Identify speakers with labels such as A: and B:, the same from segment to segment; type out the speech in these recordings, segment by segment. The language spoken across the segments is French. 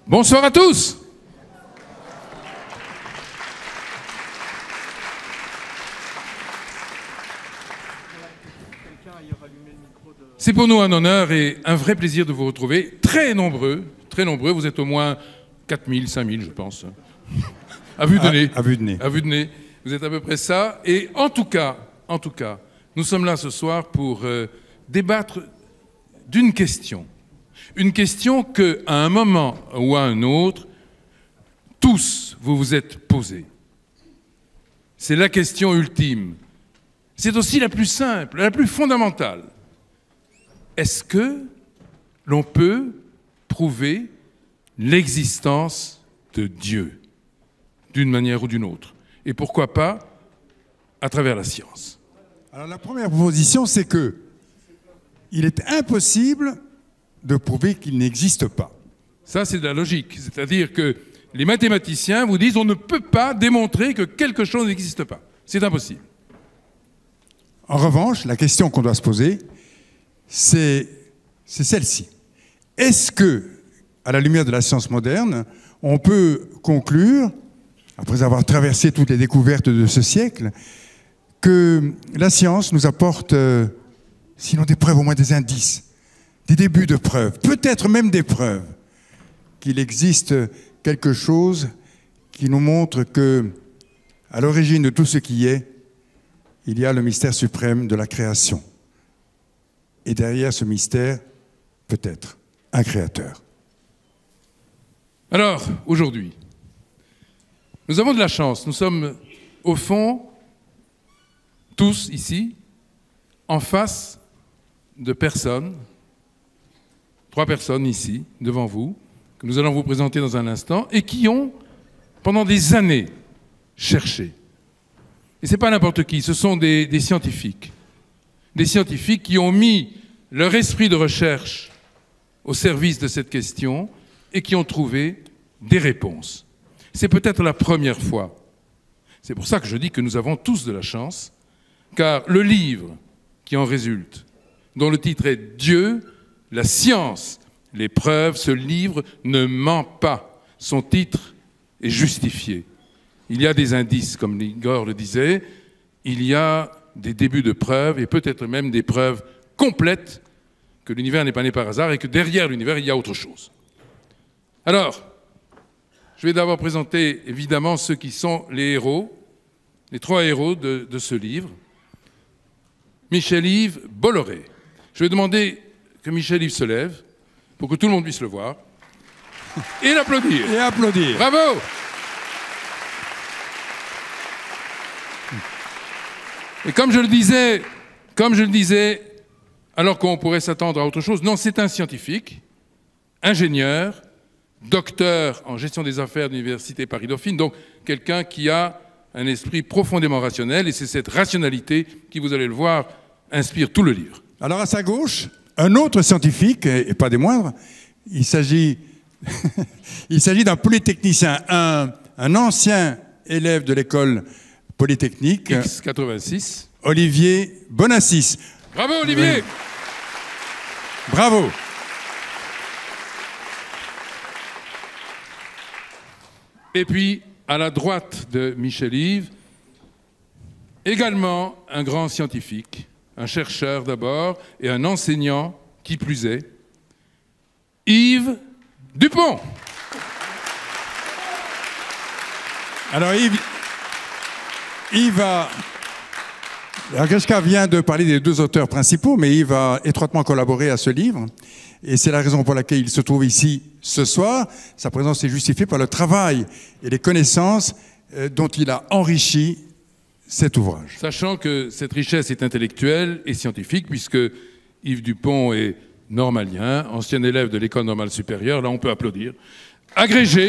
A: Bonsoir à tous. C'est pour nous un honneur et un vrai plaisir de vous retrouver. Très nombreux, vous êtes au moins 4000, 5000 je pense. À vue de nez.
B: À vue de nez.
A: À vue de nez. Vous êtes à peu près ça. Et en tout cas, nous sommes là ce soir pour débattre d'une question. Une question qu'à un moment ou à un autre, tous vous vous êtes posée. C'est la question ultime. C'est aussi la plus simple, la plus fondamentale. Est-ce que l'on peut prouver l'existence de Dieu d'une manière ou d'une autre? Et pourquoi pas à travers la science?
B: Alors la première proposition, c'est que il est impossible de prouver qu'il n'existe pas.
A: Ça, c'est de la logique. C'est-à-dire que les mathématiciens vous disent on ne peut pas démontrer que quelque chose n'existe pas. C'est impossible.
B: En revanche, la question qu'on doit se poser, c'est celle-ci. Est-ce que, à la lumière de la science moderne, on peut conclure, après avoir traversé toutes les découvertes de ce siècle, que la science nous apporte, sinon des preuves, au moins des indices, des débuts de preuves, peut-être même des preuves, qu'il existe quelque chose qui nous montre que, à l'origine de tout ce qui est, il y a le mystère suprême de la création. Et derrière ce mystère, peut-être un créateur.
A: Alors, aujourd'hui, nous avons de la chance. Nous sommes, au fond, tous ici, en face de personnes, 3 personnes ici, devant vous, que nous allons vous présenter dans un instant, et qui ont, pendant des années, cherché. Et ce n'est pas n'importe qui, ce sont des scientifiques. Des scientifiques qui ont mis leur esprit de recherche au service de cette question et qui ont trouvé des réponses. C'est peut-être la première fois. C'est pour ça que je dis que nous avons tous de la chance, car le livre qui en résulte, dont le titre est « Dieu, la science, les preuves », ce livre ne ment pas. Son titre est justifié. Il y a des indices, comme Igor le disait, il y a des débuts de preuves, et peut-être même des preuves complètes que l'univers n'est pas né par hasard et que derrière l'univers, il y a autre chose. Alors, je vais d'abord présenter évidemment ceux qui sont les héros, les 3 héros de ce livre. Michel-Yves Bolloré. Je vais demander que Michel-Yves se lève pour que tout le monde puisse le voir et l'applaudir.
B: Et applaudir.
A: Bravo! Et comme je le disais, alors qu'on pourrait s'attendre à autre chose, non, c'est un scientifique, ingénieur, docteur en gestion des affaires de l'Université Paris-Dauphine, donc quelqu'un qui a un esprit profondément rationnel, et c'est cette rationalité qui, vous allez le voir, inspire tout le livre.
B: Alors à sa gauche, un autre scientifique, et pas des moindres, il s'agit d'un polytechnicien, un ancien élève de l'école polytechnique,
A: X86.
B: Olivier Bonassis.
A: Bravo Olivier!
B: Oui. Bravo!
A: Et puis, à la droite de Michel-Yves, également un grand scientifique, un chercheur d'abord, et un enseignant, qui plus est, Yves Dupont.
B: Alors Yves a... Agnieszka vient de parler des 2 auteurs principaux, mais Yves a étroitement collaboré à ce livre. Et c'est la raison pour laquelle il se trouve ici ce soir. Sa présence est justifiée par le travail et les connaissances dont il a enrichi cet ouvrage.
A: Sachant que cette richesse est intellectuelle et scientifique, puisque Yves Dupont est normalien, ancien élève de l'École normale supérieure, là on peut applaudir, agrégé,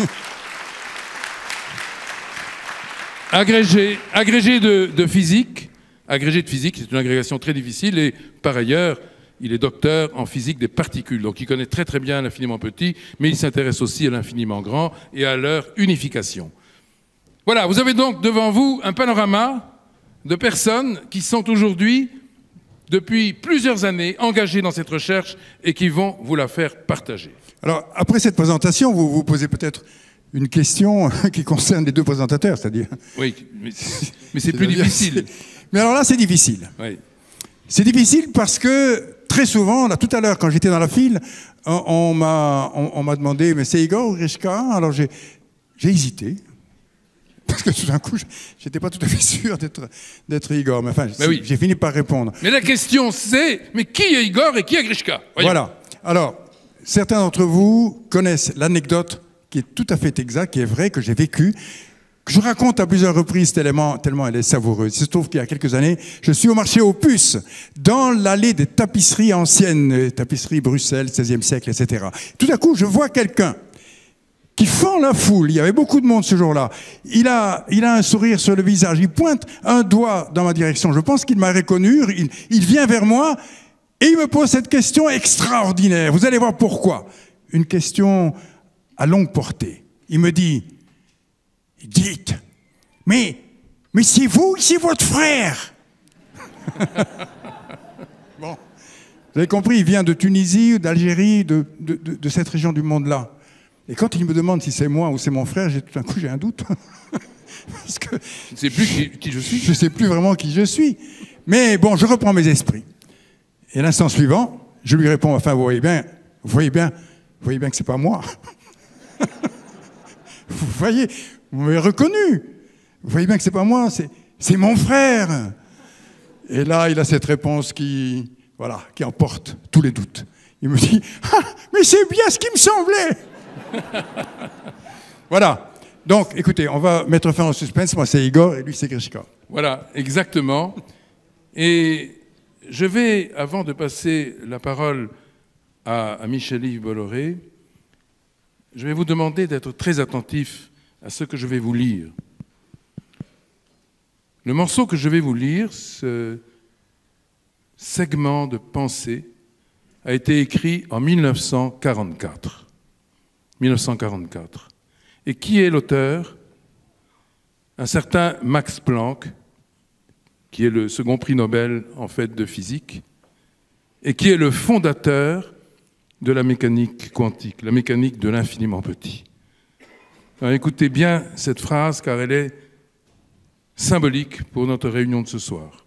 A: agrégé de physique, c'est une agrégation très difficile, et par ailleurs, il est docteur en physique des particules, donc il connaît très très bien l'infiniment petit, mais il s'intéresse aussi à l'infiniment grand et à leur unification. Voilà, vous avez donc devant vous un panorama de personnes qui sont aujourd'hui, depuis plusieurs années, engagées dans cette recherche et qui vont vous la faire partager.
B: Alors, après cette présentation, vous vous posez peut-être une question qui concerne les deux présentateurs, c'est-à-dire...
A: Oui, mais c'est plus difficile.
B: Mais alors là, c'est difficile.
A: Oui.
B: C'est difficile parce que, très souvent, là, tout à l'heure, quand j'étais dans la file, on m'a demandé, mais c'est Igor ou Grishka? Alors j'ai hésité. Parce que tout d'un coup, j'étais pas tout à fait sûr d'être Igor. Mais enfin,
A: oui.
B: J'ai fini par répondre.
A: Mais la question, c'est, mais qui est Igor et qui est Grishka?
B: Voilà. Alors, certains d'entre vous connaissent l'anecdote qui est tout à fait exacte, qui est vraie, que j'ai vécue, que je raconte à plusieurs reprises tellement elle est savoureuse. Il se trouve qu'il y a quelques années, je suis au marché aux puces, dans l'allée des tapisseries anciennes, tapisseries Bruxelles, 16e siècle, etc. Tout à coup, je vois quelqu'un qui fend la foule. Il y avait beaucoup de monde ce jour-là. Il a un sourire sur le visage. Il pointe un doigt dans ma direction. Je pense qu'il m'a reconnu. Il vient vers moi et il me pose cette question extraordinaire. Vous allez voir pourquoi. Une question à longue portée. Il me dit, dites, mais c'est vous, c'est votre frère. Bon, vous avez compris, il vient de Tunisie, d'Algérie, de cette région du monde-là. Et quand il me demande si c'est moi ou c'est mon frère, tout d'un coup j'ai un doute. Parce que
A: je ne sais plus qui je suis.
B: Je ne sais plus vraiment qui je suis. Mais bon, je reprends mes esprits. Et l'instant suivant, je lui réponds, enfin, vous voyez bien que c'est pas moi. Vous voyez, vous m'avez reconnu. Vous voyez bien que c'est pas moi, c'est mon frère. Et là, il a cette réponse qui emporte tous les doutes. Il me dit, ah, mais c'est bien ce qui me semblait. Voilà. Donc, écoutez, on va mettre fin au suspense. Moi, c'est Igor et lui, c'est Grishka.
A: Voilà, exactement. Et je vais, avant de passer la parole à Michel-Yves Bolloré, je vais vous demander d'être très attentif à ce que je vais vous lire. Le morceau que je vais vous lire, ce segment de pensée, a été écrit en 1944. 1944. Et qui est l'auteur? Un certain Max Planck, qui est le second prix Nobel en fait de physique, et qui est le fondateur de la mécanique quantique, la mécanique de l'infiniment petit. Alors, écoutez bien cette phrase, car elle est symbolique pour notre réunion de ce soir.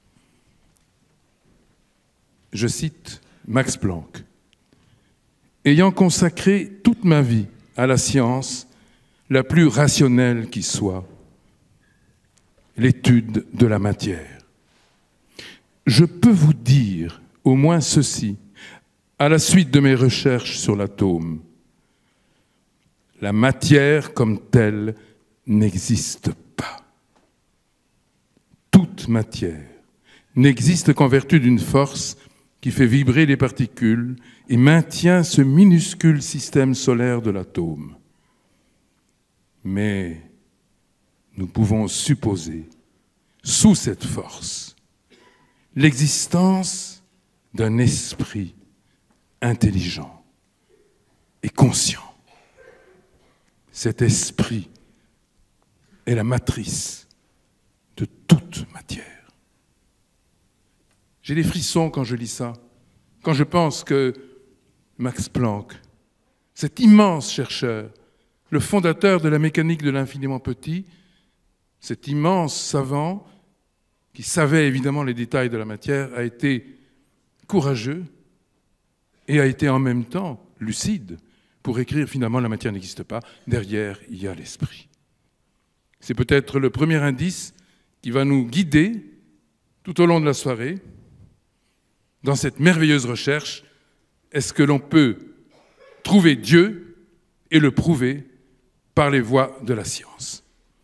A: Je cite Max Planck. « Ayant consacré toute ma vie à la science la plus rationnelle qui soit, l'étude de la matière, je peux vous dire au moins ceci, à la suite de mes recherches sur l'atome. La matière comme telle n'existe pas. Toute matière n'existe qu'en vertu d'une force qui fait vibrer les particules et maintient ce minuscule système solaire de l'atome. Mais nous pouvons supposer, sous cette force, l'existence d'un esprit intelligent et conscient. Cet esprit est la matrice de toute matière. J'ai des frissons quand je lis ça, quand je pense que Max Planck, cet immense chercheur, le fondateur de la mécanique de l'infiniment petit, cet immense savant qui savait évidemment les détails de la matière, a été courageux et a été en même temps lucide pour écrire finalement la matière n'existe pas, derrière il y a l'esprit. C'est peut-être le premier indice qui va nous guider tout au long de la soirée dans cette merveilleuse recherche. Est-ce que l'on peut trouver Dieu et le prouver par les voies de la science?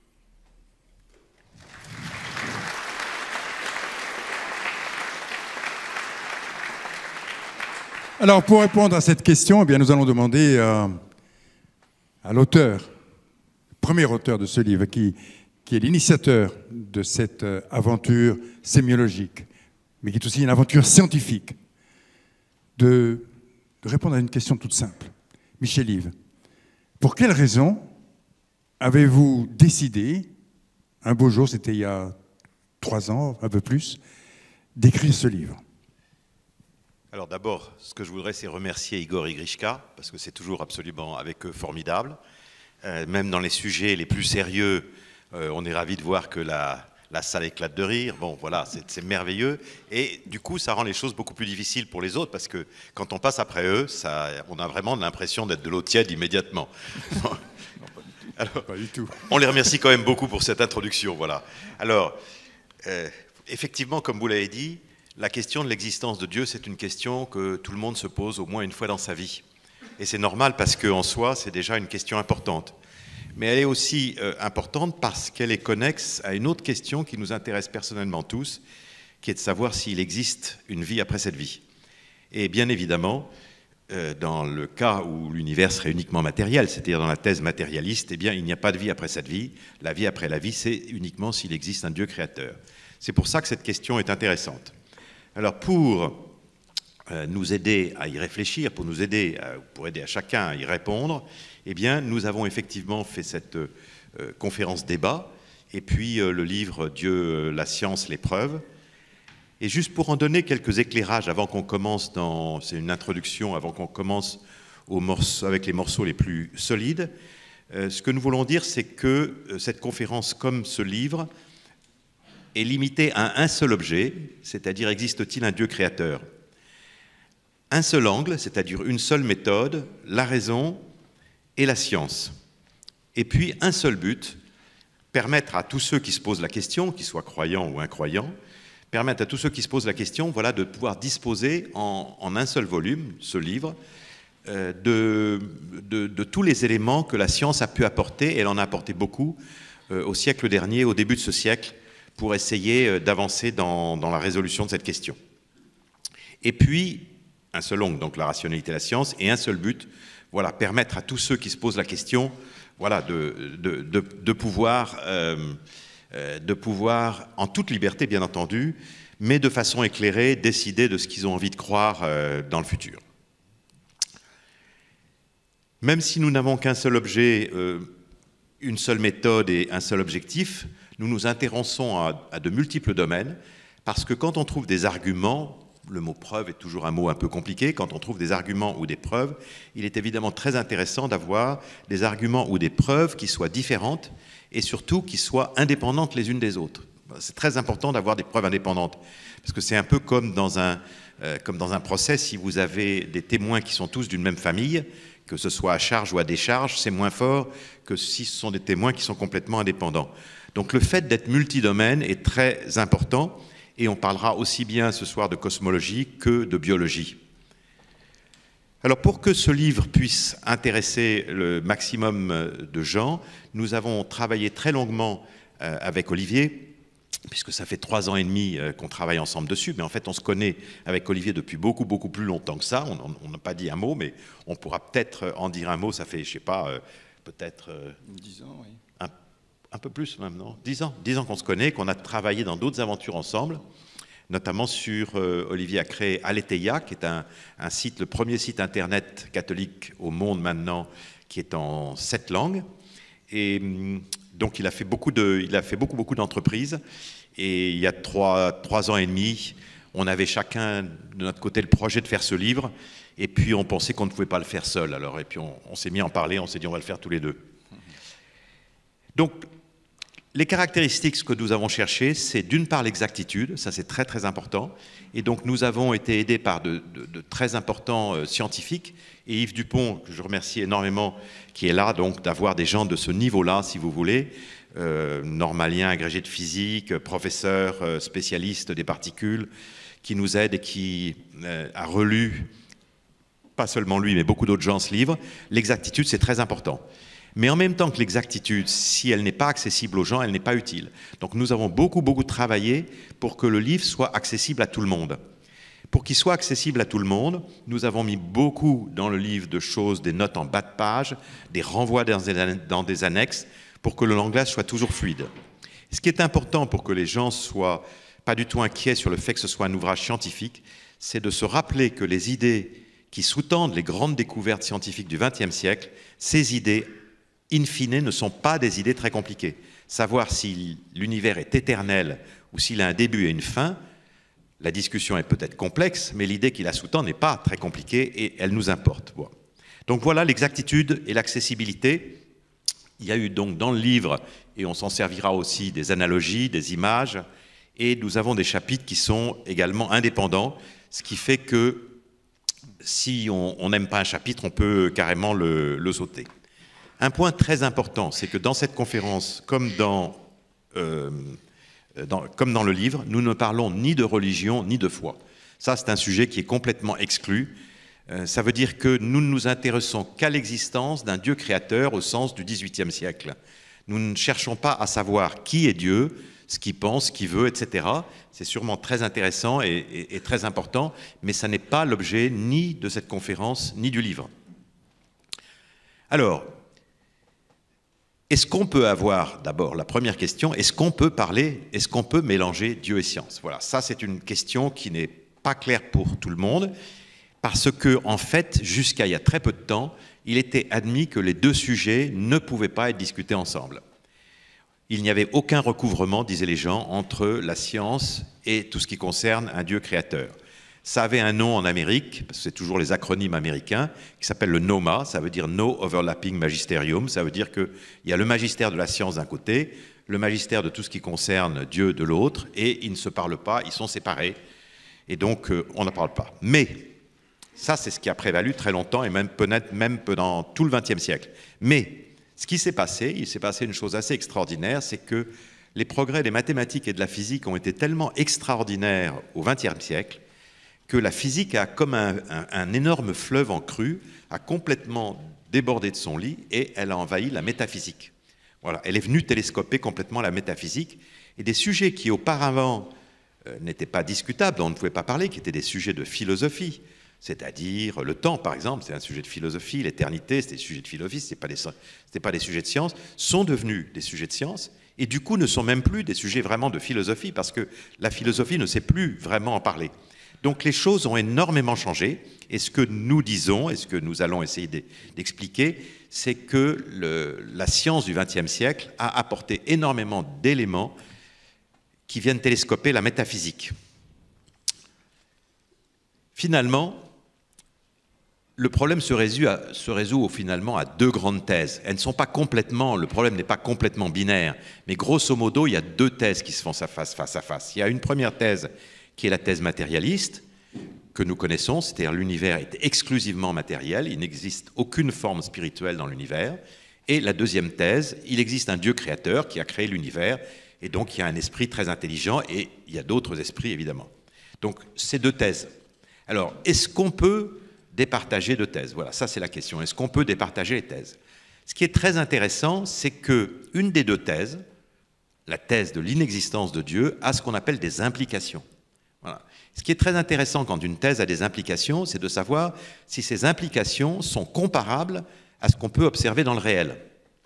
B: Alors, pour répondre à cette question, eh bien, nous allons demander à l'auteur, le premier auteur de ce livre, qui est l'initiateur de cette aventure sémiologique, mais qui est aussi une aventure scientifique, de répondre à une question toute simple. Michel-Yves, pour quelle raison avez-vous décidé, un beau jour, c'était il y a 3 ans, un peu plus, d'écrire ce livre?
C: Alors d'abord, ce que je voudrais, c'est remercier Igor et Grishka, parce que c'est toujours absolument avec eux formidable. Même dans les sujets les plus sérieux, on est ravis de voir que la salle éclate de rire. Bon, voilà, c'est merveilleux. Et du coup, ça rend les choses beaucoup plus difficiles pour les autres, parce que quand on passe après eux, on a vraiment l'impression d'être de l'eau tiède immédiatement. Alors,
B: Pas du tout.
C: On les remercie quand même beaucoup pour cette introduction. Voilà. Alors, effectivement, comme vous l'avez dit, la question de l'existence de Dieu, c'est une question que tout le monde se pose au moins une fois dans sa vie. Et c'est normal parce qu'en soi, c'est déjà une question importante. Mais elle est aussi importante parce qu'elle est connexe à une autre question qui nous intéresse personnellement tous, qui est de savoir s'il existe une vie après cette vie. Et bien évidemment, dans le cas où l'univers serait uniquement matériel, c'est-à-dire dans la thèse matérialiste, eh bien, il n'y a pas de vie après cette vie. La vie après la vie, c'est uniquement s'il existe un Dieu créateur. C'est pour ça que cette question est intéressante. Alors, pour nous aider à y réfléchir, pour aider à chacun à y répondre, eh bien, nous avons effectivement fait cette conférence débat, et puis le livre « Dieu, la science, les preuves ». Et juste pour en donner quelques éclairages avant qu'on commence c'est une introduction, avant qu'on commence avec les morceaux les plus solides, ce que nous voulons dire, c'est que cette conférence, comme ce livre, est limitée à un seul objet, c'est-à-dire existe-t-il un Dieu créateur? Un seul angle, c'est-à-dire une seule méthode, la raison et la science. Et puis un seul but, permettre à tous ceux qui se posent la question, qu'ils soient croyants ou incroyants, permettre à tous ceux qui se posent la question, voilà, de pouvoir disposer en un seul volume, ce livre, de tous les éléments que la science a pu apporter, et elle en a apporté beaucoup au siècle dernier, au début de ce siècle, pour essayer d'avancer dans la résolution de cette question. Et puis, un seul angle, donc la rationalité et la science, et un seul but, voilà, permettre à tous ceux qui se posent la question, voilà, de pouvoir, en toute liberté bien entendu, mais de façon éclairée, décider de ce qu'ils ont envie de croire dans le futur. Même si nous n'avons qu'un seul objet, une seule méthode et un seul objectif, nous nous intéressons à de multiples domaines, parce que quand on trouve des arguments, le mot preuve est toujours un mot un peu compliqué, quand on trouve des arguments ou des preuves, il est évidemment très intéressant d'avoir des arguments ou des preuves qui soient différentes et surtout qui soient indépendantes les unes des autres. C'est très important d'avoir des preuves indépendantes, parce que c'est un peu comme dans un procès, si vous avez des témoins qui sont tous d'une même famille, que ce soit à charge ou à décharge, c'est moins fort que si ce sont des témoins qui sont complètement indépendants. Donc le fait d'être multidomaine est très important, et on parlera aussi bien ce soir de cosmologie que de biologie. Alors pour que ce livre puisse intéresser le maximum de gens, nous avons travaillé très longuement avec Olivier, puisque ça fait 3 ans et demi qu'on travaille ensemble dessus, mais en fait on se connaît avec Olivier depuis beaucoup plus longtemps que ça. On n'a pas dit un mot, mais on pourra peut-être en dire un mot. Ça fait, je sais pas, peut-être
B: 10 ans, oui.
C: Un peu plus même, non ? 10 ans qu'on se connaît, qu'on a travaillé dans d'autres aventures ensemble, notamment sur, Olivier a créé Aletheia, qui est un site, le premier site internet catholique au monde maintenant, qui est en 7 langues. Et donc il a fait beaucoup d'entreprises. Et il y a 3 ans et demi, on avait chacun de notre côté le projet de faire ce livre. Et puis on pensait qu'on ne pouvait pas le faire seul. Alors, et puis on s'est mis à en parler, on s'est dit on va le faire tous les deux. Donc, les caractéristiques que nous avons cherchées, c'est d'une part l'exactitude, ça c'est très très important, et donc nous avons été aidés par de très importants scientifiques, et Yves Dupont, que je remercie énormément, qui est là, donc d'avoir des gens de ce niveau-là, si vous voulez, normalien, agrégé de physique, professeur, spécialiste des particules, qui nous aide et qui a relu, pas seulement lui, mais beaucoup d'autres gens ce livre. L'exactitude, c'est très important. Mais en même temps que l'exactitude, si elle n'est pas accessible aux gens, elle n'est pas utile. Donc nous avons beaucoup travaillé pour que le livre soit accessible à tout le monde. Pour qu'il soit accessible à tout le monde, nous avons mis beaucoup dans le livre de choses, des notes en bas de page, des renvois dans des annexes, pour que le langage soit toujours fluide. Ce qui est important pour que les gens soient pas du tout inquiets sur le fait que ce soit un ouvrage scientifique, c'est de se rappeler que les idées qui sous-tendent les grandes découvertes scientifiques du XXe siècle, ces idées in fine, ne sont pas des idées très compliquées. Savoir si l'univers est éternel ou s'il a un début et une fin, La discussion est peut-être complexe, mais l'idée qui la sous-tend n'est pas très compliquée et elle nous importe. Bon. Donc voilà l'exactitude et l'accessibilité. Il y a eu donc dans le livre, et on s'en servira aussi, des analogies, des images, et nous avons des chapitres qui sont également indépendants, ce qui fait que si on n'aime pas un chapitre, on peut carrément le sauter. Un point très important, c'est que dans cette conférence, comme dans le livre, nous ne parlons ni de religion ni de foi. Ça, c'est un sujet qui est complètement exclu. Ça veut dire que nous ne nous intéressons qu'à l'existence d'un Dieu créateur au sens du XVIIIe siècle. Nous ne cherchons pas à savoir qui est Dieu, ce qu'il pense, ce qu'il veut, etc. C'est sûrement très intéressant et très important, mais ça n'est pas l'objet ni de cette conférence, ni du livre. Alors, est-ce qu'on peut avoir, d'abord, la première question, est-ce qu'on peut mélanger Dieu et science? Voilà, ça c'est une question qui n'est pas claire pour tout le monde, parce que, en fait, jusqu'à il y a très peu de temps, il était admis que les deux sujets ne pouvaient pas être discutés ensemble. Il n'y avait aucun recouvrement, disaient les gens, entre la science et tout ce qui concerne un Dieu créateur. Ça avait un nom en Amérique, parce que c'est toujours les acronymes américains, qui s'appelle le NOMA, ça veut dire No Overlapping Magisterium, ça veut dire qu'il y a le magistère de la science d'un côté, le magistère de tout ce qui concerne Dieu de l'autre, et ils ne se parlent pas, ils sont séparés, et donc on n'en parle pas. Mais ça, c'est ce qui a prévalu très longtemps, et même peut-être même pendant tout le XXe siècle. Mais ce qui s'est passé, il s'est passé une chose assez extraordinaire, c'est que les progrès des mathématiques et de la physique ont été tellement extraordinaires au XXe siècle que la physique a, comme un énorme fleuve en crue, a complètement débordé de son lit et elle a envahi la métaphysique. Voilà, elle est venue télescoper complètement la métaphysique et des sujets qui auparavant n'étaient pas discutables, dont on ne pouvait pas parler, qui étaient des sujets de philosophie, c'est-à-dire le temps, par exemple, c'est un sujet de philosophie, l'éternité, c'était des sujets de philosophie, ce n'était pas des sujets de science, sont devenus des sujets de science, et du coup ne sont même plus des sujets vraiment de philosophie, parce que la philosophie ne sait plus vraiment en parler. Donc les choses ont énormément changé, et ce que nous disons, et ce que nous allons essayer d'expliquer, c'est que la science du XXe siècle a apporté énormément d'éléments qui viennent télescoper la métaphysique. Finalement, le problème se résout finalement à deux grandes thèses. Elles ne sont pas complètement, le problème n'est pas complètement binaire, mais grosso modo, il y a deux thèses qui se font face à face. Il y a une première thèse qui est la thèse matérialiste, que nous connaissons, c'est-à-dire l'univers est exclusivement matériel, il n'existe aucune forme spirituelle dans l'univers. Et la deuxième thèse, il existe un Dieu créateur qui a créé l'univers, et donc il y a un esprit très intelligent, et il y a d'autres esprits, évidemment. Donc, ces deux thèses. Alors, est-ce qu'on peut départager deux thèses? Voilà, ça c'est la question. Est-ce qu'on peut départager les thèses? Ce qui est très intéressant, c'est qu'une des deux thèses, la thèse de l'inexistence de Dieu, a ce qu'on appelle des implications. Voilà. Ce qui est très intéressant quand une thèse a des implications, c'est de savoir si ces implications sont comparables à ce qu'on peut observer dans le réel.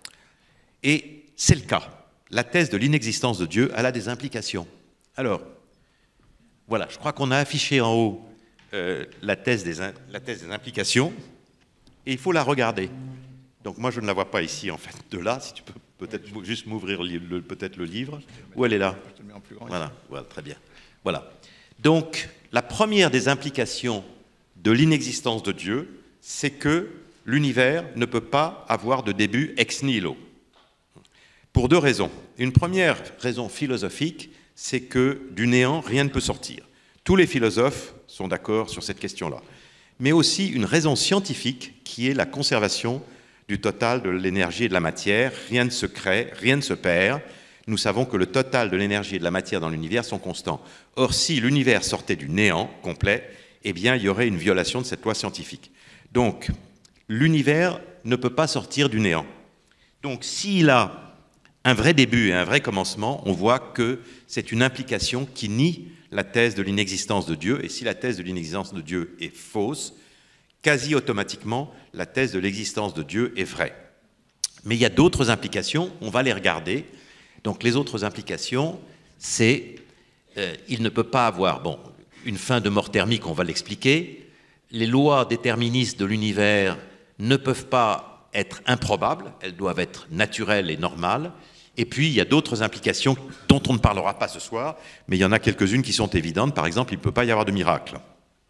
C: Et c'est le cas. La thèse de l'inexistence de Dieu, elle a des implications. Alors, voilà, je crois qu'on a affiché en haut la thèse des implications, et il faut la regarder. Donc moi, je ne la vois pas ici, en fait, de là, si tu peux peut-être juste m'ouvrir peut-être le livre. Où elle est là? Voilà, voilà, très bien. Voilà. Donc, la première des implications de l'inexistence de Dieu, c'est que l'univers ne peut pas avoir de début ex nihilo. Pour deux raisons. Une première raison philosophique, c'est que du néant, rien ne peut sortir. Tous les philosophes sont d'accord sur cette question-là. Mais aussi une raison scientifique, qui est la conservation du total de l'énergie et de la matière. Rien ne se crée, rien ne se perd. Nous savons que le total de l'énergie et de la matière dans l'univers sont constants. Or, si l'univers sortait du néant complet, eh bien, il y aurait une violation de cette loi scientifique. Donc, l'univers ne peut pas sortir du néant. Donc, s'il a un vrai début et un vrai commencement, on voit que c'est une implication qui nie la thèse de l'inexistence de Dieu. Et si la thèse de l'inexistence de Dieu est fausse, quasi automatiquement, la thèse de l'existence de Dieu est vraie. Mais il y a d'autres implications, on va les regarder. Donc les autres implications, c'est il ne peut pas avoir une fin de mort thermique, on va l'expliquer. Les lois déterministes de l'univers ne peuvent pas être improbables, elles doivent être naturelles et normales. Et puis, il y a d'autres implications dont on ne parlera pas ce soir, mais il y en a quelques-unes qui sont évidentes. Par exemple, il ne peut pas y avoir de miracle.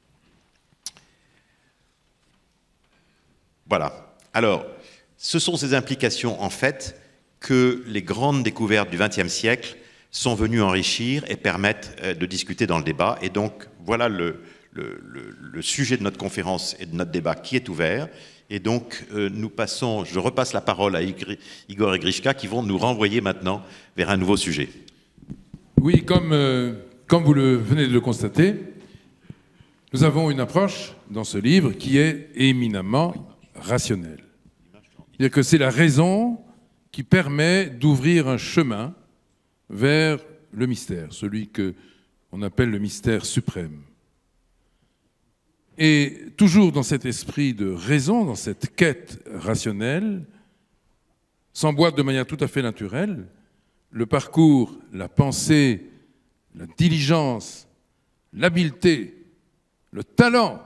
C: Voilà. Alors, ce sont ces implications, en fait, que les grandes découvertes du XXe siècle sont venues enrichir et permettent de discuter dans le débat. Et donc, voilà le sujet de notre conférence et de notre débat qui est ouvert. Et donc, je repasse la parole à Igor et Grishka qui vont nous renvoyer maintenant vers un nouveau sujet.
A: Oui, comme vous venez de le constater, nous avons une approche dans ce livre qui est éminemment rationnelle. C'est-à-dire que c'est la raison qui permet d'ouvrir un chemin vers le mystère, celui qu'on appelle le mystère suprême. Et toujours dans cet esprit de raison, dans cette quête rationnelle, s'emboîte de manière tout à fait naturelle le parcours, la pensée, la diligence, l'habileté, le talent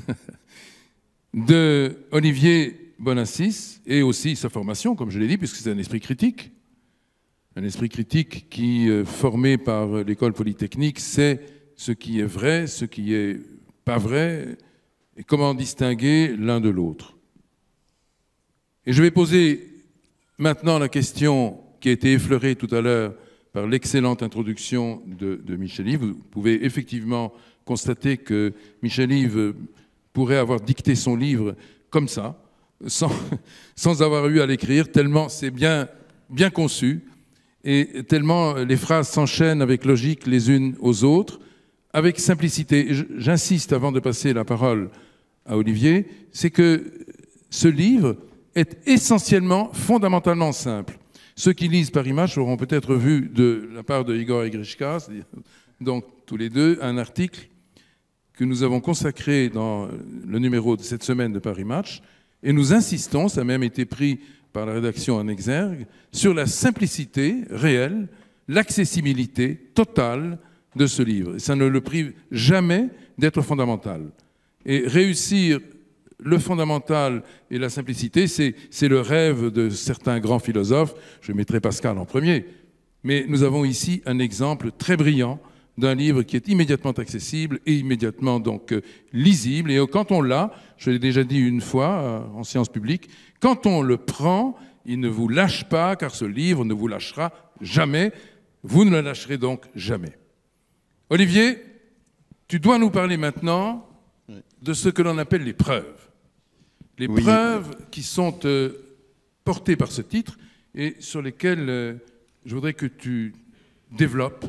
A: de Olivier Bonassis et aussi sa formation, comme je l'ai dit, puisque c'est un esprit critique. Un esprit critique qui, formé par l'école polytechnique, sait ce qui est vrai, ce qui est pas vrai, et comment distinguer l'un de l'autre. Et je vais poser maintenant la question qui a été effleurée tout à l'heure par l'excellente introduction de Michel-Yves. Vous pouvez effectivement constater que Michel-Yves pourrait avoir dicté son livre comme ça, sans avoir eu à l'écrire, tellement c'est bien conçu, et tellement les phrases s'enchaînent avec logique les unes aux autres, avec simplicité. J'insiste avant de passer la parole à Olivier, c'est que ce livre est essentiellement, fondamentalement simple. Ceux qui lisent Paris Match auront peut-être vu de la part de Igor et Grishka, donc tous les deux, un article que nous avons consacré dans le numéro de cette semaine de Paris Match, et nous insistons, ça a même été pris par la rédaction en exergue, sur la simplicité réelle, l'accessibilité totale de ce livre. Et ça ne le prive jamais d'être fondamental. Et réussir le fondamental et la simplicité, c'est le rêve de certains grands philosophes. Je mettrai Pascal en premier. Mais nous avons ici un exemple très brillant d'un livre qui est immédiatement accessible et immédiatement donc lisible. Et quand on l'a, je l'ai déjà dit une fois en séance publique, quand on le prend, il ne vous lâche pas, car ce livre ne vous lâchera jamais. Vous ne le lâcherez donc jamais. Olivier, tu dois nous parler maintenant de ce que l'on appelle les preuves. Les preuves qui sont portées par ce titre et sur lesquelles je voudrais que tu développes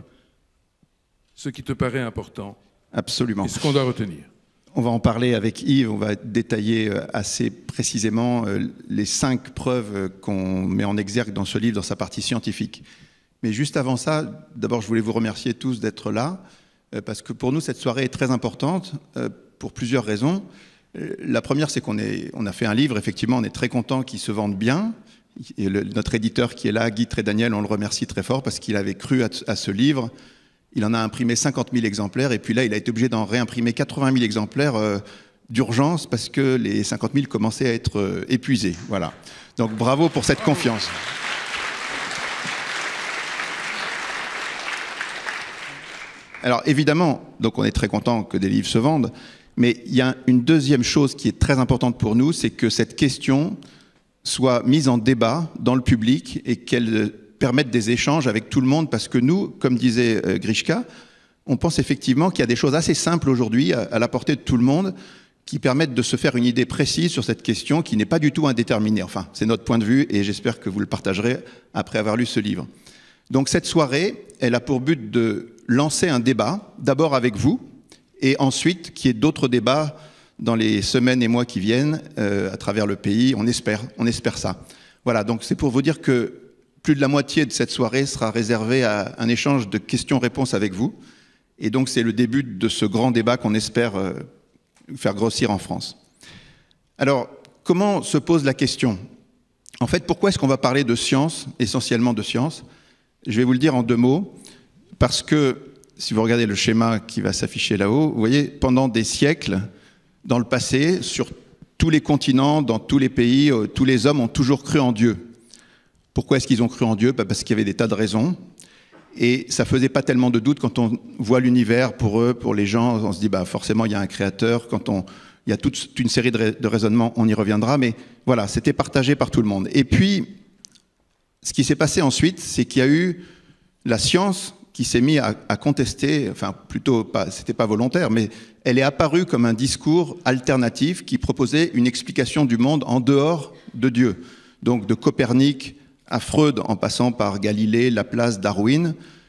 A: ce qui te paraît important.
D: Absolument.
A: Et ce qu'on doit retenir.
D: On va en parler avec Yves, on va détailler assez précisément les 5 preuves qu'on met en exergue dans ce livre, dans sa partie scientifique. Mais juste avant ça, d'abord je voulais vous remercier tous d'être là, parce que pour nous cette soirée est très importante, pour plusieurs raisons. La première, c'est qu'on a fait un livre, effectivement, on est très content qu'il se vende bien. Et notre éditeur qui est là, Guy Trédaniel, on le remercie très fort parce qu'il avait cru à ce livre. Il en a imprimé 50 000 exemplaires et puis là, il a été obligé d'en réimprimer 80 000 exemplaires d'urgence parce que les 50 000 commençaient à être épuisés. Voilà. Donc bravo pour cette confiance. Alors évidemment, donc on est très content que des livres se vendent, mais il y a une deuxième chose qui est très importante pour nous, c'est que cette question soit mise en débat dans le public et qu'elle permette des échanges avec tout le monde, parce que nous, comme disait Grishka, on pense effectivement qu'il y a des choses assez simples aujourd'hui à la portée de tout le monde qui permettent de se faire une idée précise sur cette question qui n'est pas du tout indéterminée. Enfin, c'est notre point de vue et j'espère que vous le partagerez après avoir lu ce livre. Donc cette soirée, elle a pour but de lancer un débat, d'abord avec vous, et ensuite qu'il y ait d'autres débats dans les semaines et mois qui viennent à travers le pays. On espère ça. Voilà, donc c'est pour vous dire que plus de la moitié de cette soirée sera réservée à un échange de questions-réponses avec vous. Et donc c'est le début de ce grand débat qu'on espère faire grossir en France. Alors, comment se pose la question? En fait, pourquoi est-ce qu'on va parler de science, essentiellement de science? Je vais vous le dire en 2 mots, parce que si vous regardez le schéma qui va s'afficher là-haut, vous voyez, pendant des siècles, dans le passé, sur tous les continents, dans tous les pays, tous les hommes ont toujours cru en Dieu. Pourquoi est-ce qu'ils ont cru en Dieu? Parce qu'il y avait des tas de raisons. Et ça faisait pas tellement de doute quand on voit l'univers. Pour eux, pour les gens, on se dit forcément il y a un créateur. Il y a toute une série de raisonnements, on y reviendra. Mais voilà, c'était partagé par tout le monde. Et puis, ce qui s'est passé ensuite, c'est qu'il y a eu la science qui s'est mise à contester, enfin plutôt, c'était pas volontaire, mais elle est apparue comme un discours alternatif qui proposait une explication du monde en dehors de Dieu. Donc de Copernic à Freud, en passant par Galilée, Laplace, Darwin,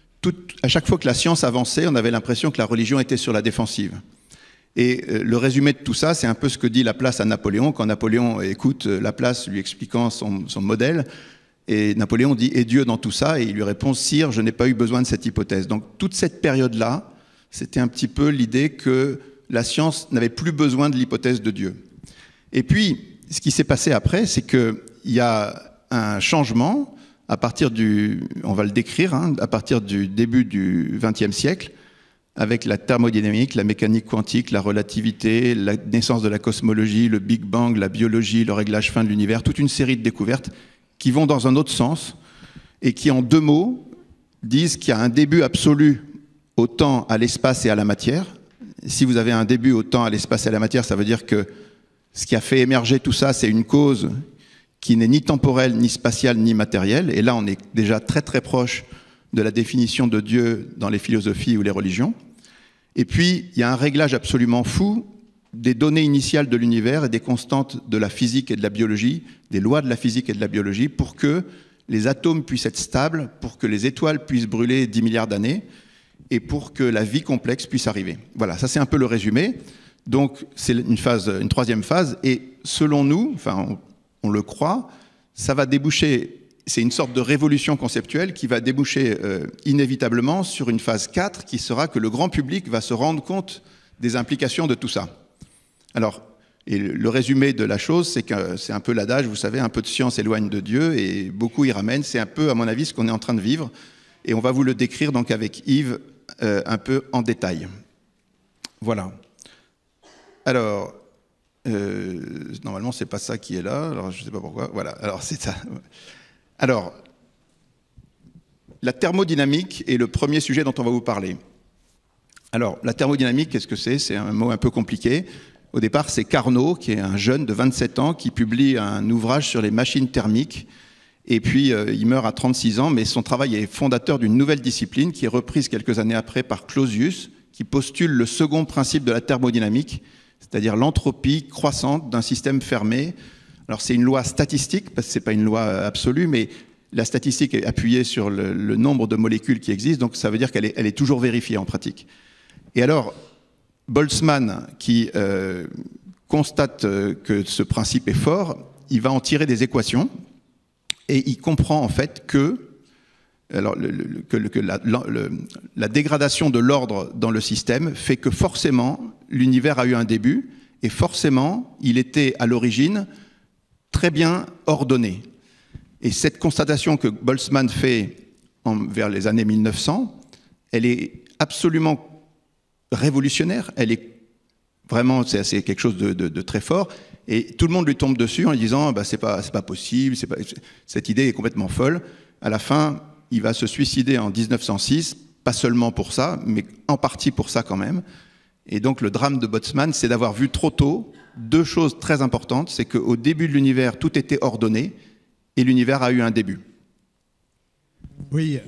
D: à chaque fois que la science avançait, on avait l'impression que la religion était sur la défensive. Et le résumé de tout ça, c'est un peu ce que dit Laplace à Napoléon, quand Napoléon écoute Laplace lui expliquant son modèle. Et Napoléon dit « Et Dieu dans tout ça ?» Et il lui répond « Sire, je n'ai pas eu besoin de cette hypothèse. » Donc toute cette période-là, c'était un petit peu l'idée que la science n'avait plus besoin de l'hypothèse de Dieu. Et puis, ce qui s'est passé après, c'est qu'il y a un changement à partir on va le décrire, à partir du début du XXe siècle, avec la thermodynamique, la mécanique quantique, la relativité, la naissance de la cosmologie, le Big Bang, la biologie, le réglage fin de l'univers, toute une série de découvertes qui vont dans un autre sens et qui, en 2 mots, disent qu'il y a un début absolu au temps, à l'espace et à la matière. Si vous avez un début au temps, à l'espace et à la matière, ça veut dire que ce qui a fait émerger tout ça, c'est une cause qui n'est ni temporelle, ni spatiale, ni matérielle. Et là, on est déjà très très proche de la définition de Dieu dans les philosophies ou les religions. Et puis, il y a un réglage absolument fou des données initiales de l'univers et des constantes de la physique et de la biologie, des lois de la physique et de la biologie, pour que les atomes puissent être stables, pour que les étoiles puissent brûler 10 milliards d'années, et pour que la vie complexe puisse arriver. Voilà, ça c'est un peu le résumé. Donc c'est une 3e phase, et selon nous, enfin on le croit, ça va déboucher, c'est une sorte de révolution conceptuelle qui va déboucher inévitablement sur une phase 4 qui sera que le grand public va se rendre compte des implications de tout ça. Alors, et le résumé de la chose, c'est que c'est un peu l'adage, vous savez, un peu de science éloigne de Dieu, et beaucoup y ramènent. C'est un peu, à mon avis, ce qu'on est en train de vivre, et on va vous le décrire donc avec Yves un peu en détail. Voilà. Alors, normalement, c'est pas ça qui est là, alors je sais pas pourquoi. Voilà, alors c'est ça. Alors, la thermodynamique est le premier sujet dont on va vous parler. Alors, la thermodynamique, qu'est-ce que c'est? C'est un mot un peu compliqué. Au départ, c'est Carnot, qui est un jeune de 27 ans, qui publie un ouvrage sur les machines thermiques. Et puis, il meurt à 36 ans, mais son travail est fondateur d'une nouvelle discipline qui est reprise quelques années après par Clausius, qui postule le second principe de la thermodynamique, c'est-à-dire l'entropie croissante d'un système fermé. Alors, c'est une loi statistique, parce que ce n'est pas une loi absolue, mais la statistique est appuyée sur le nombre de molécules qui existent, donc ça veut dire qu'elle est toujours vérifiée en pratique. Et alors, Boltzmann, qui constate que ce principe est fort, il va en tirer des équations et il comprend en fait que la dégradation de l'ordre dans le système fait que forcément l'univers a eu un début et forcément il était à l'origine très bien ordonné. Et cette constatation que Boltzmann fait vers les années 1900, elle est absolument révolutionnaire, elle est vraiment, c'est quelque chose de très fort, et tout le monde lui tombe dessus en lui disant c'est pas possible, cette idée est complètement folle. À la fin, il va se suicider en 1906, pas seulement pour ça, mais en partie pour ça quand même. Et donc le drame de Boltzmann, c'est d'avoir vu trop tôt 2 choses très importantes, c'est qu'au début de l'univers, tout était ordonné, et l'univers a eu un début.
E: Oui,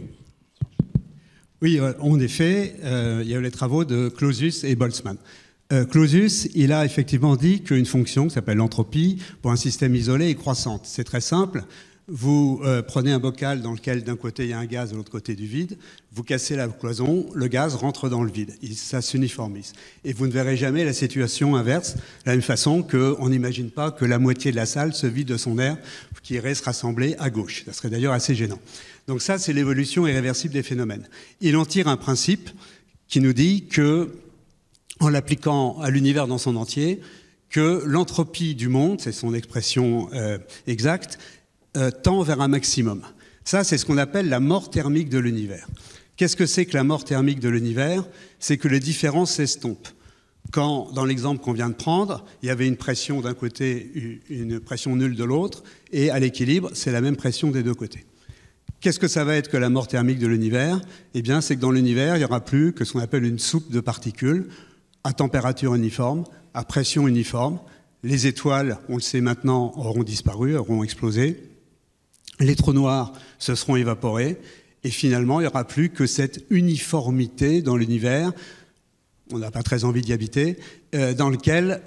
E: en effet, il y a eu les travaux de Clausius et Boltzmann. Clausius, il a effectivement dit qu'une fonction qui s'appelle l'entropie, pour un système isolé, est croissante. C'est très simple. Vous prenez un bocal dans lequel d'un côté il y a un gaz, de l'autre côté du vide, vous cassez la cloison, le gaz rentre dans le vide, ça s'uniformise. Et vous ne verrez jamais la situation inverse, de la même façon qu'on n'imagine pas que la moitié de la salle se vide de son air qui irait se rassembler à gauche. Ça serait d'ailleurs assez gênant. Donc ça, c'est l'évolution irréversible des phénomènes. Il en tire un principe qui nous dit que, en l'appliquant à l'univers dans son entier, que l'entropie du monde, c'est son expression exacte, tend vers un maximum. Ça, c'est ce qu'on appelle la mort thermique de l'univers. Qu'est-ce que c'est que la mort thermique de l'univers? C'est que les différences s'estompent. quand, dans l'exemple qu'on vient de prendre, il y avait une pression d'un côté, une pression nulle de l'autre, et à l'équilibre, c'est la même pression des deux côtés. Qu'est-ce que ça va être que la mort thermique de l'univers? Eh bien, c'est que dans l'univers, il n'y aura plus que ce qu'on appelle une soupe de particules à température uniforme, à pression uniforme. Les étoiles, on le sait maintenant, auront disparu, auront explosé. Les trous noirs se seront évaporés. Et finalement, il n'y aura plus que cette uniformité dans l'univers, on n'a pas très envie d'y habiter, dans lequel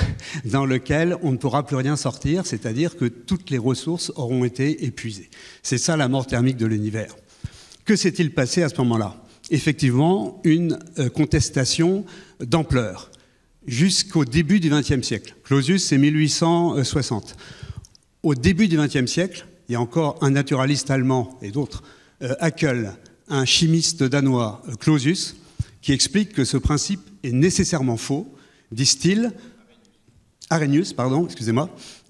E: on ne pourra plus rien sortir, c'est-à-dire que toutes les ressources auront été épuisées. C'est ça la mort thermique de l'univers. Que s'est-il passé à ce moment-là? Effectivement, une contestation d'ampleur jusqu'au début du XXe siècle. Clausius, c'est 1860. Au début du XXe siècle, il y a encore un naturaliste allemand et d'autres, Haeckel, un chimiste danois, Clausius, qui explique que ce principe est nécessairement faux, disent-ils, Arrhenius, pardon, excusez-moi,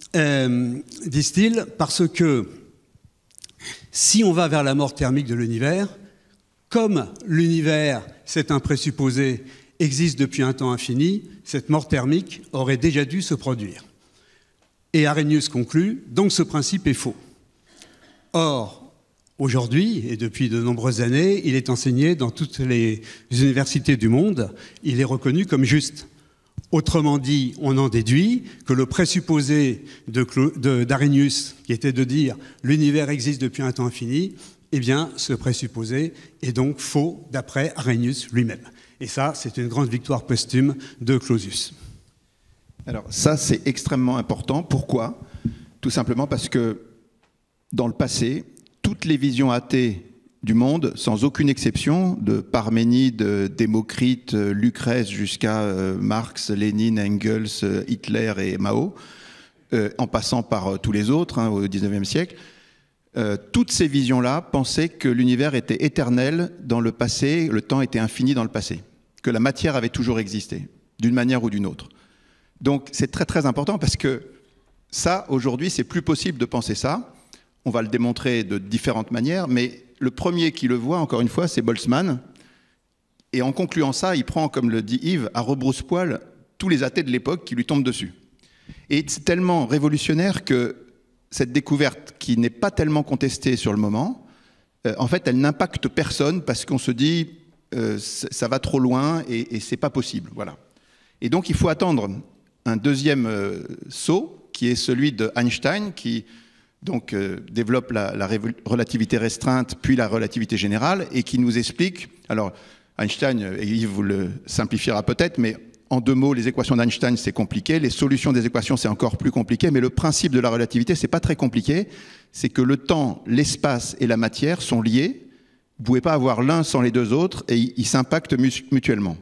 E: disent-ils, parce que si on va vers la mort thermique de l'univers, comme l'univers, c'est un présupposé, existe depuis un temps infini, cette mort thermique aurait déjà dû se produire. Et Arrhenius conclut, donc ce principe est faux. Or, aujourd'hui, et depuis de nombreuses années, il est enseigné dans toutes les universités du monde, il est reconnu comme juste. Autrement dit, on en déduit que le présupposé d'Arrhenius, qui était de dire « l'univers existe depuis un temps infini », eh bien, ce présupposé est donc faux d'après Arrhenius lui-même. Et ça, c'est une grande victoire posthume de Clausius.
D: Alors ça, c'est extrêmement important. Pourquoi? Tout simplement parce que dans le passé, toutes les visions athées du monde, sans aucune exception, de Parménide, Démocrite, Lucrèce jusqu'à Marx, Lénine, Engels, Hitler et Mao, en passant par tous les autres au XIXe siècle, toutes ces visions-là pensaient que l'univers était éternel dans le passé, le temps était infini dans le passé, que la matière avait toujours existé, d'une manière ou d'une autre. Donc c'est très très important parce que ça, aujourd'hui, c'est plus possible de penser ça. On va le démontrer de différentes manières, mais le premier qui le voit, encore une fois, c'est Boltzmann. Et en concluant ça, il prend, comme le dit Yves, à rebrousse-poil tous les athées de l'époque qui lui tombent dessus. Et c'est tellement révolutionnaire que cette découverte, qui n'est pas tellement contestée sur le moment, en fait, elle n'impacte personne parce qu'on se dit ça va trop loin et c'est pas possible. Voilà. Et donc, il faut attendre un deuxième saut, qui est celui de Einstein, qui donc développe la relativité restreinte, puis la relativité générale, et qui nous explique, alors Einstein, et Yves vous le simplifiera peut-être, mais en deux mots, les équations d'Einstein, c'est compliqué, les solutions des équations, c'est encore plus compliqué, mais le principe de la relativité, c'est pas très compliqué, c'est que le temps, l'espace et la matière sont liés, vous ne pouvez pas avoir l'un sans les deux autres, et ils s'impactent mutuellement.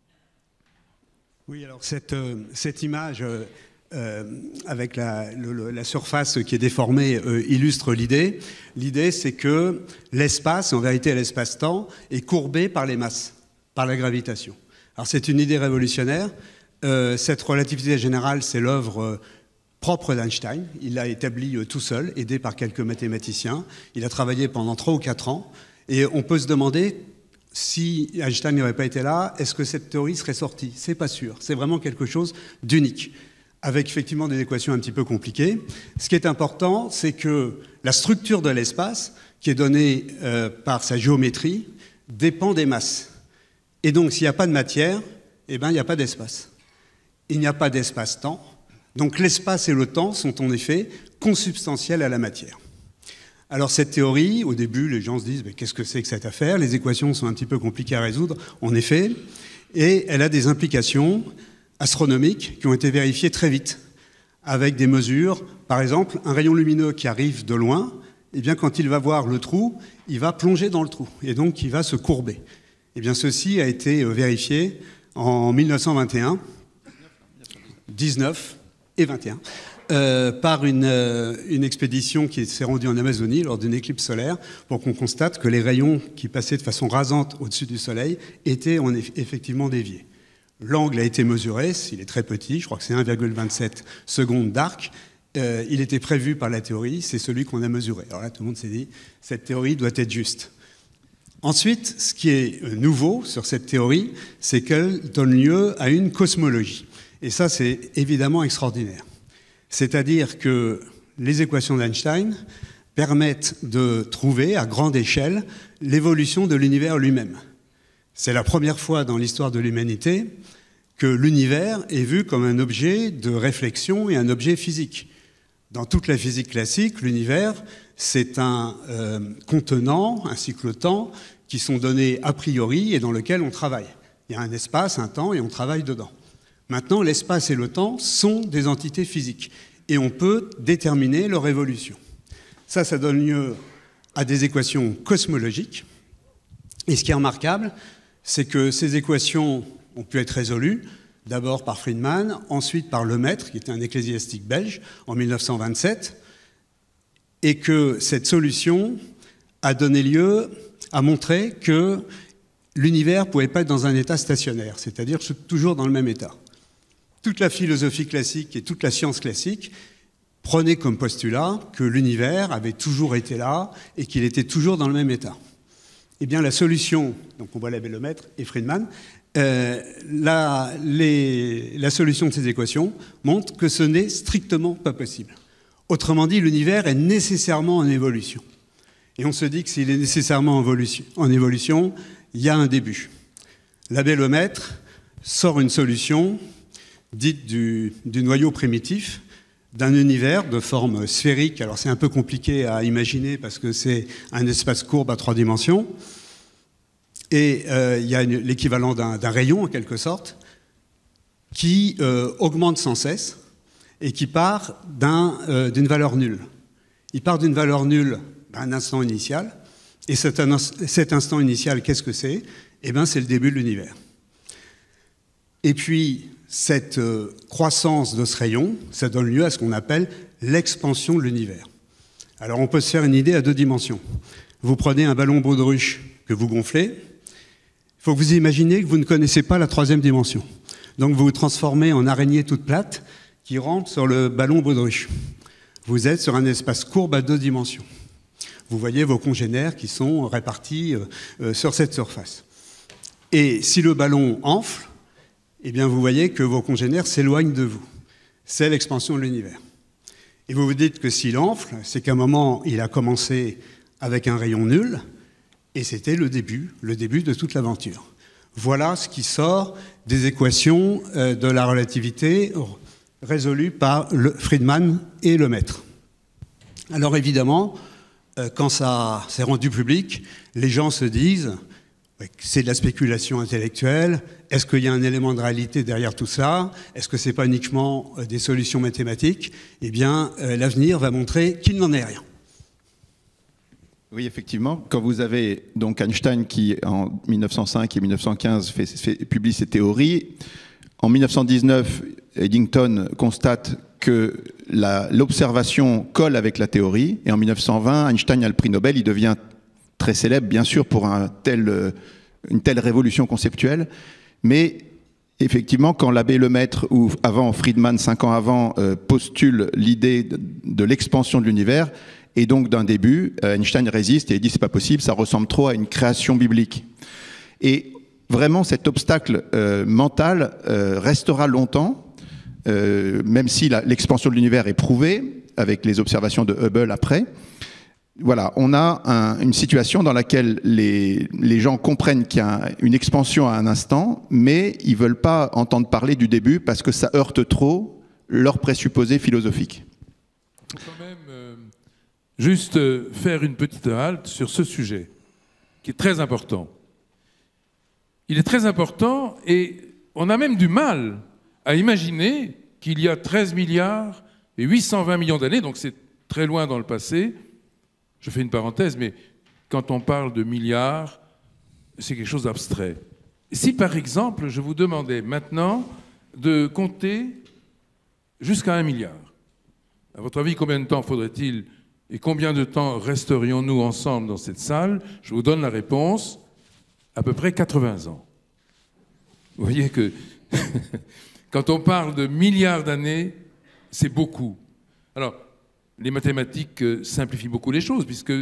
E: Oui, alors cette image... avec la surface qui est déformée illustre l'idée. L'idée, c'est que l'espace, en vérité l'espace-temps, est courbé par les masses, par la gravitation. Alors c'est une idée révolutionnaire. Cette relativité générale, c'est l'œuvre propre d'Einstein. Il l'a établie tout seul, aidé par quelques mathématiciens. Il a travaillé pendant 3 ou 4 ans. Et on peut se demander... si Einstein n'aurait pas été là, est-ce que cette théorie serait sortie? C'est pas sûr. C'est vraiment quelque chose d'unique, avec effectivement des équations un petit peu compliquées. Ce qui est important, c'est que la structure de l'espace, qui est donnée par sa géométrie, dépend des masses. Et donc, s'il n'y a pas de matière, eh ben, il n'y a pas d'espace. Il n'y a pas d'espace-temps. Donc, l'espace et le temps sont en effet consubstantiels à la matière. Alors, cette théorie, au début, les gens se disent « qu'est-ce que c'est que cette affaire ?» Les équations sont un petit peu compliquées à résoudre, en effet, et elle a des implications astronomiques qui ont été vérifiées très vite, avec des mesures. Par exemple, un rayon lumineux qui arrive de loin, eh bien, quand il va voir le trou, il va plonger dans le trou, et donc il va se courber. Eh bien, ceci a été vérifié en 1921, 19 et 21, par une expédition qui s'est rendue en Amazonie lors d'une éclipse solaire, pour qu'on constate que les rayons qui passaient de façon rasante au-dessus du Soleil étaient effectivement déviés. L'angle a été mesuré, il est très petit, je crois que c'est 1,27 secondes d'arc. Il était prévu par la théorie, c'est celui qu'on a mesuré. Alors là, tout le monde s'est dit, cette théorie doit être juste. Ensuite, ce qui est nouveau sur cette théorie, c'est qu'elle donne lieu à une cosmologie. Et ça, c'est évidemment extraordinaire. C'est-à-dire que les équations d'Einstein permettent de trouver à grande échelle l'évolution de l'univers lui-même. C'est la première fois dans l'histoire de l'humanité que l'univers est vu comme un objet de réflexion et un objet physique. Dans toute la physique classique, l'univers, c'est un contenant, un cycle-temps, qui sont donnés a priori et dans lequel on travaille. Il y a un espace, un temps, et on travaille dedans. Maintenant, l'espace et le temps sont des entités physiques, et on peut déterminer leur évolution. Ça donne lieu à des équations cosmologiques. Et ce qui est remarquable, c'est que ces équations ont pu être résolues, d'abord par Friedman, ensuite par Lemaître, qui était un ecclésiastique belge, en 1927, et que cette solution a donné lieu à montrer que l'univers ne pouvait pas être dans un état stationnaire, c'est-à-dire toujours dans le même état. Toute la philosophie classique et toute la science classique prenaient comme postulat que l'univers avait toujours été là et qu'il était toujours dans le même état. Eh bien, la solution, donc on voit la Lemaître et Friedman, la solution de ces équations montre que ce n'est strictement pas possible. Autrement dit, l'univers est nécessairement en évolution. Et on se dit que s'il est nécessairement en évolution, il y a un début. L'abbé Lemaître sort une solution dite du noyau primitif d'un univers de forme sphérique. Alors c'est un peu compliqué à imaginer parce que c'est un espace courbe à 3 dimensions. Et il y a l'équivalent d'un rayon, en quelque sorte, qui augmente sans cesse et qui part d'une valeur nulle. Il part d'une valeur nulle à un instant initial. Et cet instant initial, qu'est-ce que c'est? Eh bien, c'est le début de l'univers. Et puis, cette croissance de ce rayon, ça donne lieu à ce qu'on appelle l'expansion de l'univers. Alors, on peut se faire une idée à 2 dimensions. Vous prenez un ballon baudruche que vous gonflez. Il faut que vous imaginez que vous ne connaissez pas la 3e dimension. Donc, vous vous transformez en araignée toute plate qui rentre sur le ballon baudruche. Vous êtes sur un espace courbe à 2 dimensions. Vous voyez vos congénères qui sont répartis sur cette surface. Et si le ballon enfle, eh bien vous voyez que vos congénères s'éloignent de vous. C'est l'expansion de l'univers. Et vous vous dites que s'il enfle, c'est qu'à un moment, il a commencé avec un rayon nul, et c'était le début de toute l'aventure. Voilà ce qui sort des équations de la relativité résolues par Friedman et Lemaître. Alors évidemment, quand ça s'est rendu public, les gens se disent que c'est de la spéculation intellectuelle. Est-ce qu'il y a un élément de réalité derrière tout ça? Est-ce que ce n'est pas uniquement des solutions mathématiques? Eh bien, l'avenir va montrer qu'il n'en est rien.
D: Oui, effectivement. Quand vous avez donc Einstein qui, en 1905 et 1915, publie ses théories, en 1919, Eddington constate que l'observation colle avec la théorie, et en 1920, Einstein a le prix Nobel, il devient très célèbre, bien sûr, pour une telle révolution conceptuelle, mais effectivement, quand l'abbé Lemaître, ou avant Friedman, 5 ans avant, postule l'idée de l'expansion de l'univers, et donc d'un début, Einstein résiste et il dit c'est pas possible, ça ressemble trop à une création biblique. Et vraiment, cet obstacle mental restera longtemps, même si l'expansion de l'univers est prouvée, avec les observations de Hubble après. Voilà, on a une situation dans laquelle les gens comprennent qu'il y a une expansion à un instant, mais ils ne veulent pas entendre parler du début parce que ça heurte trop leurs présupposés philosophiques.
A: Il faut quand même juste faire une petite halte sur ce sujet, qui est très important. Il est très important et on a même du mal à imaginer qu'il y a 13 milliards et 820 millions d'années, donc c'est très loin dans le passé. Je fais une parenthèse, mais quand on parle de milliards, c'est quelque chose d'abstrait. Si par exemple, je vous demandais maintenant de compter jusqu'à 1 milliard, à votre avis, combien de temps faudrait-il et combien de temps resterions-nous ensemble dans cette salle? Je vous donne la réponse, à peu près 80 ans. Vous voyez que quand on parle de milliards d'années, c'est beaucoup. Alors, les mathématiques simplifient beaucoup les choses, puisque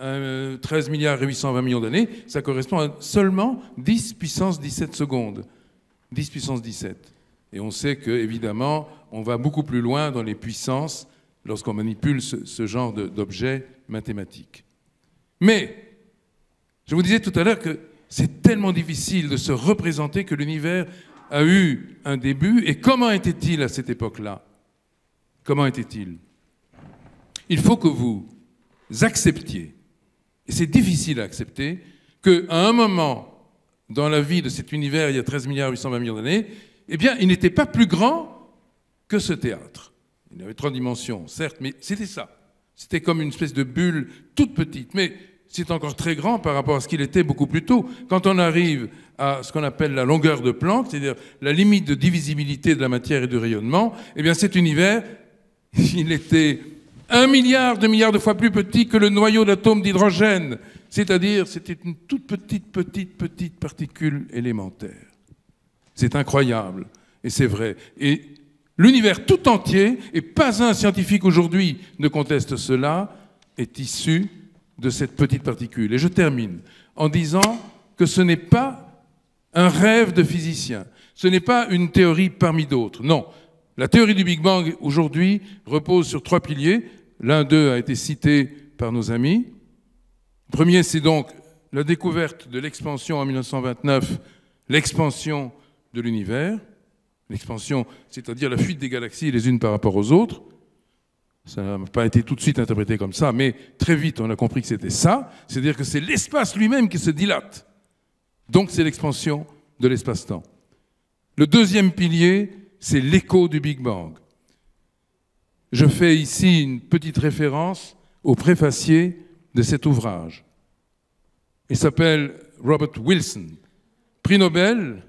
A: 13 milliards et 820 millions d'années, ça correspond à seulement 10 puissance 17 secondes. 10 puissance 17. Et on sait qu'évidemment, on va beaucoup plus loin dans les puissances lorsqu'on manipule ce genre d'objets mathématiques. Mais, je vous disais tout à l'heure que c'est tellement difficile de se représenter que l'univers a eu un début. Et comment était-il à cette époque-là? Comment était-il? Il faut que vous acceptiez, et c'est difficile à accepter, qu'à un moment dans la vie de cet univers, il y a 13 milliards 820 millions d'années, eh bien, il n'était pas plus grand que ce théâtre. Il avait 3 dimensions, certes, mais c'était ça. C'était comme une espèce de bulle toute petite, mais c'est encore très grand par rapport à ce qu'il était beaucoup plus tôt. Quand on arrive à ce qu'on appelle la longueur de Planck, c'est-à-dire la limite de divisibilité de la matière et du rayonnement, eh bien, cet univers, il était 1 milliard, 2 milliards de fois plus petit que le noyau d'atome d'hydrogène. C'est-à-dire, c'était une toute petite particule élémentaire. C'est incroyable, et c'est vrai. Et l'univers tout entier, et pas un scientifique aujourd'hui ne conteste cela, est issu de cette petite particule. Et je termine en disant que ce n'est pas un rêve de physicien, ce n'est pas une théorie parmi d'autres. Non, la théorie du Big Bang aujourd'hui repose sur 3 piliers. L'un d'eux a été cité par nos amis. Le premier, c'est donc la découverte de l'expansion en 1929, l'expansion de l'univers. L'expansion, c'est-à-dire la fuite des galaxies les unes par rapport aux autres. Ça n'a pas été tout de suite interprété comme ça, mais très vite on a compris que c'était ça. C'est-à-dire que c'est l'espace lui-même qui se dilate. Donc c'est l'expansion de l'espace-temps. Le deuxième pilier, c'est l'écho du Big Bang. Je fais ici une petite référence au préfacier de cet ouvrage. Il s'appelle Robert Wilson, prix Nobel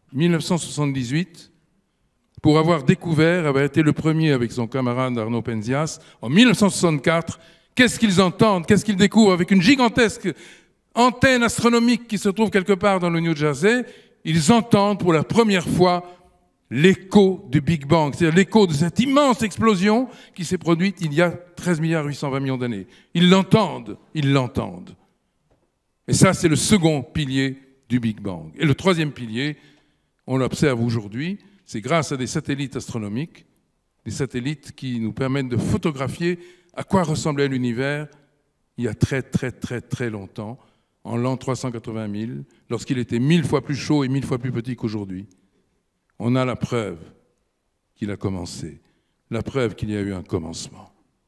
A: 1978, pour avoir découvert, avait été le premier avec son camarade Arnaud Penzias, en 1964, qu'est-ce qu'ils entendent, qu'est-ce qu'ils découvrent avec une gigantesque antenne astronomique qui se trouve quelque part dans le New Jersey. Ils entendent pour la première fois l'écho du Big Bang, c'est-à-dire l'écho de cette immense explosion qui s'est produite il y a 13 milliards 820 millions d'années. Ils l'entendent, ils l'entendent. Et ça, c'est le second pilier du Big Bang. Et le troisième pilier, on l'observe aujourd'hui, c'est grâce à des satellites astronomiques, des satellites qui nous permettent de photographier à quoi ressemblait l'univers il y a très longtemps, en l'an 380 000, lorsqu'il était 1000 fois plus chaud et 1000 fois plus petit qu'aujourd'hui. On a la preuve qu'il a commencé, la preuve qu'il y a eu un commencement.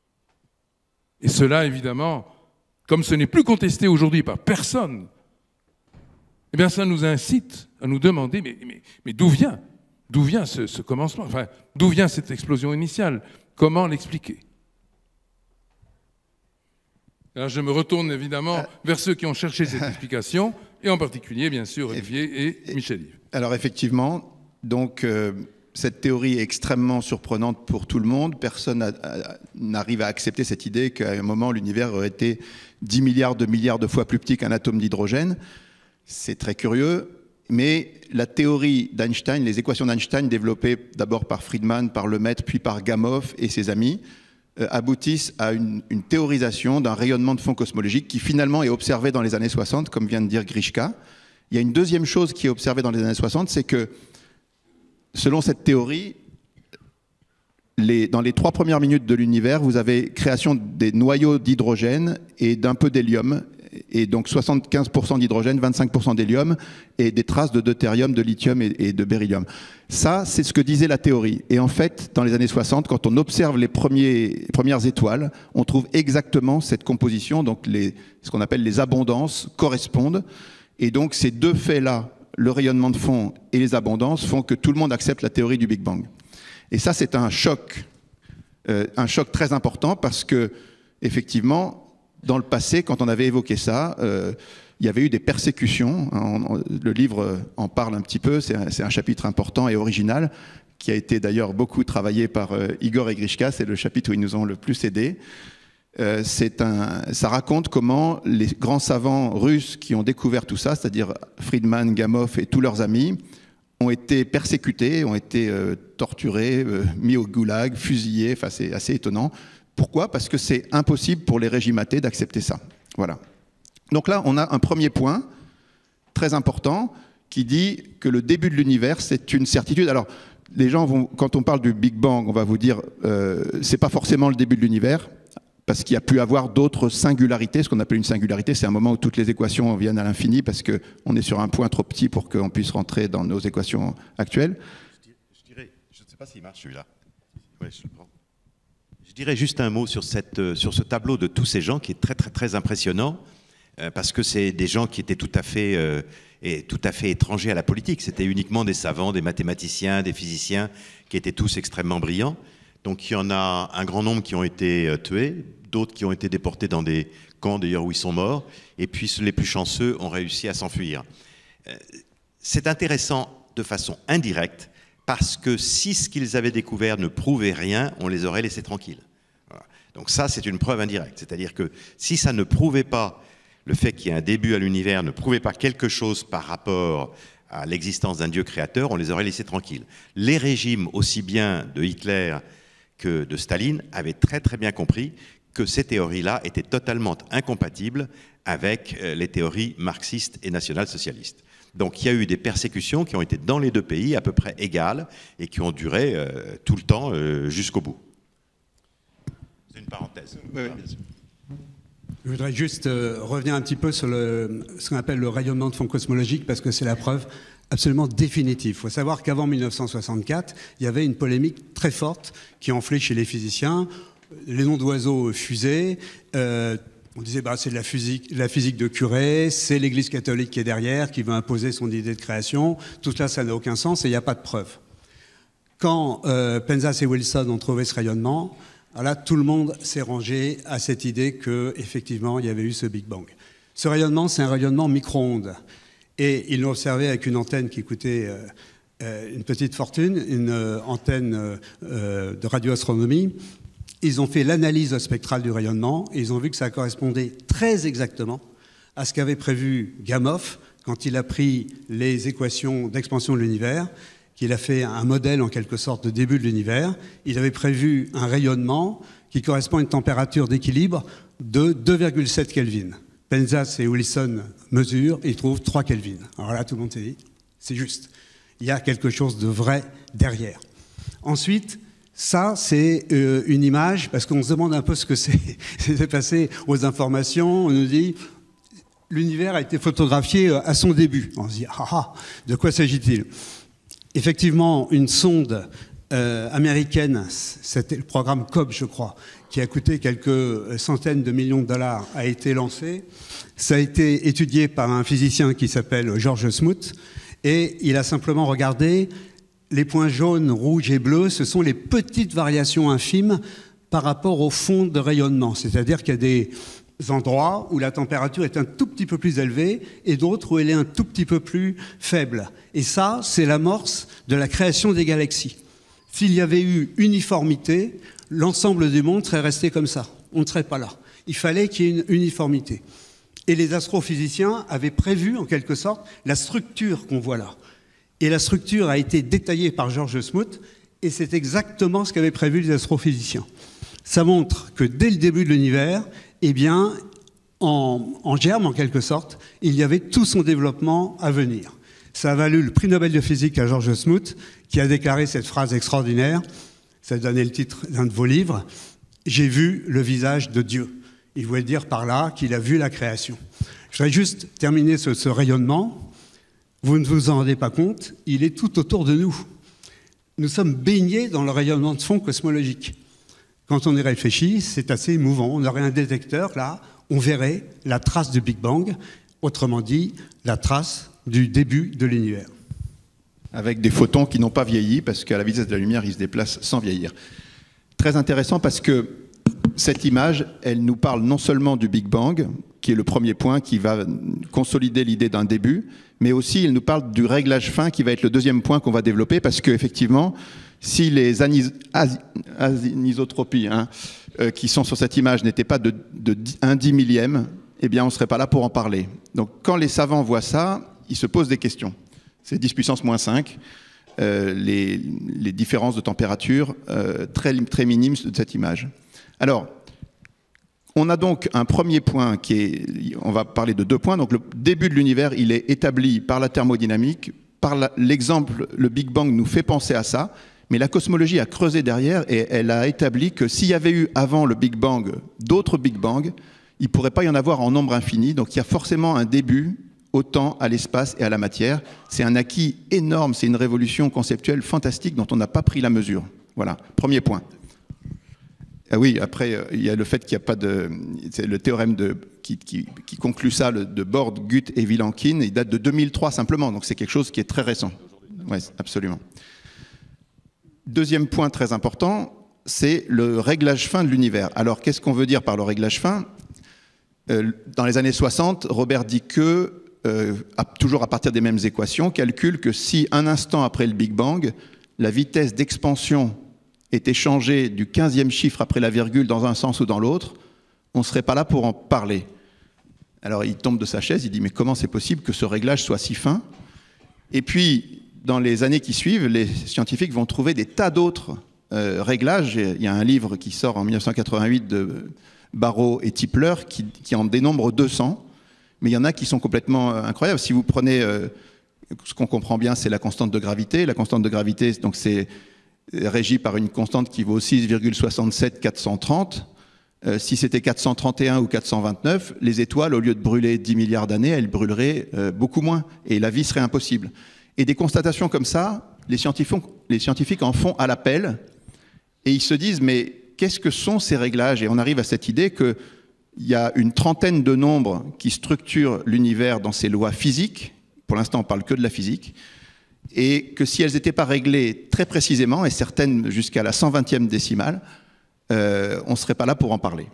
A: Et cela, évidemment, comme ce n'est plus contesté aujourd'hui par personne, eh bien, ça nous incite à nous demander, mais d'où vient ce commencement? Enfin, d'où vient cette explosion initiale? Comment l'expliquer? Alors, je me retourne évidemment vers ceux qui ont cherché cette explication, et en particulier, bien sûr, Olivier et Michel-Yves.
D: Alors, effectivement, donc, cette théorie est extrêmement surprenante pour tout le monde. Personne n'arrive à accepter cette idée qu'à un moment, l'univers aurait été 10 milliards de fois plus petit qu'un atome d'hydrogène. C'est très curieux. Mais la théorie d'Einstein, les équations d'Einstein développées d'abord par Friedman, par Lemaitre, puis par Gamow et ses amis, aboutissent à une théorisation d'un rayonnement de fond cosmologique qui finalement est observé dans les années 60, comme vient de dire Grishka. Il y a une deuxième chose qui est observée dans les années 60, c'est que selon cette théorie, dans les 3 premières minutes de l'univers, vous avez création des noyaux d'hydrogène et d'un peu d'hélium, et donc 75% d'hydrogène, 25% d'hélium, et des traces de deutérium, de lithium et de beryllium. Ça, c'est ce que disait la théorie. Et en fait, dans les années 60, quand on observe les premières étoiles, on trouve exactement cette composition, donc ce qu'on appelle les abondances correspondent. Et donc ces deux faits-là, le rayonnement de fond et les abondances, font que tout le monde accepte la théorie du Big Bang. Et ça, c'est un choc très important parce que, effectivement, dans le passé, quand on avait évoqué ça, il y avait eu des persécutions. Le livre en parle un petit peu, c'est un chapitre important et original, qui a été d'ailleurs beaucoup travaillé par Igor et Grishka, c'est le chapitre où ils nous ont le plus aidés. Ça raconte comment les grands savants russes qui ont découvert tout ça, c'est-à-dire Friedman, Gamow et tous leurs amis, ont été persécutés, ont été torturés, mis au goulag, fusillés, enfin c'est assez étonnant. Pourquoi? Parce que c'est impossible pour les régimes athées d'accepter ça. Voilà. Donc là, on a un premier point très important qui dit que le début de l'univers, c'est une certitude. Alors, les gens vont, quand on parle du Big Bang, on va vous dire, c'est pas forcément le début de l'univers, parce qu'il y a pu avoir d'autres singularités. Ce qu'on appelle une singularité, c'est un moment où toutes les équations viennent à l'infini, parce qu'on est sur un point trop petit pour qu'on puisse rentrer dans nos équations actuelles.
C: Je ne sais pas s'il marche celui-là. Ouais, je le prends. Je dirais juste un mot sur ce tableau de tous ces gens qui est très très très impressionnant, parce que c'est des gens qui étaient tout à fait étrangers à la politique. C'était uniquement des savants, des mathématiciens, des physiciens qui étaient tous extrêmement brillants. Donc il y en a un grand nombre qui ont été tués, d'autres qui ont été déportés dans des camps d'ailleurs où ils sont morts, et puis les plus chanceux ont réussi à s'enfuir. C'est intéressant de façon indirecte, parce que si ce qu'ils avaient découvert ne prouvait rien, on les aurait laissés tranquilles. Voilà. Donc ça, c'est une preuve indirecte. C'est-à-dire que si ça ne prouvait pas, le fait qu'il y ait un début à l'univers ne prouvait pas quelque chose par rapport à l'existence d'un Dieu créateur, on les aurait laissés tranquilles. Les régimes, aussi bien de Hitler que de Staline, avaient très très bien compris que ces théories-là étaient totalement incompatibles avec les théories marxistes et national-socialistes. Donc il y a eu des persécutions qui ont été dans les deux pays à peu près égales et qui ont duré tout le temps jusqu'au bout. C'est une parenthèse.
D: Oui.
E: Je voudrais juste revenir un petit peu sur ce qu'on appelle le rayonnement de fond cosmologique, parce que c'est la preuve absolument définitive. Il faut savoir qu'avant 1964, il y avait une polémique très forte qui enflait chez les physiciens. Les noms d'oiseaux fusaient. On disait c'est de la physique de Curie, c'est l'Église catholique qui est derrière, qui veut imposer son idée de création. Tout cela, ça n'a aucun sens et il n'y a pas de preuve. Quand Penzas et Wilson ont trouvé ce rayonnement, alors là, tout le monde s'est rangé à cette idée qu'effectivement, il y avait eu ce Big Bang. Ce rayonnement, c'est un rayonnement micro-ondes. Et ils l'ont observé avec une antenne qui coûtait une petite fortune, une antenne de radioastronomie. Ils ont fait l'analyse spectrale du rayonnement et ils ont vu que ça correspondait très exactement à ce qu'avait prévu Gamow quand il a pris les équations d'expansion de l'univers, qu'il a fait un modèle en quelque sorte de début de l'univers. Il avait prévu un rayonnement qui correspond à une température d'équilibre de 2,7 Kelvin. Penzas et Wilson mesurent et ils trouvent 3 Kelvin. Alors là, tout le monde s'est dit, c'est juste. Il y a quelque chose de vrai derrière. Ensuite, ça, c'est une image, parce qu'on se demande un peu ce que c'est passé aux informations. On nous dit, l'univers a été photographié à son début. On se dit, de quoi s'agit-il ? Effectivement, une sonde américaine, c'était le programme COBE, je crois, qui a coûté quelques centaines de millions de dollars, a été lancé. Ça a été étudié par un physicien qui s'appelle George Smoot, et il a simplement regardé les points jaunes, rouges et bleus, ce sont les petites variations infimes par rapport au fond de rayonnement. C'est-à-dire qu'il y a des endroits où la température est un tout petit peu plus élevée et d'autres où elle est un tout petit peu plus faible. Et ça, c'est l'amorce de la création des galaxies. S'il y avait eu uniformité, l'ensemble du monde serait resté comme ça. On ne serait pas là. Il fallait qu'il y ait une uniformité. Et les astrophysiciens avaient prévu, en quelque sorte, la structure qu'on voit là. Et la structure a été détaillée par George Smoot, et c'est exactement ce qu'avaient prévu les astrophysiciens. Ça montre que dès le début de l'univers, eh bien, en germe, en quelque sorte, il y avait tout son développement à venir. Ça a valu le prix Nobel de physique à George Smoot, qui a déclaré cette phrase extraordinaire, ça donnait le titre d'un de vos livres, « J'ai vu le visage de Dieu ». Il voulait dire par là qu'il a vu la création. Je voudrais juste terminer ce rayonnement. Vous ne vous en rendez pas compte, il est tout autour de nous. Nous sommes baignés dans le rayonnement de fond cosmologique. Quand on y réfléchit, c'est assez émouvant. On aurait un détecteur, là, on verrait la trace du Big Bang, autrement dit, la trace du début de l'univers.
D: Avec des photons qui n'ont pas vieilli, parce qu'à la vitesse de la lumière, ils se déplacent sans vieillir. Très intéressant parce que cette image, elle nous parle non seulement du Big Bang, qui est le premier point qui va consolider l'idée d'un début, mais aussi il nous parle du réglage fin qui va être le deuxième point qu'on va développer, parce qu'effectivement, si les anisotropies qui sont sur cette image n'étaient pas de 1/10 millième, eh bien on ne serait pas là pour en parler. Donc quand les savants voient ça, ils se posent des questions. C'est 10 puissance moins 5, les différences de température très minimes de cette image. Alors, On a donc un premier point qui est, on va parler de 2 points. Donc le début de l'univers, il est établi par la thermodynamique, par l'exemple, le Big Bang nous fait penser à ça, mais la cosmologie a creusé derrière et elle a établi que s'il y avait eu avant le Big Bang d'autres Big Bang, il ne pourrait pas y en avoir en nombre infini. Donc il y a forcément un début au temps, à l'espace et à la matière. C'est un acquis énorme, c'est une révolution conceptuelle fantastique dont on n'a pas pris la mesure. Voilà, premier point. Ah oui, après, il y a le fait qu'il n'y a pas de... C'est le théorème qui conclut ça, de Borde, Guth et Vilenkin. Il date de 2003 simplement, donc c'est quelque chose qui est très récent. Oui, absolument. Deuxième point très important, c'est le réglage fin de l'univers. Alors, qu'est-ce qu'on veut dire par le réglage fin? Dans les années 60, Robert Dicke, toujours à partir des mêmes équations, calcule que si un instant après le Big Bang, la vitesse d'expansion était changée du 15e chiffre après la virgule dans un sens ou dans l'autre, on ne serait pas là pour en parler. Alors il tombe de sa chaise, il dit mais comment c'est possible que ce réglage soit si fin? Et puis dans les années qui suivent, les scientifiques vont trouver des tas d'autres réglages. Il y a un livre qui sort en 1988 de Barrow et Tipler qui en dénombre 200, mais il y en a qui sont complètement incroyables. Si vous prenez, ce qu'on comprend bien, c'est la constante de gravité. La constante de gravité, donc c'est régi par une constante qui vaut 6,67 430. Si c'était 431 ou 429, les étoiles, au lieu de brûler 10 milliards d'années, elles brûleraient beaucoup moins, et la vie serait impossible. Et des constatations comme ça, les scientifiques en font à l'appel, et ils se disent, mais qu'est-ce que sont ces réglages? Et on arrive à cette idée qu'il y a une trentaine de nombres qui structurent l'univers dans ses lois physiques. Pour l'instant, on ne parle que de la physique. Et que si elles n'étaient pas réglées très précisément, et certaines jusqu'à la 120e décimale, on ne serait pas là pour en parler.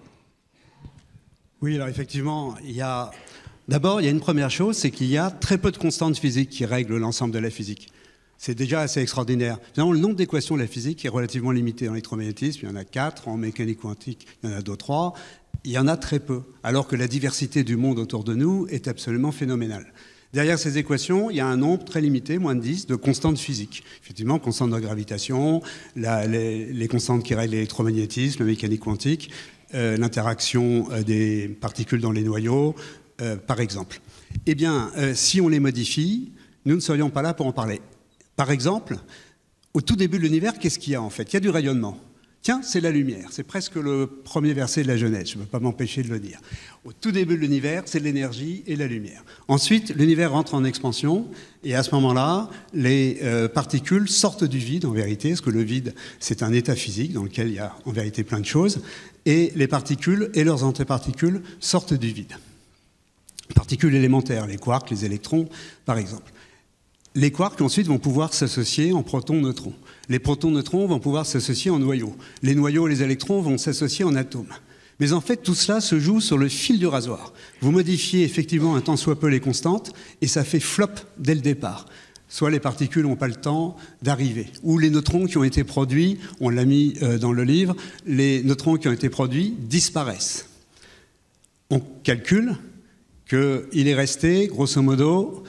E: Oui, alors effectivement, d'abord, il y a une première chose, c'est qu'il y a très peu de constantes physiques qui règlent l'ensemble de la physique. C'est déjà assez extraordinaire. Finalement, le nombre d'équations de la physique est relativement limité. En électromagnétisme, il y en a 4, en mécanique quantique, il y en a 2, 3. Il y en a très peu, alors que la diversité du monde autour de nous est absolument phénoménale. Derrière ces équations, il y a un nombre très limité, moins de 10, de constantes physiques. Effectivement, constantes de gravitation, les constantes qui règlent l'électromagnétisme, la mécanique quantique, l'interaction des particules dans les noyaux, par exemple. Eh bien, si on les modifie, nous ne serions pas là pour en parler. Par exemple, au tout début de l'univers, qu'est-ce qu'il y a en fait? Il y a du rayonnement. Tiens, c'est la lumière. C'est presque le premier verset de la Genèse. Je ne peux pas m'empêcher de le dire. Au tout début de l'univers, c'est l'énergie et la lumière. Ensuite, l'univers rentre en expansion et à ce moment-là, les particules sortent du vide, en vérité, parce que le vide, c'est un état physique dans lequel il y a en vérité plein de choses, et les particules et leurs antiparticules sortent du vide. Particules élémentaires, les quarks, les électrons, par exemple. Les quarks, ensuite, vont pouvoir s'associer en protons-neutrons. Les protons-neutrons vont pouvoir s'associer en noyaux. Les noyaux et les électrons vont s'associer en atomes. Mais en fait, tout cela se joue sur le fil du rasoir. Vous modifiez effectivement un tant soit peu les constantes, et ça fait flop dès le départ. Soit les particules n'ont pas le temps d'arriver, ou les neutrons qui ont été produits, on l'a mis dans le livre, les neutrons qui ont été produits disparaissent. On calcule qu'il est resté, grosso modo,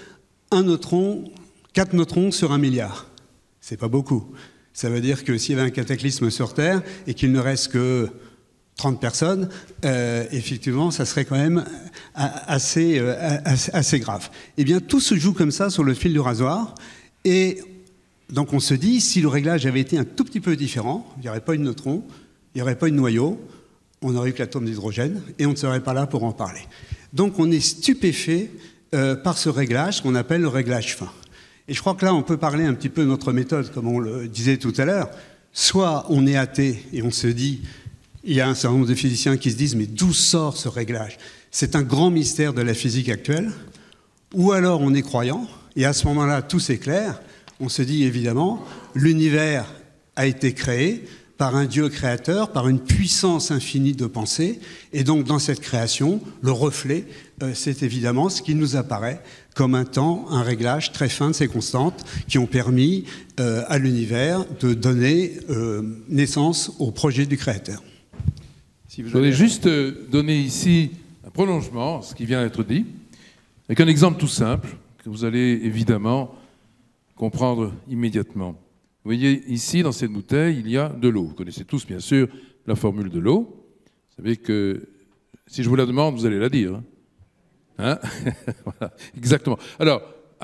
E: 4 neutrons sur 1 milliard. C'est pas beaucoup. Ça veut dire que s'il y avait un cataclysme sur Terre et qu'il ne reste que 30 personnes, effectivement, ça serait quand même assez grave. Eh bien, tout se joue comme ça sur le fil du rasoir. Et donc, on se dit, si le réglage avait été un tout petit peu différent, il n'y aurait pas eu de neutrons, il n'y aurait pas eu de noyau, on n'aurait eu que l'atome d'hydrogène, et on ne serait pas là pour en parler. Donc, on est stupéfait par ce réglage qu'on appelle le réglage fin. Et je crois que là, on peut parler un petit peu de notre méthode, comme on le disait tout à l'heure. Soit on est athée et on se dit, il y a un certain nombre de physiciens qui se disent, mais d'où sort ce réglage? C'est un grand mystère de la physique actuelle. Ou alors on est croyant, et à ce moment-là, tout s'éclaire. On se dit, évidemment, l'univers a été créé par un Dieu créateur, par une puissance infinie de pensée. Et donc, dans cette création, le reflet, c'est évidemment ce qui nous apparaît comme un réglage très fin de ces constantes qui ont permis à l'univers de donner naissance au projet du créateur.
A: Je voudrais juste donner ici un prolongement, ce qui vient d'être dit, avec un exemple tout simple, que vous allez évidemment comprendre immédiatement. Vous voyez, ici, dans cette bouteille, il y a de l'eau. Vous connaissez tous, bien sûr, la formule de l'eau. Vous savez que Si je vous la demande, vous allez la dire. Hein? Voilà, exactement. Alors,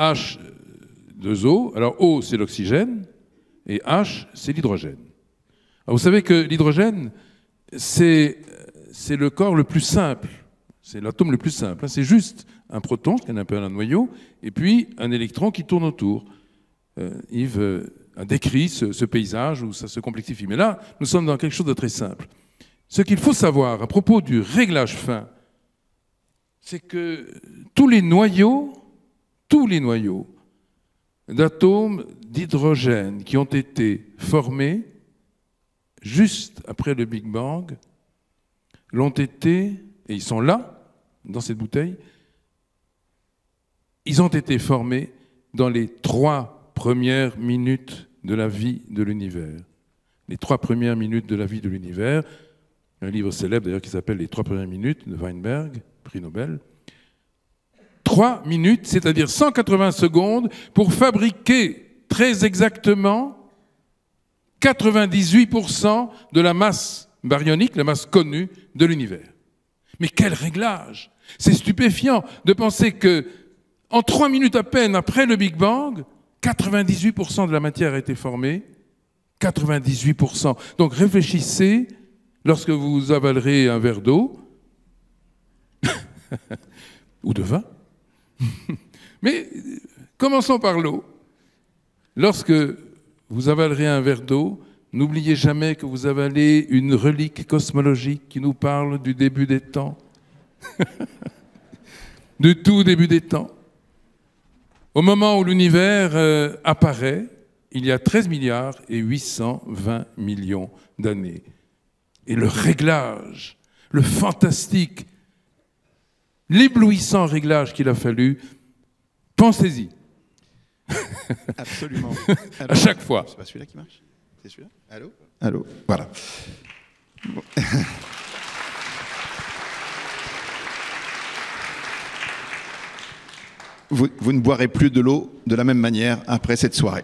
A: H2O, alors O, c'est l'oxygène, et H, c'est l'hydrogène. Alors, vous savez que l'hydrogène, c'est le corps le plus simple, c'est l'atome le plus simple. C'est juste un proton, qui est un peu un noyau, et puis un électron qui tourne autour. Yves a décrit ce paysage où ça se complexifie. Mais là, nous sommes dans quelque chose de très simple. Ce qu'il faut savoir à propos du réglage fin, c'est que tous les noyaux d'atomes d'hydrogène qui ont été formés juste après le Big Bang l'ont été, et ils sont là, dans cette bouteille, ils ont été formés dans les 3 premières minutes de la vie de l'univers. Les 3 premières minutes de la vie de l'univers, un livre célèbre d'ailleurs qui s'appelle « Les 3 premières minutes » de Weinberg, prix Nobel. 3 minutes, c'est-à-dire 180 secondes, pour fabriquer très exactement 98% de la masse baryonique, la masse connue de l'univers. Mais quel réglage! C'est stupéfiant de penser que, en 3 minutes à peine après le Big Bang, 98% de la matière a été formée. 98%. Donc réfléchissez lorsque vous avalerez un verre d'eau ou de vin. Mais commençons par l'eau. Lorsque vous avalerez un verre d'eau, n'oubliez jamais que vous avalez une relique cosmologique qui nous parle du début des temps. Du tout début des temps. Au moment où l'univers apparaît, il y a 13 milliards et 820 millions d'années. Et le réglage, le fantastique, l'éblouissant réglage qu'il a fallu, pensez-y.
D: Absolument.
A: À chaque fois.
D: C'est pas celui-là qui marche? C'est celui-là? Allô? Allô? Voilà. Bon. Vous ne boirez plus de l'eau de la même manière après cette soirée.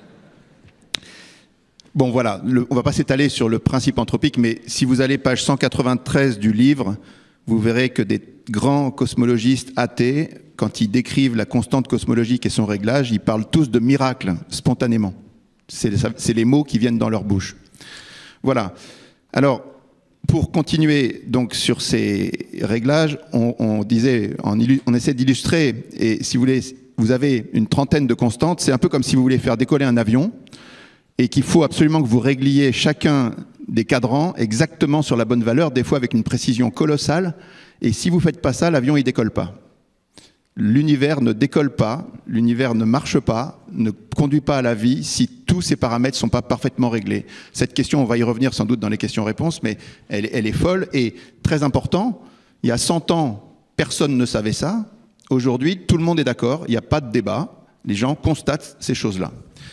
D: Bon voilà, on ne va pas s'étaler sur le principe anthropique, mais si vous allez page 193 du livre, vous verrez que des grands cosmologistes athées, quand ils décrivent la constante cosmologique et son réglage, ils parlent tous de miracles, spontanément. C'est les mots qui viennent dans leur bouche. Voilà. Alors, pour continuer donc sur ces réglages, on essaie d'illustrer, et si vous voulez, vous avez une trentaine de constantes, c'est un peu comme si vous voulez faire décoller un avion, et qu'il faut absolument que vous régliez chacun des cadrans exactement sur la bonne valeur, des fois avec une précision colossale, et si vous ne faites pas ça, l'avion ne décolle pas. L'univers ne décolle pas, l'univers ne marche pas, ne conduit pas à la vie si tous ces paramètres ne sont pas parfaitement réglés. Cette question, on va y revenir sans doute dans les questions-réponses, mais elle est folle et très important. Il y a 100 ans, personne ne savait ça. Aujourd'hui, tout le monde est d'accord, il n'y a pas de débat. Les gens constatent ces choses-là.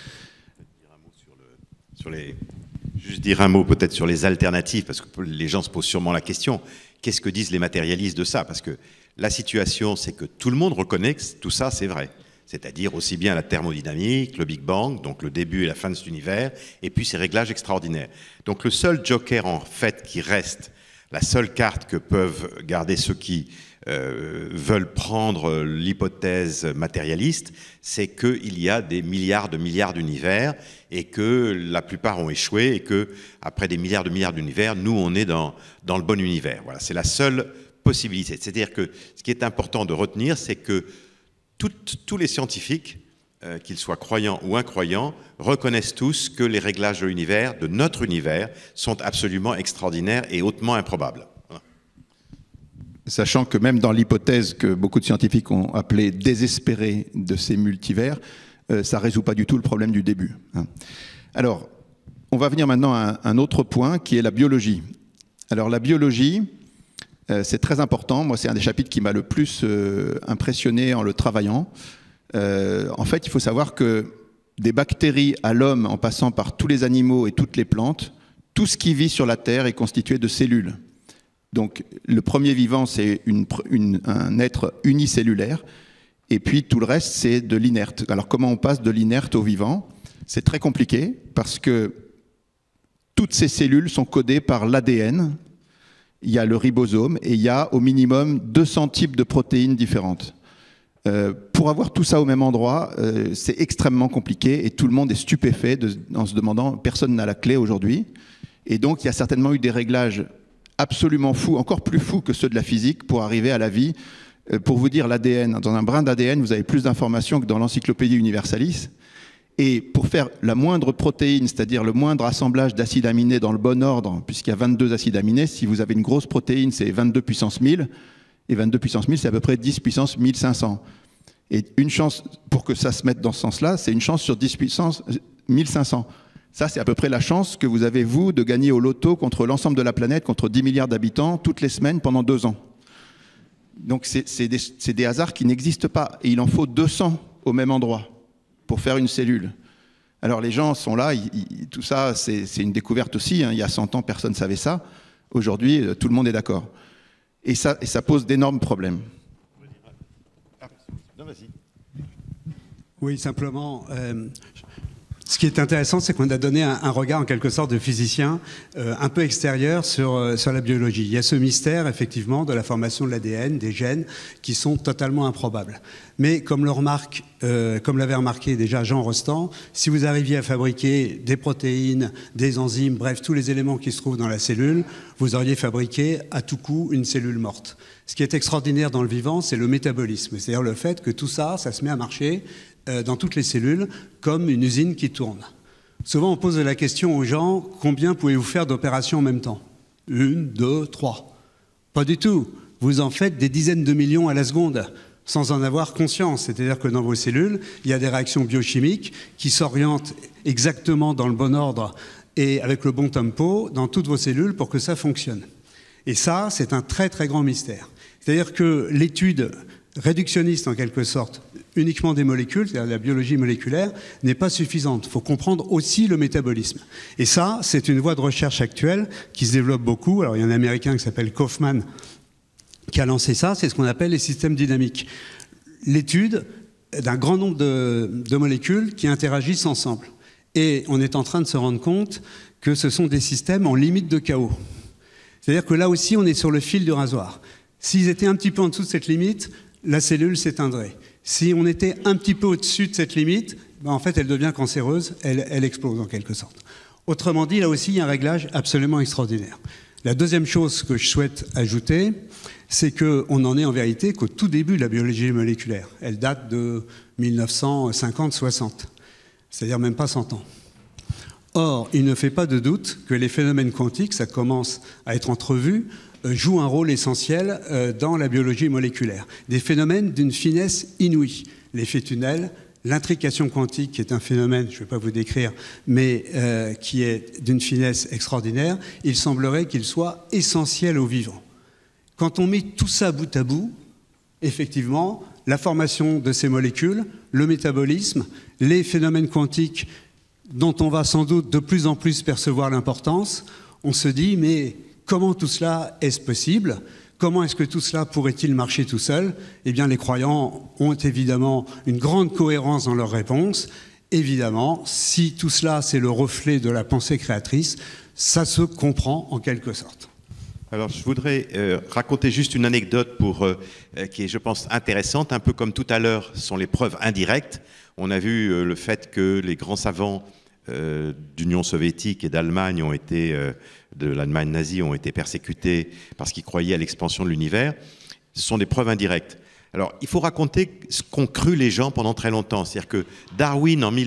C: Juste dire un mot peut-être sur les alternatives, parce que les gens se posent sûrement la question. Qu'est-ce que disent les matérialistes de ça? Parce que la situation, c'est que tout le monde reconnaît que tout ça, c'est vrai. C'est-à-dire aussi bien la thermodynamique, le Big Bang, donc le début et la fin de cet univers, et puis ces réglages extraordinaires. Donc le seul joker, en fait, qui reste, la seule carte que peuvent garder ceux qui veulent prendre l'hypothèse matérialiste, c'est qu'il y a des milliards d'univers et que la plupart ont échoué et que après des milliards d'univers, nous, on est dans le bon univers. Voilà, c'est la seule possibilité. C'est-à-dire que ce qui est important de retenir, c'est que tous les scientifiques, qu'ils soient croyants ou incroyants, reconnaissent tous que les réglages de l'univers, de notre univers, sont absolument extraordinaires et hautement improbables. Voilà.
D: Sachant que même dans l'hypothèse que beaucoup de scientifiques ont appelée désespérée de ces multivers, ça ne résout pas du tout le problème du début. Alors, on va venir maintenant à un autre point qui est la biologie. Alors la biologie, c'est très important. Moi, c'est un des chapitres qui m'a le plus impressionné en le travaillant. En fait, il faut savoir que des bactéries à l'homme, en passant par tous les animaux et toutes les plantes, tout ce qui vit sur la Terre est constitué de cellules. Donc, le premier vivant, c'est un être unicellulaire, et puis tout le reste, c'est de l'inerte. Alors, comment on passe de l'inerte au vivant? C'est très compliqué, parce que toutes ces cellules sont codées par l'ADN, il y a le ribosome et il y a au minimum 200 types de protéines différentes. Pour avoir tout ça au même endroit, c'est extrêmement compliqué et tout le monde est stupéfait en se demandant, personne n'a la clé aujourd'hui. Et donc il y a certainement eu des réglages absolument fous, encore plus fous que ceux de la physique pour arriver à la vie. Pour vous dire, l'ADN, dans un brin d'ADN, vous avez plus d'informations que dans l'encyclopédie Universalis. Et pour faire la moindre protéine, c'est-à-dire le moindre assemblage d'acides aminés dans le bon ordre, puisqu'il y a 22 acides aminés, si vous avez une grosse protéine, c'est 22 puissance 1000, et 22 puissance 1000, c'est à peu près 10 puissance 1500. Et une chance, pour que ça se mette dans ce sens-là, c'est une chance sur 10 puissance 1500. Ça, c'est à peu près la chance que vous avez, vous, de gagner au loto contre l'ensemble de la planète, contre 10 milliards d'habitants, toutes les semaines, pendant 2 ans. Donc c'est des hasards qui n'existent pas. Et il en faut 200 au même endroit pour faire une cellule. Alors les gens sont là, tout ça c'est une découverte aussi, hein. Il y a 100 ans personne ne savait ça, aujourd'hui tout le monde est d'accord. Et ça pose d'énormes problèmes.
C: Non, vas-y.
E: Oui, simplement, ce qui est intéressant, c'est qu'on a donné un regard en quelque sorte de physicien un peu extérieur sur la biologie. Il y a ce mystère, effectivement, de la formation de l'ADN, des gènes, qui sont totalement improbables. Mais comme l'avait remarqué déjà Jean Rostand, si vous arriviez à fabriquer des protéines, des enzymes, bref, tous les éléments qui se trouvent dans la cellule, vous auriez fabriqué à tout coup une cellule morte. Ce qui est extraordinaire dans le vivant, c'est le métabolisme, c'est-à-dire le fait que tout ça, ça se met à marcher dans toutes les cellules comme une usine qui tourne. Souvent, on pose la question aux gens, combien pouvez-vous faire d'opérations en même temps? 1, 2, 3. Pas du tout. Vous en faites des dizaines de millions à la seconde, sans en avoir conscience. C'est-à-dire que dans vos cellules, il y a des réactions biochimiques qui s'orientent exactement dans le bon ordre et avec le bon tempo dans toutes vos cellules pour que ça fonctionne. Et ça, c'est un très très grand mystère. C'est-à-dire que l'étude réductionniste, en quelque sorte, uniquement des molécules, c'est-à-dire la biologie moléculaire, n'est pas suffisante. Il faut comprendre aussi le métabolisme. Et ça, c'est une voie de recherche actuelle qui se développe beaucoup. Alors, il y a un Américain qui s'appelle Kaufman qui a lancé ça, c'est ce qu'on appelle les systèmes dynamiques. L'étude d'un grand nombre de molécules qui interagissent ensemble. Et on est en train de se rendre compte que ce sont des systèmes en limite de chaos. C'est-à-dire que là aussi, on est sur le fil du rasoir. S'ils étaient un petit peu en dessous de cette limite, la cellule s'éteindrait. Si on était un petit peu au-dessus de cette limite, ben en fait, elle devient cancéreuse, elle explose en quelque sorte. Autrement dit, là aussi, il y a un réglage absolument extraordinaire. La deuxième chose que je souhaite ajouter, c'est qu'on en est en vérité qu'au tout début de la biologie moléculaire. Elle date de 1950-60, c'est-à-dire même pas 100 ans. Or, il ne fait pas de doute que les phénomènes quantiques, ça commence à être entrevu, jouent un rôle essentiel dans la biologie moléculaire. Des phénomènes d'une finesse inouïe. L'effet tunnel, l'intrication quantique, qui est un phénomène, je ne vais pas vous décrire, mais qui est d'une finesse extraordinaire, il semblerait qu'il soit essentiel au vivant. Quand on met tout ça bout à bout, effectivement, la formation de ces molécules, le métabolisme, les phénomènes quantiques dont on va sans doute de plus en plus percevoir l'importance, on se dit, mais comment tout cela est-ce possible? Comment est-ce que tout cela pourrait-il marcher tout seul? Eh bien, les croyants ont évidemment une grande cohérence dans leurs réponses. Évidemment, si tout cela, c'est le reflet de la pensée créatrice, ça se comprend en quelque sorte.
C: Alors, je voudrais raconter juste une anecdote qui est, je pense, intéressante. Un peu comme tout à l'heure, sont les preuves indirectes. On a vu le fait que les grands savants d'Union soviétique et d'Allemagne de l'Allemagne nazie ont été persécutés parce qu'ils croyaient à l'expansion de l'univers. Ce sont des preuves indirectes. Alors, il faut raconter ce qu'ont cru les gens pendant très longtemps. C'est-à-dire que Darwin, en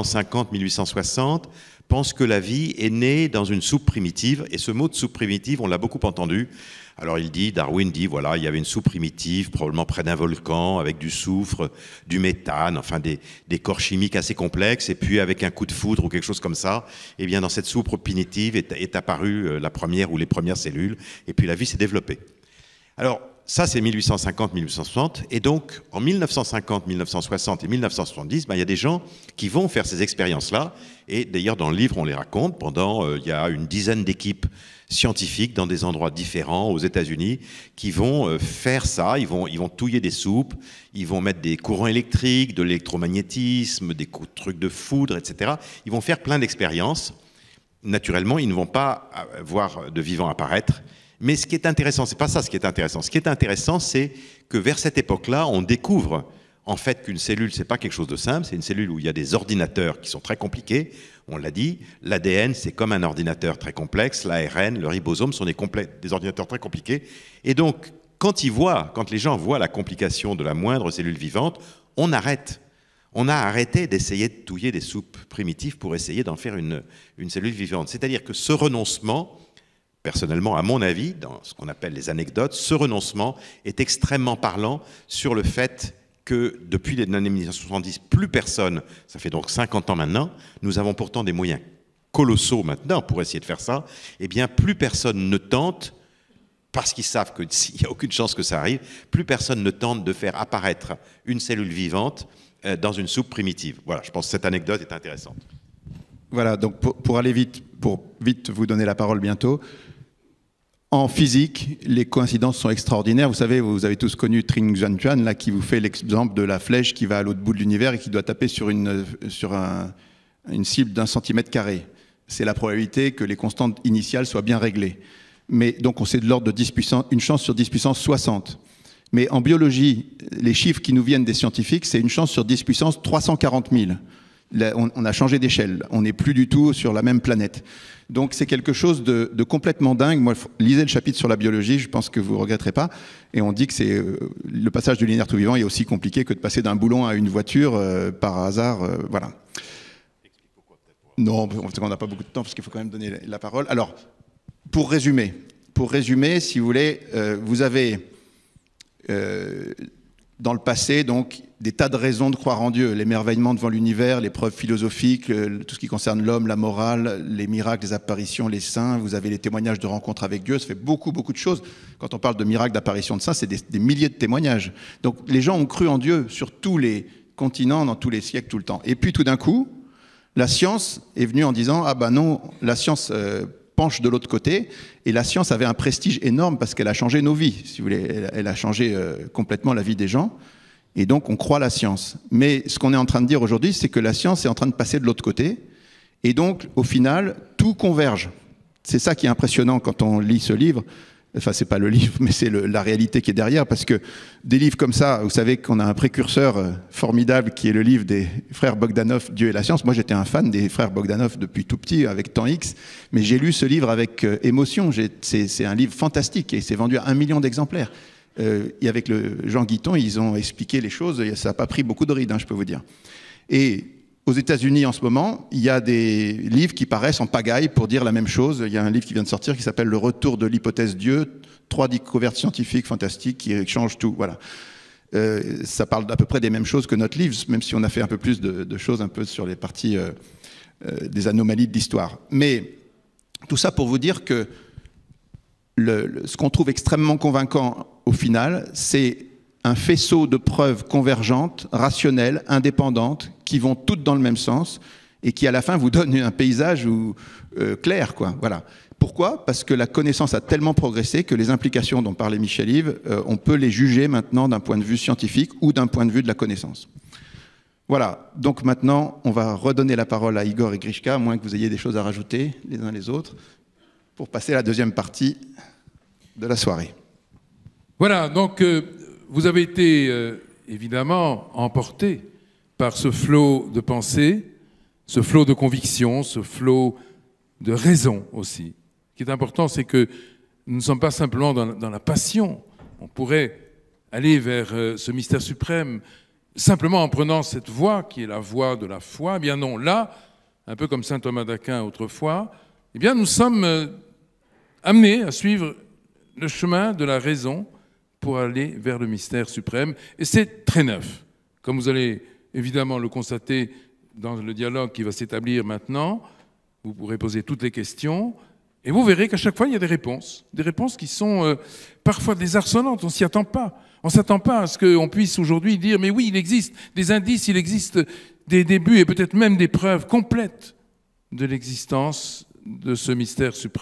C: 1850-1860, pense que la vie est née dans une soupe primitive. Et ce mot de soupe primitive, on l'a beaucoup entendu. Alors Darwin dit, voilà, il y avait une soupe primitive, probablement près d'un volcan, avec du soufre, du méthane, enfin des corps chimiques assez complexes, et puis avec un coup de foudre ou quelque chose comme ça, eh bien dans cette soupe primitive est apparue la première ou les premières cellules, et puis la vie s'est développée. Alors ça c'est 1850-1860, et donc en 1950, 1960 et 1970, il y a des gens qui vont faire ces expériences-là, et d'ailleurs dans le livre on les raconte, il y a une dizaine d'équipes scientifiques dans des endroits différents aux États-Unis qui vont faire ça, ils vont touiller des soupes, ils vont mettre des courants électriques, de l'électromagnétisme, des trucs de foudre, etc. Ils vont faire plein d'expériences. Naturellement, ils ne vont pas voir de vivants apparaître, Mais ce qui est intéressant, c'est pas ça ce qui est intéressant. Ce qui est intéressant, c'est que vers cette époque-là, on découvre en fait qu'une cellule, c'est pas quelque chose de simple, c'est une cellule où il y a des ordinateurs qui sont très compliqués. On l'a dit, l'ADN, c'est comme un ordinateur très complexe, l'ARN, le ribosome sont des ordinateurs très compliqués. Et donc, quand les gens voient la complication de la moindre cellule vivante, on arrête. On a arrêté d'essayer de touiller des soupes primitives pour essayer d'en faire une cellule vivante. C'est-à-dire que ce renoncement, personnellement, à mon avis, dans ce qu'on appelle les anecdotes, ce renoncement est extrêmement parlant sur le fait que depuis les années 1970, plus personne, ça fait donc 50 ans maintenant, nous avons pourtant des moyens colossaux maintenant pour essayer de faire ça, eh bien plus personne ne tente, parce qu'ils savent qu'il n'y a aucune chance que ça arrive, plus personne ne tente de faire apparaître une cellule vivante dans une soupe primitive. Voilà, je pense que cette anecdote est intéressante.
D: Voilà, donc pour aller vite, pour vite vous donner la parole bientôt, en physique, les coïncidences sont extraordinaires. Vous savez, vous avez tous connu Tring Juan Juan, là, qui vous fait l'exemple de la flèche qui va à l'autre bout de l'univers et qui doit taper sur une cible d'1 cm². C'est la probabilité que les constantes initiales soient bien réglées. Mais donc, on sait de l'ordre de une chance sur 10 puissance 60. Mais en biologie, les chiffres qui nous viennent des scientifiques, c'est une chance sur 10 puissance 340 000. Là, on a changé d'échelle. On n'est plus du tout sur la même planète. Donc c'est quelque chose de complètement dingue. Moi, lisez le chapitre sur la biologie, je pense que vous ne regretterez pas. Et on dit que c'est le passage du linéaire tout vivant est aussi compliqué que de passer d'un boulon à une voiture par hasard. Voilà. Non, on n'a pas beaucoup de temps parce qu'il faut quand même donner la parole. Alors, pour résumer, si vous voulez, vous avez dans le passé donc des tas de raisons de croire en Dieu, l'émerveillement devant l'univers, les preuves philosophiques, tout ce qui concerne l'homme, la morale, les miracles, les apparitions, les saints, vous avez les témoignages de rencontres avec Dieu, ça fait beaucoup de choses. Quand on parle de miracles, d'apparitions de saints, c'est des milliers de témoignages. Donc les gens ont cru en Dieu sur tous les continents, dans tous les siècles, tout le temps. Et puis tout d'un coup, la science est venue en disant « Ah ben non, la science penche de l'autre côté », et la science avait un prestige énorme parce qu'elle a changé nos vies, si vous voulez, elle a changé complètement la vie des gens. Et donc, on croit la science. Mais ce qu'on est en train de dire aujourd'hui, c'est que la science est en train de passer de l'autre côté. Et donc, au final, tout converge. C'est ça qui est impressionnant quand on lit ce livre. Enfin, c'est pas le livre, mais c'est la réalité qui est derrière. Parce que des livres comme ça, vous savez qu'on a un précurseur formidable qui est le livre des frères Bogdanov, Dieu et la science. Moi, j'étais un fan des frères Bogdanov depuis tout petit, avec Temps X. Mais j'ai lu ce livre avec émotion. C'est un livre fantastique et c'est vendu à 1 million d'exemplaires. Et avec Jean Guiton, ils ont expliqué les choses, et ça n'a pas pris beaucoup de rides, je peux vous dire. Et aux États-Unis, en ce moment, il y a des livres qui paraissent en pagaille pour dire la même chose. Il y a un livre qui vient de sortir qui s'appelle « Le retour de l'hypothèse Dieu », 3 découvertes scientifiques fantastiques qui changent tout. Voilà. Ça parle à peu près des mêmes choses que notre livre, même si on a fait un peu plus de choses un peu sur les parties des anomalies de l'histoire. Mais tout ça pour vous dire que ce qu'on trouve extrêmement convaincant au final, c'est un faisceau de preuves convergentes, rationnelles, indépendantes, qui vont toutes dans le même sens et qui à la fin vous donnent un paysage clair, quoi. Voilà. Pourquoi ? Parce que la connaissance a tellement progressé que les implications dont parlait Michel-Yves, on peut les juger maintenant d'un point de vue scientifique ou d'un point de vue de la connaissance. Voilà. Donc maintenant, on va redonner la parole à Igor et Grishka, à moins que vous ayez des choses à rajouter les uns les autres, pour passer à la deuxième partie de la soirée.
A: Voilà, donc vous avez été évidemment emporté par ce flot de pensée, ce flot de conviction, ce flot de raison aussi. Ce qui est important, c'est que nous ne sommes pas simplement dans la passion. On pourrait aller vers ce mystère suprême simplement en prenant cette voie qui est la voie de la foi. Eh bien non, là, un peu comme saint Thomas d'Aquin autrefois, eh bien nous sommes amenés à suivre le chemin de la raison pour aller vers le mystère suprême. Et c'est très neuf. Comme vous allez évidemment le constater dans le dialogue qui va s'établir maintenant, vous pourrez poser toutes les questions, et vous verrez qu'à chaque fois, il y a des réponses qui sont parfois désarçonnantes, on ne s'y attend pas. On ne s'attend pas à ce qu'on puisse aujourd'hui dire « mais oui, il existe des indices, il existe des débuts et peut-être même des preuves complètes de l'existence de ce mystère suprême ».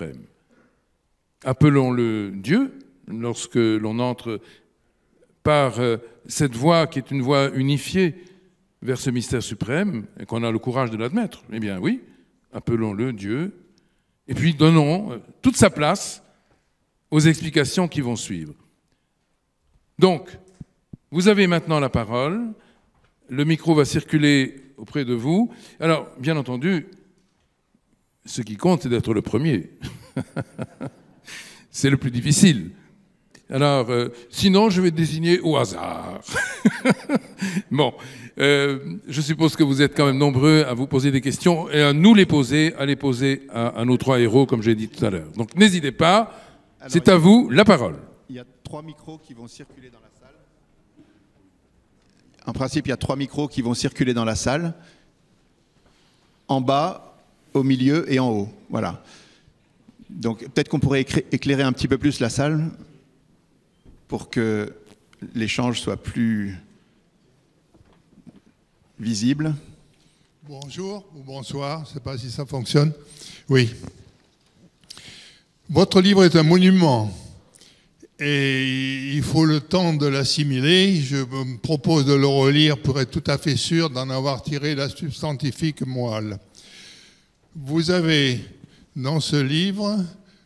A: Appelons-le Dieu, lorsque l'on entre par cette voie qui est une voie unifiée vers ce mystère suprême, et qu'on a le courage de l'admettre, eh bien oui, appelons-le Dieu, et puis donnons toute sa place aux explications qui vont suivre. Donc, vous avez maintenant la parole. Le micro va circuler auprès de vous. Alors, bien entendu, ce qui compte, c'est d'être le premier. C'est le plus difficile. Alors, sinon, je vais désigner au hasard. Bon, je suppose que vous êtes quand même nombreux à vous poser des questions et à nous les poser, à les poser à nos trois héros, comme j'ai dit tout à l'heure. Donc, n'hésitez pas, c'est à vous la parole.
D: Il y a 3 micros qui vont circuler dans la salle. En principe, il y a 3 micros qui vont circuler dans la salle. En bas, au milieu et en haut. Voilà. Donc, peut-être qu'on pourrait éclairer un petit peu plus la salle pour que l'échange soit plus visible.
F: Bonjour ou bonsoir, je ne sais pas si ça fonctionne. Oui. Votre livre est un monument et il faut le temps de l'assimiler. Je me propose de le relire pour être tout à fait sûr d'en avoir tiré la substantifique moelle. Vous avez, dans ce livre,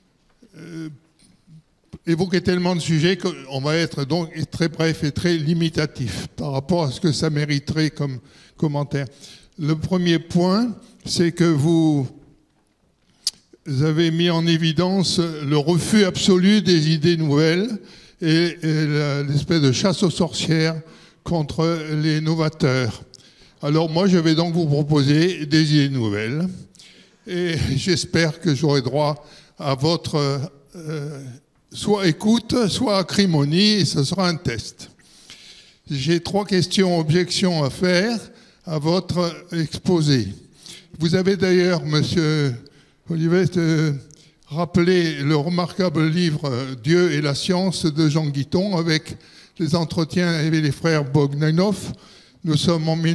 F: évoqué tellement de sujets qu'on va être donc très bref et très limitatif par rapport à ce que ça mériterait comme commentaire. Le premier point, c'est que vous avez mis en évidence le refus absolu des idées nouvelles et l'espèce de chasse aux sorcières contre les novateurs. Alors moi, je vais donc vous proposer des idées nouvelles et j'espère que j'aurai droit à votre soit écoute, soit acrimonie, et ce sera un test. J'ai 3 questions, objections à faire à votre exposé. Vous avez d'ailleurs, Monsieur Olivet, rappelé le remarquable livre « Dieu et la science » de Jean Guiton avec les entretiens avec les frères Bogdanov. Nous sommes en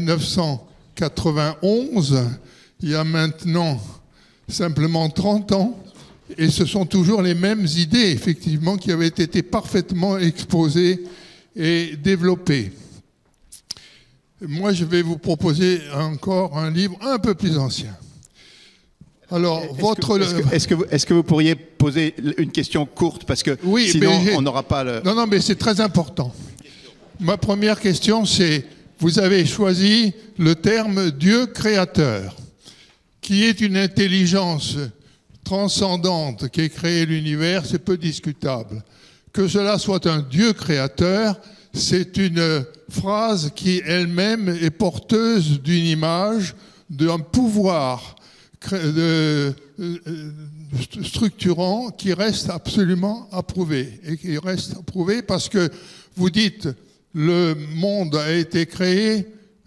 F: 1991, il y a maintenant simplement 30 ans. Et ce sont toujours les mêmes idées, effectivement, qui avaient été parfaitement exposées et développées. Moi, je vais vous proposer encore un livre un peu plus ancien. Alors,
D: est-ce que vous pourriez poser une question courte, parce que oui, sinon on n'aura pas le...
F: Non, mais c'est très important. Ma première question, c'est, vous avez choisi le terme Dieu créateur, qui est une intelligence transcendante qui ait créé l'univers, c'est peu discutable. Que cela soit un Dieu créateur, c'est une phrase qui elle-même est porteuse d'une image, d'un pouvoir structurant qui reste absolument approuvé. Et qui reste approuvé parce que vous dites le monde a été créé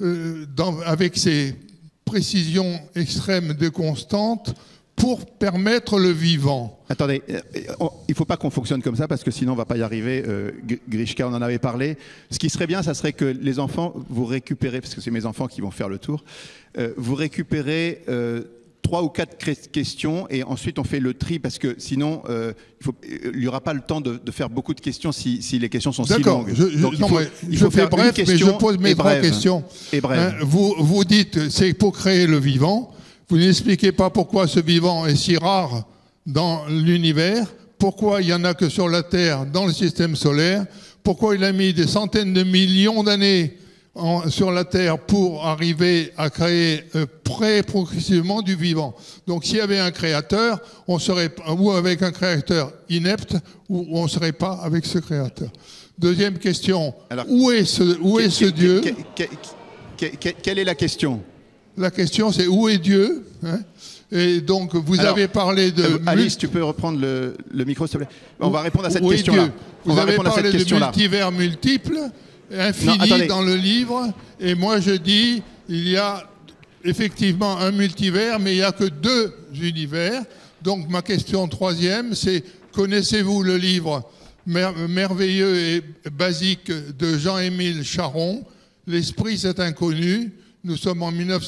F: avec ses précisions extrêmes de constantes pour permettre le vivant.
D: Attendez, il ne faut pas qu'on fonctionne comme ça parce que sinon on ne va pas y arriver. Grishka, on en avait parlé. Ce qui serait bien, ça serait que les enfants, vous récupérez, parce que c'est mes enfants qui vont faire le tour, vous récupérez 3 ou 4 questions et ensuite on fait le tri parce que sinon il n'y aura pas le temps de faire beaucoup de questions si les questions sont si longues.
F: Il faut faire bref, mais je pose mes 3 questions.
D: Et bref.
F: Vous dites c'est pour créer le vivant. Vous n'expliquez pas pourquoi ce vivant est si rare dans l'univers, pourquoi il n'y en a que sur la Terre, dans le système solaire, pourquoi il a mis des centaines de millions d'années sur la Terre pour arriver à créer progressivement du vivant. Donc s'il y avait un créateur, on serait ou avec un créateur inepte, ou on ne serait pas avec ce créateur. Deuxième question, alors, où est ce Dieu?
D: Quelle est la question?
F: La question, c'est où est Dieu, hein? Et donc, vous avez parlé de...
D: Alice, tu peux reprendre le micro, s'il te plaît. On va répondre à cette question-là.
F: Vous avez parlé de multivers multiples, infini dans le livre. Et moi, je dis, il y a effectivement un multivers, mais il n'y a que 2 univers. Donc, ma question 3e, c'est, connaissez-vous le livre merveilleux et basique de Jean-Émile Charon, L'esprit, c'est inconnu. Nous sommes en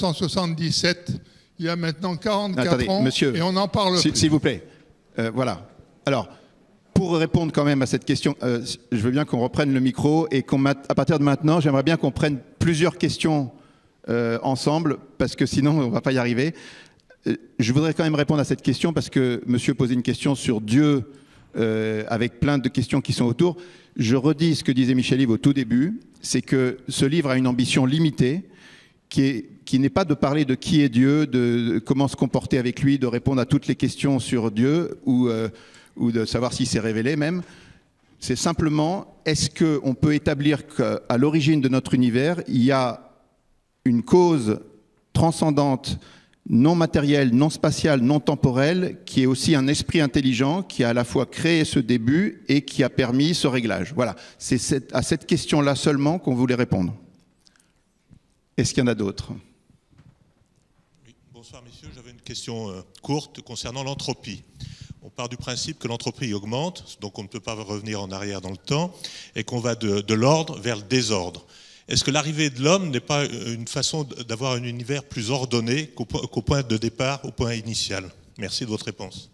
F: 1977, il y a maintenant 44 ans, monsieur, et on en parle plus.
D: S'il vous plaît. Voilà. Alors, pour répondre quand même à cette question, je veux bien qu'on reprenne le micro et à partir de maintenant, j'aimerais bien qu'on prenne plusieurs questions ensemble, parce que sinon, on ne va pas y arriver. Je voudrais quand même répondre à cette question, parce que monsieur posait une question sur Dieu avec plein de questions qui sont autour. Je redis ce que disait Michel-Yves au tout début, c'est que ce livre a une ambition limitée, qui n'est pas de parler de qui est Dieu, de comment se comporter avec lui, de répondre à toutes les questions sur Dieu, ou de savoir s'il s'est révélé même. C'est simplement, est-ce qu'on peut établir qu'à l'origine de notre univers, il y a une cause transcendante, non matérielle, non spatiale, non temporelle, qui est aussi un esprit intelligent, qui a à la fois créé ce début et qui a permis ce réglage. Voilà, c'est à cette question-là seulement qu'on voulait répondre. Est-ce qu'il y en a d'autres?
G: Oui, bonsoir messieurs, j'avais une question courte concernant l'entropie. On part du principe que l'entropie augmente, donc on ne peut pas revenir en arrière dans le temps, et qu'on va de l'ordre vers le désordre. Est-ce que l'arrivée de l'homme n'est pas une façon d'avoir un univers plus ordonné qu'au point de départ, au point initial? Merci de votre réponse.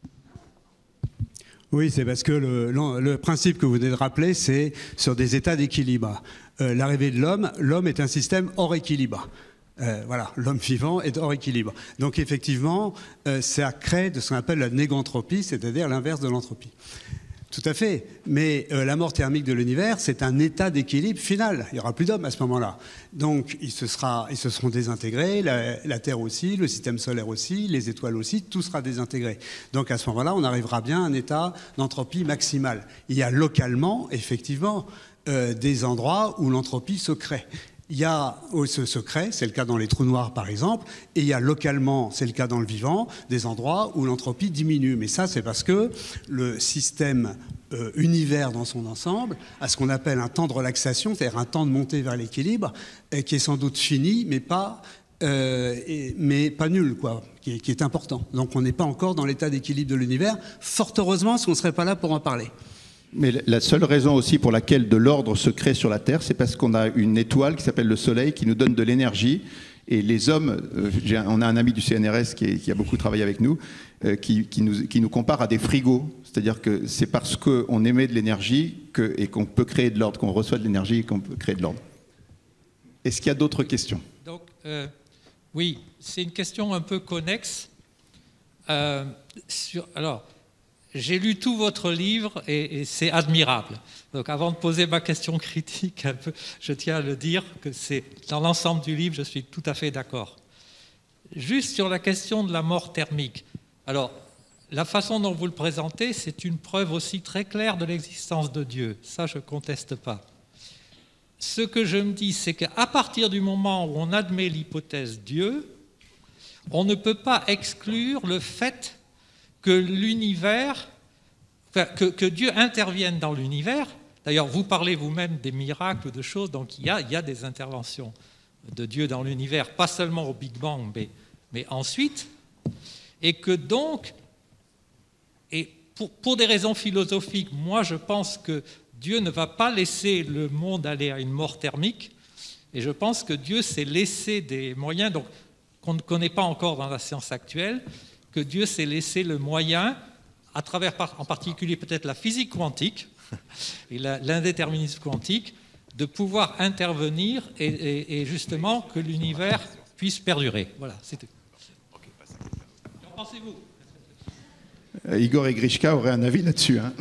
E: Oui, c'est parce que le principe que vous venez de rappeler, c'est sur des états d'équilibre. L'arrivée de l'homme est un système hors équilibre. Voilà, l'homme vivant est hors équilibre. Donc effectivement, ça crée de ce qu'on appelle la négantropie, c'est-à-dire l'inverse de l'entropie. Tout à fait, mais la mort thermique de l'univers, c'est un état d'équilibre final. Il n'y aura plus d'hommes à ce moment-là. Donc ils se seront désintégrés, la Terre aussi, le système solaire aussi, les étoiles aussi, tout sera désintégré. Donc à ce moment-là, on arrivera bien à un état d'entropie maximale. Il y a localement, effectivement, des endroits où l'entropie se crée. Il y a ce secret, c'est le cas dans les trous noirs par exemple, et il y a localement, c'est le cas dans le vivant, des endroits où l'entropie diminue. Mais ça, c'est parce que le système univers dans son ensemble a ce qu'on appelle un temps de relaxation, c'est-à-dire un temps de montée vers l'équilibre, qui est sans doute fini, mais pas nul, quoi, qui est important. Donc on n'est pas encore dans l'état d'équilibre de l'univers, fort heureusement, parce qu'on ne serait pas là pour en parler.
D: Mais la seule raison aussi pour laquelle de l'ordre se crée sur la Terre, c'est parce qu'on a une étoile qui s'appelle le Soleil qui nous donne de l'énergie. Et les hommes, on a un ami du CNRS qui a beaucoup travaillé avec nous, qui nous compare à des frigos. C'est-à-dire que c'est parce qu'on émet de l'énergie et qu'on peut créer de l'ordre, qu'on reçoit de l'énergie et qu'on peut créer de l'ordre. Est-ce qu'il y a d'autres questions?
H: Donc, oui, c'est une question un peu connexe. Alors, j'ai lu tout votre livre et c'est admirable. Donc avant de poser ma question critique, un peu, je tiens à le dire que c'est dans l'ensemble du livre, je suis tout à fait d'accord. Juste sur la question de la mort thermique. Alors, la façon dont vous le présentez, c'est une preuve aussi très claire de l'existence de Dieu. Ça, je ne conteste pas. Ce que je me dis, c'est qu'à partir du moment où on admet l'hypothèse Dieu, on ne peut pas exclure le fait que l'univers, que Dieu intervienne dans l'univers. D'ailleurs, vous parlez vous-même des miracles, de choses, donc il y a des interventions de Dieu dans l'univers, pas seulement au Big Bang, mais ensuite, et que donc, et pour des raisons philosophiques, moi je pense que Dieu ne va pas laisser le monde aller à une mort thermique, et je pense que Dieu s'est laissé des moyens donc, qu'on ne connaît pas encore dans la science actuelle, que Dieu s'est laissé le moyen, à travers en particulier peut-être la physique quantique et l'indéterminisme quantique, de pouvoir intervenir et justement que l'univers puisse perdurer. Voilà, c'est tout. Qu'en pensez-vous?
D: Igor et Grishka auraient un avis là-dessus. Hein.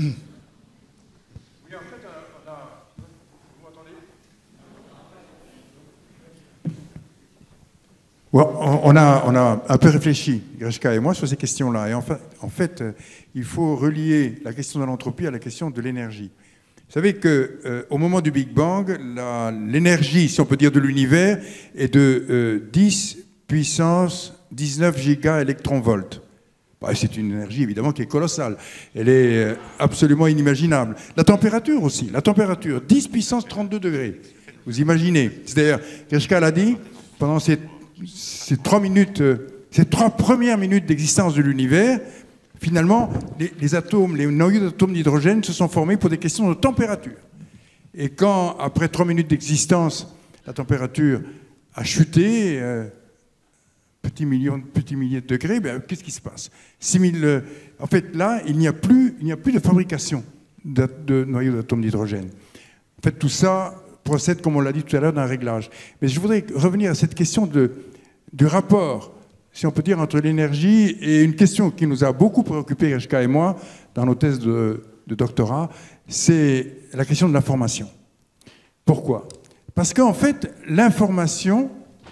B: On a un peu réfléchi, Grishka et moi, sur ces questions-là. Et en fait, il faut relier la question de l'entropie à la question de l'énergie. Vous savez qu'au moment du Big Bang, l'énergie, si on peut dire, de l'univers est de 10 puissance 19 gigaélectronvolts. C'est une énergie, évidemment, qui est colossale. Elle est absolument inimaginable. La température aussi. La température, 10 puissance 32 degrés. Vous imaginez. C'est-à-dire, Grishka l'a dit, pendant ces 3 minutes, ces 3 premières minutes d'existence de l'univers, finalement, les atomes, les noyaux d'atomes d'hydrogène se sont formés pour des questions de température. Et quand, après 3 minutes d'existence, la température a chuté, petit millier de degrés, qu'est-ce qui se passe? 6000. En fait, là, il n'y a plus de fabrication de noyaux d'atomes d'hydrogène. En fait, tout ça procède, comme on l'a dit tout à l'heure, d'un réglage. Mais je voudrais revenir à cette question du rapport si on peut dire, entre l'énergie et une question qui nous a beaucoup préoccupé, Reshka et moi, dans nos thèses de doctorat, c'est la question de l'information. Pourquoi? Parce qu'en fait, l'information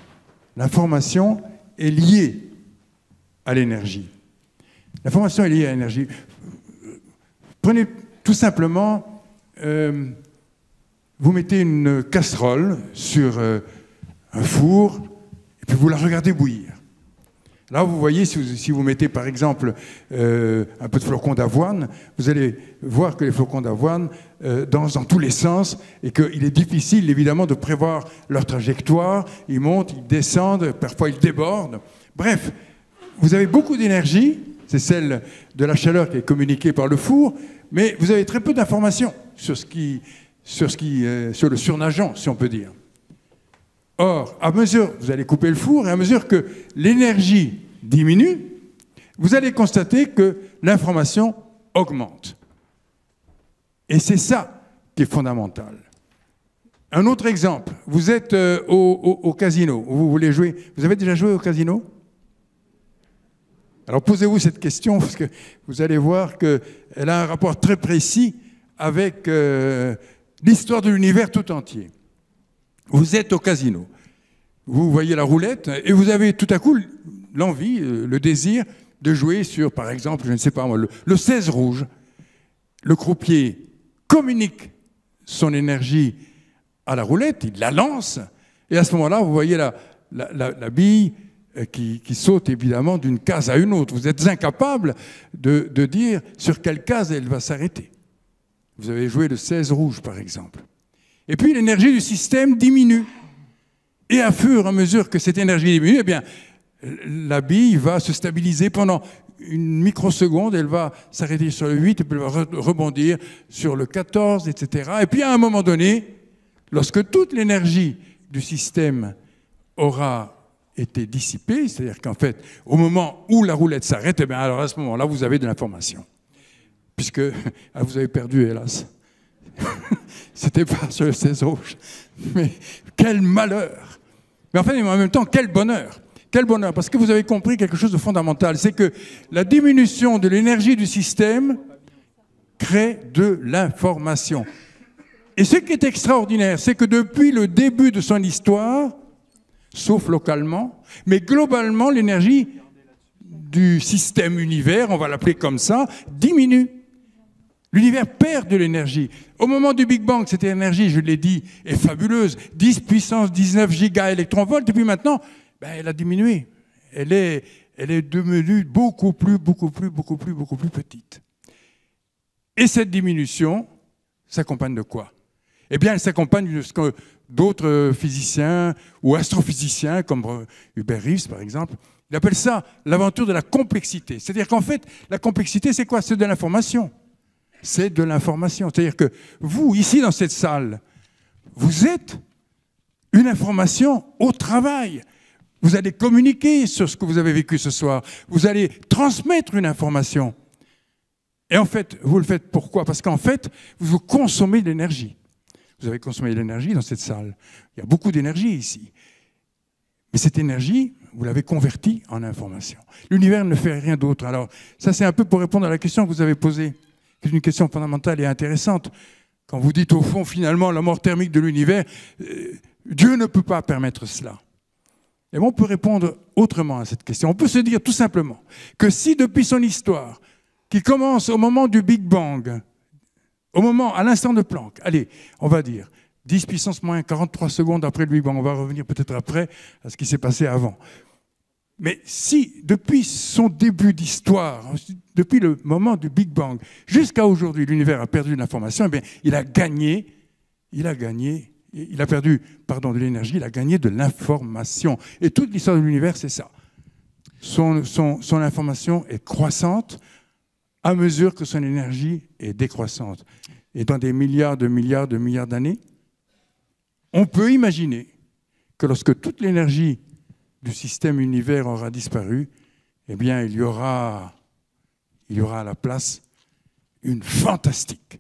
B: est liée à l'énergie. L'information est liée à l'énergie. Prenez tout simplement, vous mettez une casserole sur un four et puis vous la regardez bouillir. Là, vous voyez, si vous mettez par exemple un peu de flocons d'avoine, vous allez voir que les flocons d'avoine dansent dans tous les sens et qu'il est difficile évidemment de prévoir leur trajectoire. Ils montent, ils descendent, parfois ils débordent. Bref, vous avez beaucoup d'énergie, c'est celle de la chaleur qui est communiquée par le four, mais vous avez très peu d'informations sur le surnageant, si on peut dire. Or, à mesure, vous allez couper le four, et à mesure que l'énergie diminue, vous allez constater que l'information augmente. Et c'est ça qui est fondamental. Un autre exemple, vous êtes au casino, vous voulez jouer. Vous avez déjà joué au casino? Alors posez-vous cette question, parce que vous allez voir qu'elle a un rapport très précis avec l'histoire de l'univers tout entier. Vous êtes au casino, vous voyez la roulette et vous avez tout à coup l'envie, le désir de jouer sur, par exemple, je ne sais pas moi, le 16 rouge. Le croupier communique son énergie à la roulette, il la lance et à ce moment-là, vous voyez la bille qui saute évidemment d'une case à une autre. Vous êtes incapable de dire sur quelle case elle va s'arrêter. Vous avez joué le 16 rouge, par exemple. Et puis l'énergie du système diminue. Et à fur et à mesure que cette énergie diminue, eh bien, la bille va se stabiliser pendant une microseconde, elle va s'arrêter sur le 8, et puis elle va rebondir sur le 14, etc. Et puis à un moment donné, lorsque toute l'énergie du système aura été dissipée, c'est-à-dire qu'en fait, au moment où la roulette s'arrête, eh bien, alors à ce moment-là, vous avez de l'information. Puisque vous avez perdu, hélas. C'était pas sur le 16 rouge. Mais quel malheur! Mais enfin, en même temps, quel bonheur! Quel bonheur! Parce que vous avez compris quelque chose de fondamental, c'est que la diminution de l'énergie du système crée de l'information. Et ce qui est extraordinaire, c'est que depuis le début de son histoire, sauf localement, mais globalement, l'énergie du système univers, on va l'appeler comme ça, diminue. L'univers perd de l'énergie. Au moment du Big Bang, cette énergie, je l'ai dit, est fabuleuse. 10 puissance 19 gigaélectronvolts. Et puis maintenant, elle a diminué. Elle est devenue beaucoup plus petite. Et cette diminution s'accompagne de quoi? Eh bien, elle s'accompagne de ce que d'autres physiciens ou astrophysiciens, comme Hubert Reeves, par exemple, ils appellent ça l'aventure de la complexité. C'est-à-dire qu'en fait, la complexité, c'est quoi? C'est de l'information. C'est de l'information. C'est-à-dire que vous, ici, dans cette salle, vous êtes une information au travail. Vous allez communiquer sur ce que vous avez vécu ce soir. Vous allez transmettre une information. Et en fait, vous le faites pourquoi? Parce qu'en fait, vous consommez de l'énergie. Vous avez consommé de l'énergie dans cette salle. Il y a beaucoup d'énergie ici. Mais cette énergie, vous l'avez convertie en information. L'univers ne fait rien d'autre. Alors, ça, c'est un peu pour répondre à la question que vous avez posée. C'est une question fondamentale et intéressante. Quand vous dites au fond, finalement, la mort thermique de l'univers, Dieu ne peut pas permettre cela. Et on peut répondre autrement à cette question. On peut se dire tout simplement que si depuis son histoire, qui commence au moment du Big Bang, à l'instant de Planck, allez, on va dire 10 puissance moins 43 secondes après le Big Bang, on va revenir peut-être après à ce qui s'est passé avant. Mais si, depuis son début d'histoire, depuis le moment du Big Bang, jusqu'à aujourd'hui, l'univers a perdu de l'information, eh bien, il a perdu de l'énergie, il a gagné de l'information. Et toute l'histoire de l'univers, c'est ça. Son information est croissante à mesure que son énergie est décroissante. Et dans des milliards d'années, on peut imaginer que lorsque toute l'énergie du système univers aura disparu, eh bien, il y aura à la place une fantastique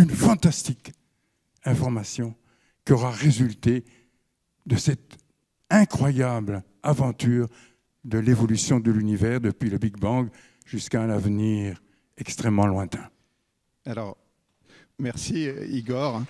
B: information qui aura résulté de cette incroyable aventure de l'évolution de l'univers depuis le Big Bang jusqu'à un avenir extrêmement lointain.
D: Alors, merci Igor.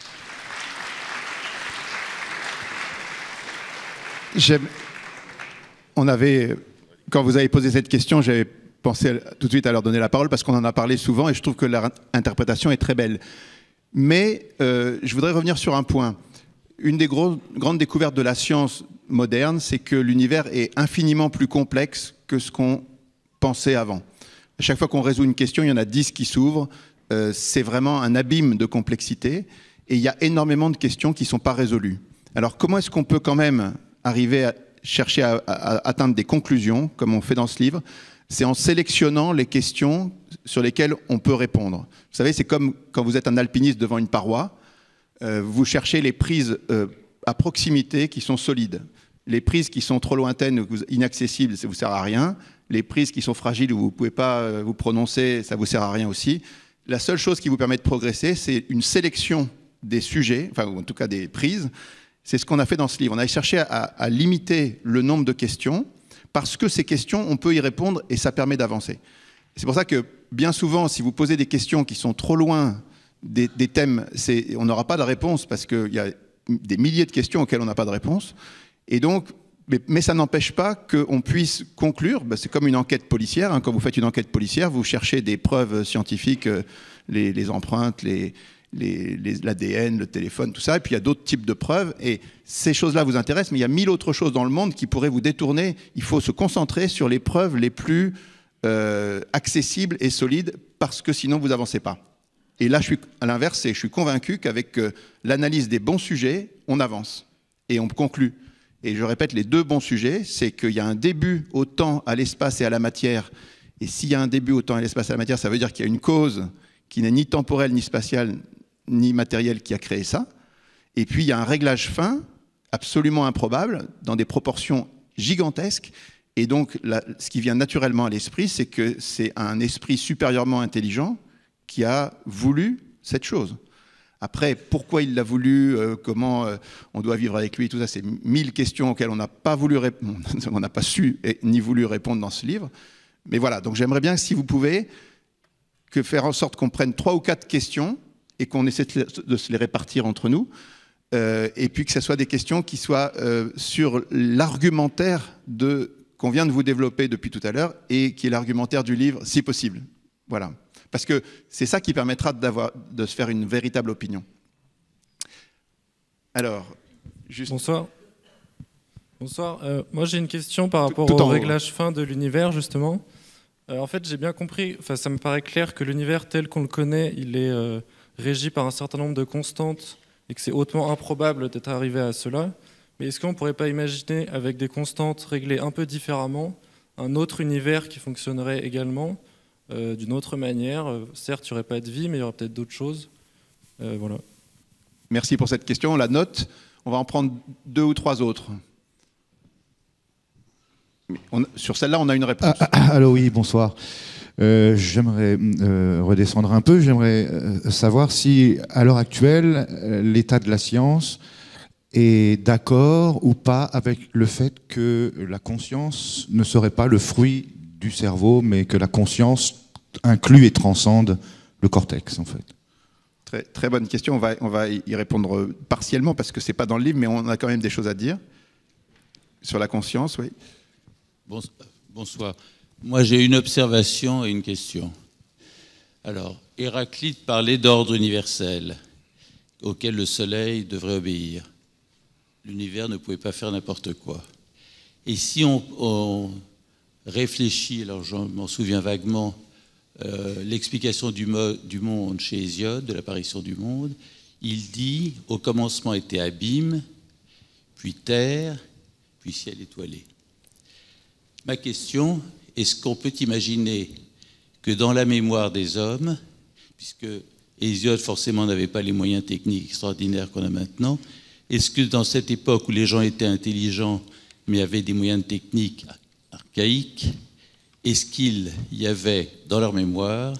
D: Quand vous avez posé cette question, j'avais pensé tout de suite à leur donner la parole parce qu'on en a parlé souvent et je trouve que leur interprétation est très belle. Mais je voudrais revenir sur un point. Une des grandes découvertes de la science moderne, c'est que l'univers est infiniment plus complexe que ce qu'on pensait avant. À chaque fois qu'on résout une question, il y en a 10 qui s'ouvrent. C'est vraiment un abîme de complexité et il y a énormément de questions qui ne sont pas résolues. Alors comment est-ce qu'on peut quand même arriver à chercher à atteindre des conclusions, comme on fait dans ce livre? C'est en sélectionnant les questions sur lesquelles on peut répondre. Vous savez, c'est comme quand vous êtes un alpiniste devant une paroi, vous cherchez les prises à proximité qui sont solides. Les prises qui sont trop lointaines ou inaccessibles, ça ne vous sert à rien. Les prises qui sont fragiles où vous ne pouvez pas vous prononcer, ça ne vous sert à rien aussi. La seule chose qui vous permet de progresser, c'est une sélection des sujets, enfin, ou en tout cas des prises. C'est ce qu'on a fait dans ce livre. On a cherché à limiter le nombre de questions, parce que ces questions, on peut y répondre et ça permet d'avancer. C'est pour ça que bien souvent, si vous posez des questions qui sont trop loin des thèmes, on n'aura pas de réponse, parce qu'il y a des milliers de questions auxquelles on n'a pas de réponse. Et donc, mais ça n'empêche pas qu'on puisse conclure. C'est comme une enquête policière. Quand vous faites une enquête policière, vous cherchez des preuves scientifiques, les empreintes, l'ADN, le téléphone, tout ça. Et puis il y a d'autres types de preuves. Et ces choses-là vous intéressent, mais il y a 1000 autres choses dans le monde qui pourraient vous détourner. Il faut se concentrer sur les preuves les plus accessibles et solides, parce que sinon vous n'avancez pas. Et là, à l'inverse, je suis convaincu qu'avec l'analyse des bons sujets, on avance et on conclut. Et je répète, les deux bons sujets, c'est qu'il y a un début au temps, à l'espace et à la matière. Et s'il y a un début au temps, à l'espace et à la matière, ça veut dire qu'il y a une cause qui n'est ni temporelle, ni spatiale, ni matérielle qui a créé ça. Et puis, il y a un réglage fin, absolument improbable, dans des proportions gigantesques. Et donc, ce qui vient naturellement à l'esprit, c'est que c'est un esprit supérieurement intelligent qui a voulu cette chose. Après, pourquoi il l'a voulu, comment on doit vivre avec lui, tout ça, c'est 1000 questions auxquelles on n'a pas voulu répondre, on n'a pas su ni voulu répondre dans ce livre. Mais voilà, donc j'aimerais bien, si vous pouvez, faire en sorte qu'on prenne 3 ou 4 questions et qu'on essaie de se les répartir entre nous, et puis que ce soit des questions qui soient sur l'argumentaire qu'on vient de vous développer depuis tout à l'heure et qui est l'argumentaire du livre, si possible. Voilà. Parce que c'est ça qui permettra de se faire une véritable opinion. Alors, juste...
I: Bonsoir. Bonsoir. Moi, j'ai une question par rapport au réglage fin de l'univers, justement. En fait, j'ai bien compris, ça me paraît clair que l'univers tel qu'on le connaît, il est régi par un certain nombre de constantes et que c'est hautement improbable d'être arrivé à cela. Mais est-ce qu'on ne pourrait pas imaginer, avec des constantes réglées un peu différemment, un autre univers qui fonctionnerait également d'une autre manière? Certes, il n'y aurait pas de vie, mais il y aurait peut-être d'autres choses. Voilà.
D: Merci pour cette question. On la note. On va en prendre 2 ou 3 autres. Sur celle-là, on a une réponse.
J: Alors oui, bonsoir. J'aimerais redescendre un peu. J'aimerais savoir si, à l'heure actuelle, l'état de la science est d'accord ou pas avec le fait que la conscience ne serait pas le fruit du cerveau, mais que la conscience inclut et transcende le cortex, en fait.
D: Très, très bonne question. On va y répondre partiellement, parce que ce n'est pas dans le livre, mais on a quand même des choses à dire sur la conscience, oui.
K: Bonsoir. Moi, j'ai une observation et une question. Alors, Héraclite parlait d'ordre universel auquel le soleil devrait obéir. L'univers ne pouvait pas faire n'importe quoi. Et si on réfléchit, alors je m'en souviens vaguement, l'explication du monde chez Hésiode, de l'apparition du monde, il dit « Au commencement était abîme, puis terre, puis ciel étoilé ». Ma question, est-ce qu'on peut imaginer que dans la mémoire des hommes, puisque Hésiode forcément n'avait pas les moyens techniques extraordinaires qu'on a maintenant, est-ce que dans cette époque où les gens étaient intelligents mais avaient des moyens techniques archaïques, est-ce qu'il y avait dans leur mémoire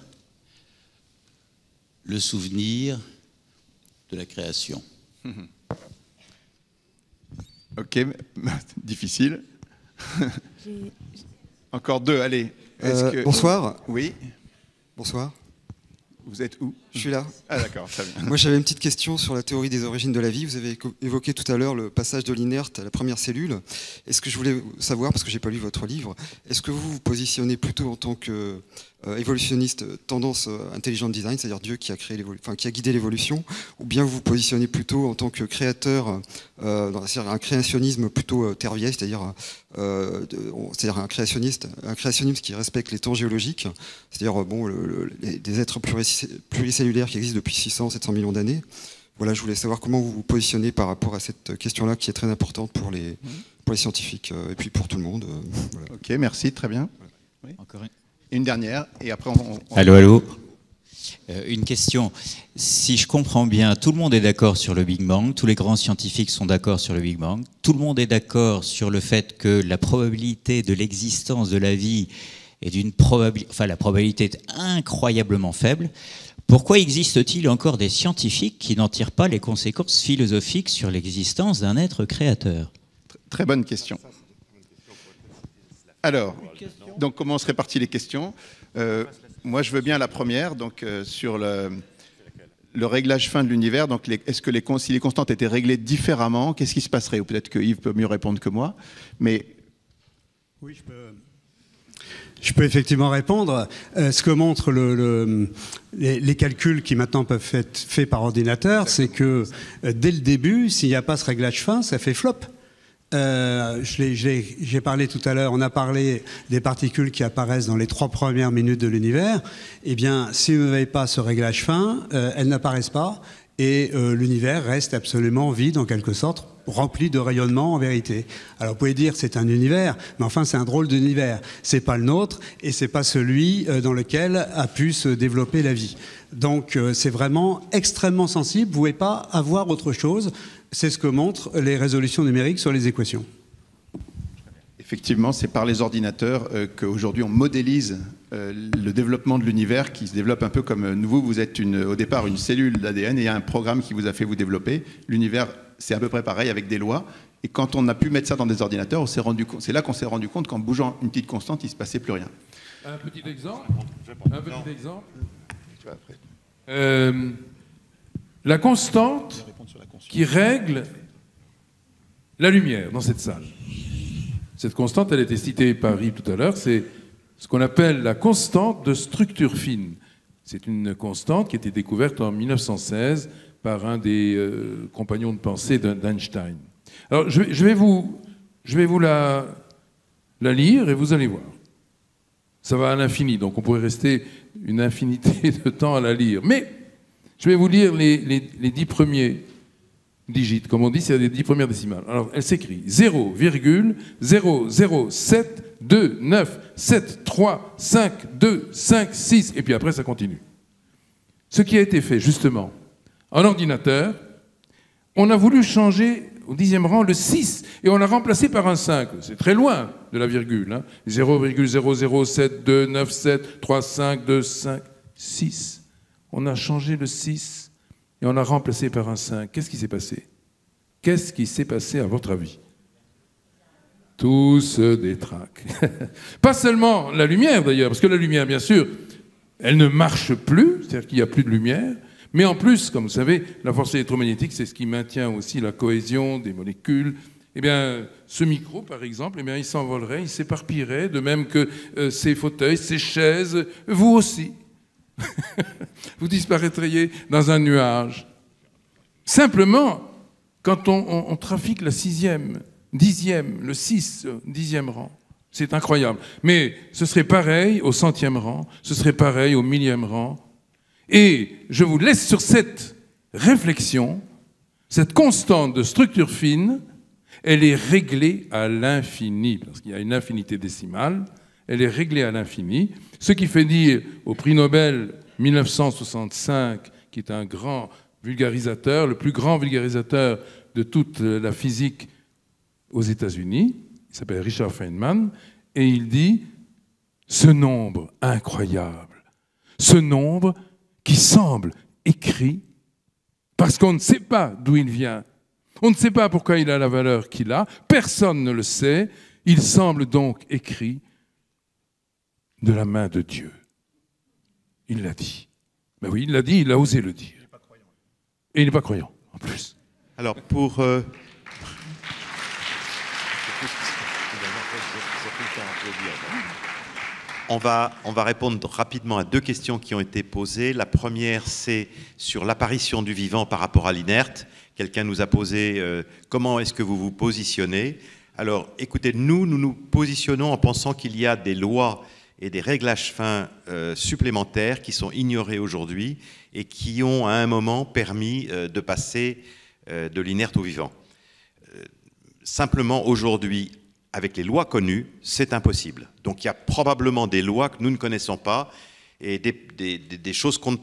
K: le souvenir de la création?
D: Ok, difficile. Encore deux, allez.
L: Bonsoir.
D: Oui.
L: Bonsoir.
D: Vous êtes où?
L: Je suis là.
D: Ah d'accord, très bien.
L: Moi j'avais une petite question sur la théorie des origines de la vie. Vous avez évoqué tout à l'heure le passage de l'inerte à la première cellule. Est-ce que je voulais savoir, parce que j'ai pas lu votre livre, est-ce que vous vous positionnez plutôt en tant que évolutionniste tendance intelligent design, c'est-à-dire Dieu qui a créé qui a guidé l'évolution, ou bien vous vous positionnez plutôt en tant que créateur, c'est-à-dire un créationnisme plutôt terre vieille, c'est-à-dire un créationnisme qui respecte les temps géologiques, c'est-à-dire des êtres pluricellulaires qui existent depuis 600-700 millions d'années. Voilà, je voulais savoir comment vous vous positionnez par rapport à cette question-là qui est très importante pour les scientifiques et puis pour tout le monde. Voilà.
D: Ok, merci, très bien. Oui.
M: Encore
D: une dernière, et après
M: Allô, allô. Une question. Si je comprends bien, tout le monde est d'accord sur le Big Bang, tous les grands scientifiques sont d'accord sur le Big Bang, tout le monde est d'accord sur le fait que la probabilité de l'existence de la vie est la probabilité est incroyablement faible. Pourquoi existe-t-il encore des scientifiques qui n'en tirent pas les conséquences philosophiques sur l'existence d'un être créateur?
D: Très bonne question. Alors, donc comment on se répartit les questions? Moi, je veux bien la première, donc sur le réglage fin de l'univers. Donc, est-ce que si les constantes étaient réglées différemment, qu'est-ce qui se passerait? Ou peut-être que Yves peut mieux répondre que moi. Mais
E: oui, je peux effectivement répondre. Ce que montrent les calculs qui maintenant peuvent être faits par ordinateur, c'est que dès le début, s'il n'y a pas ce réglage fin, ça fait flop. J'ai parlé tout à l'heure, on a parlé des particules qui apparaissent dans les 3 premières minutes de l'univers. Eh bien, si vous n'avez pas ce réglage fin, elles n'apparaissent pas et l'univers reste absolument vide en quelque sorte, rempli de rayonnement en vérité. Alors vous pouvez dire c'est un univers, mais enfin c'est un drôle d'univers. C'est pas le nôtre et c'est pas celui dans lequel a pu se développer la vie. Donc c'est vraiment extrêmement sensible, vous ne pouvez pas avoir autre chose. C'est ce que montrent les résolutions numériques sur les équations.
D: Effectivement, c'est par les ordinateurs qu'aujourd'hui on modélise le développement de l'univers qui se développe un peu comme vous êtes au départ une cellule d'ADN et il y a un programme qui vous a fait vous développer. L'univers, c'est à peu près pareil avec des lois. Et quand on a pu mettre ça dans des ordinateurs, c'est là qu'on s'est rendu compte qu'en bougeant une petite constante, il ne se passait plus rien.
A: Un petit exemple. La constante qui règle la lumière dans cette salle. Cette constante, elle a été citée par Yves tout à l'heure, c'est ce qu'on appelle la constante de structure fine. C'est une constante qui a été découverte en 1916 par un des compagnons de pensée d'Einstein. Alors, je vais vous la lire et vous allez voir. Ça va à l'infini, donc on pourrait rester une infinité de temps à la lire. Mais je vais vous lire les 10 premiers digits. Comme on dit, c'est les 10 premières décimales. Alors, elle s'écrit 0,00729735526. Et puis après, ça continue. Ce qui a été fait, justement, en ordinateur, on a voulu changer au 10e rang le 6 et on l'a remplacé par un 5. C'est très loin de la virgule. Hein. 0,00729735256. On a changé le 6 et on l'a remplacé par un 5. Qu'est-ce qui s'est passé? Qu'est-ce qui s'est passé à votre avis? Tout se détraque. Pas seulement la lumière d'ailleurs, parce que la lumière, bien sûr, elle ne marche plus, c'est-à-dire qu'il n'y a plus de lumière, mais en plus, comme vous savez, la force électromagnétique, c'est ce qui maintient aussi la cohésion des molécules. Eh bien, ce micro, par exemple, eh bien, il s'envolerait, il s'éparpillerait, de même que ces fauteuils, ces chaises, vous aussi. Vous disparaîtriez dans un nuage. Simplement, quand on trafique la 6e, 10e, le 6, 10e rang, c'est incroyable. Mais ce serait pareil au 100e rang, ce serait pareil au 1000e rang. Et je vous laisse sur cette réflexion, cette constante de structure fine, elle est réglée à l'infini, parce qu'il y a une infinité décimale, elle est réglée à l'infini, ce qui fait dire au prix Nobel 1965, qui est un grand vulgarisateur, le plus grand vulgarisateur de toute la physique aux États-Unis, il s'appelle Richard Feynman, et il dit « Ce nombre incroyable, ce nombre qui semble écrit parce qu'on ne sait pas d'où il vient, on ne sait pas pourquoi il a la valeur qu'il a, personne ne le sait, Il semble donc écrit de la main de Dieu. Il l'a dit. Ben oui, il l'a dit, il a osé le dire. Et il n'est pas croyant, en plus.
C: Alors, pour... On va répondre rapidement à deux questions qui ont été posées. La première, c'est sur l'apparition du vivant par rapport à l'inerte. Quelqu'un nous a posé comment est-ce que vous vous positionnez? Alors, écoutez, nous nous positionnons en pensant qu'il y a des lois et des réglages fins supplémentaires qui sont ignorés aujourd'hui et qui ont à un moment permis de passer de l'inerte au vivant. Simplement, aujourd'hui, avec les lois connues, c'est impossible. Donc il y a probablement des lois que nous ne connaissons pas et des choses qu'on...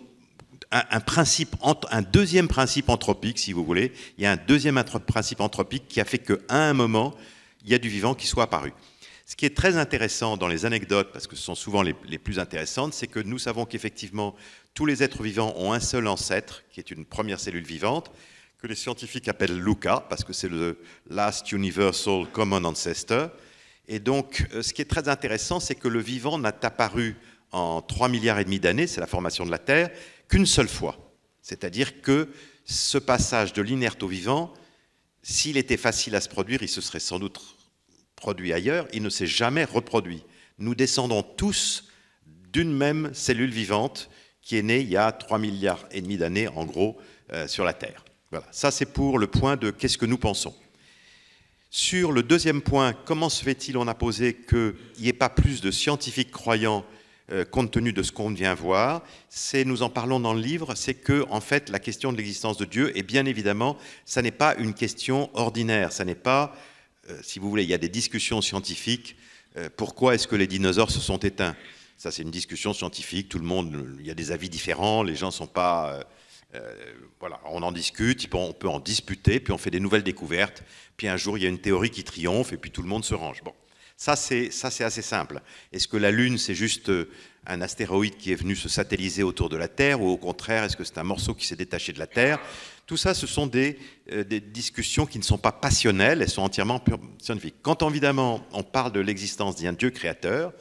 C: Un deuxième principe anthropique, si vous voulez. Il y a un deuxième principe anthropique qui a fait qu'à un moment, il y a du vivant qui soit apparu. Ce qui est très intéressant dans les anecdotes, parce que ce sont souvent les plus intéressantes, c'est que nous savons qu'effectivement, tous les êtres vivants ont un seul ancêtre, qui est une première cellule vivante, que les scientifiques appellent LUCA, parce que c'est le Last Universal Common Ancestor. Et donc, ce qui est très intéressant, c'est que le vivant n'a apparu en 3,5 milliards d'années, c'est la formation de la Terre, qu'une seule fois. C'est-à-dire que ce passage de l'inerte au vivant, s'il était facile à se produire, il se serait sans doute produit ailleurs, il ne s'est jamais reproduit. Nous descendons tous d'une même cellule vivante qui est née il y a 3,5 milliards d'années, en gros, sur la Terre. Voilà, ça c'est pour le point de qu'est-ce que nous pensons. Sur le deuxième point, comment se fait-il, on a posé qu'il n'y ait pas plus de scientifiques croyants compte tenu de ce qu'on vient voir, nous en parlons dans le livre, c'est que en fait la question de l'existence de Dieu, et bien évidemment, ça n'est pas une question ordinaire, ça n'est pas, si vous voulez, il y a des discussions scientifiques, pourquoi est-ce que les dinosaures se sont éteints? Ça c'est une discussion scientifique, tout le monde, il y a des avis différents, les gens ne sont pas... voilà, on en discute, on peut en disputer, puis on fait des nouvelles découvertes, puis un jour il y a une théorie qui triomphe et puis tout le monde se range. Bon, ça c'est assez simple. Est-ce que la Lune c'est juste un astéroïde qui est venu se satelliser autour de la Terre, ou au contraire est-ce que c'est un morceau qui s'est détaché de la Terre? Tout ça, ce sont des discussions qui ne sont pas passionnelles, elles sont entièrement scientifiques. Quand évidemment on parle de l'existence d'un Dieu créateur,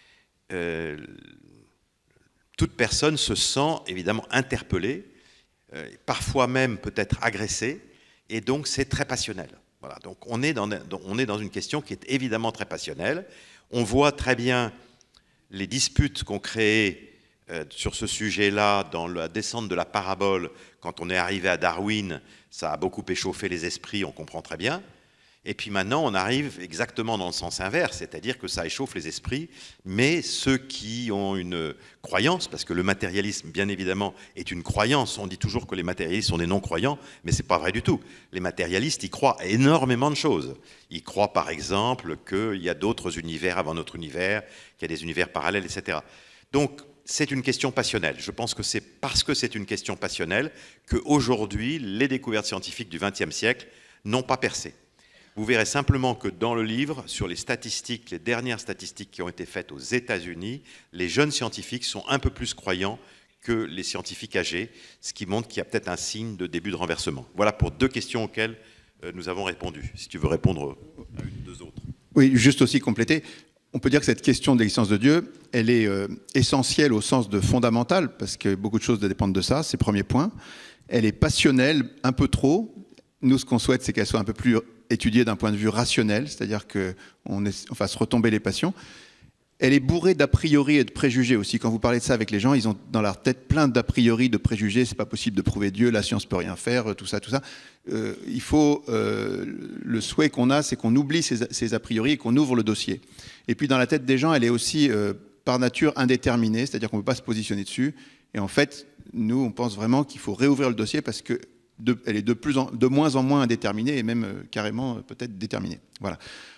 C: toute personne se sent évidemment interpellée, parfois même peut-être agressé, et donc c'est très passionnel. Voilà, donc on est dans une question qui est évidemment très passionnelle. On voit très bien les disputes qu'ont créées sur ce sujet-là dans la descente de la parabole. Quand on est arrivé à Darwin, ça a beaucoup échauffé les esprits, on comprend très bien. Et puis maintenant, on arrive exactement dans le sens inverse, c'est-à-dire que ça échauffe les esprits, mais ceux qui ont une croyance, parce que le matérialisme, bien évidemment, est une croyance. On dit toujours que les matérialistes sont des non-croyants, mais ce n'est pas vrai du tout. Les matérialistes, ils croient à énormément de choses. Ils croient, par exemple, qu'il y a d'autres univers avant notre univers, qu'il y a des univers parallèles, etc. Donc, c'est une question passionnelle. Je pense que c'est parce que c'est une question passionnelle qu'aujourd'hui, les découvertes scientifiques du XXe siècle n'ont pas percé. Vous verrez simplement que dans le livre, sur les statistiques, les dernières statistiques qui ont été faites aux États-Unis, les jeunes scientifiques sont un peu plus croyants que les scientifiques âgés, ce qui montre qu'il y a peut-être un signe de début de renversement. Voilà pour deux questions auxquelles nous avons répondu. Si tu veux répondre à une ou deux autres.
D: Oui, juste aussi compléter. On peut dire que cette question de l'existence de Dieu, elle est essentielle au sens de fondamentale, parce que beaucoup de choses dépendent de ça, c'est le premier point. Elle est passionnelle, un peu trop. Nous, ce qu'on souhaite, c'est qu'elle soit un peu plus étudiée d'un point de vue rationnel, c'est-à-dire qu'on fasse retomber les passions. Elle est bourrée d'a priori et de préjugés aussi. Quand vous parlez de ça avec les gens, ils ont dans leur tête plein d'a priori, de préjugés. C'est pas possible de prouver Dieu, la science peut rien faire, tout ça, tout ça. Il faut le souhait qu'on a, c'est qu'on oublie ces a priori et qu'on ouvre le dossier. Et puis dans la tête des gens, elle est aussi par nature indéterminée, c'est-à-dire qu'on ne peut pas se positionner dessus. Et en fait, nous, on pense vraiment qu'il faut réouvrir le dossier parce que elle est de moins en moins indéterminée et même carrément peut-être déterminée. Voilà.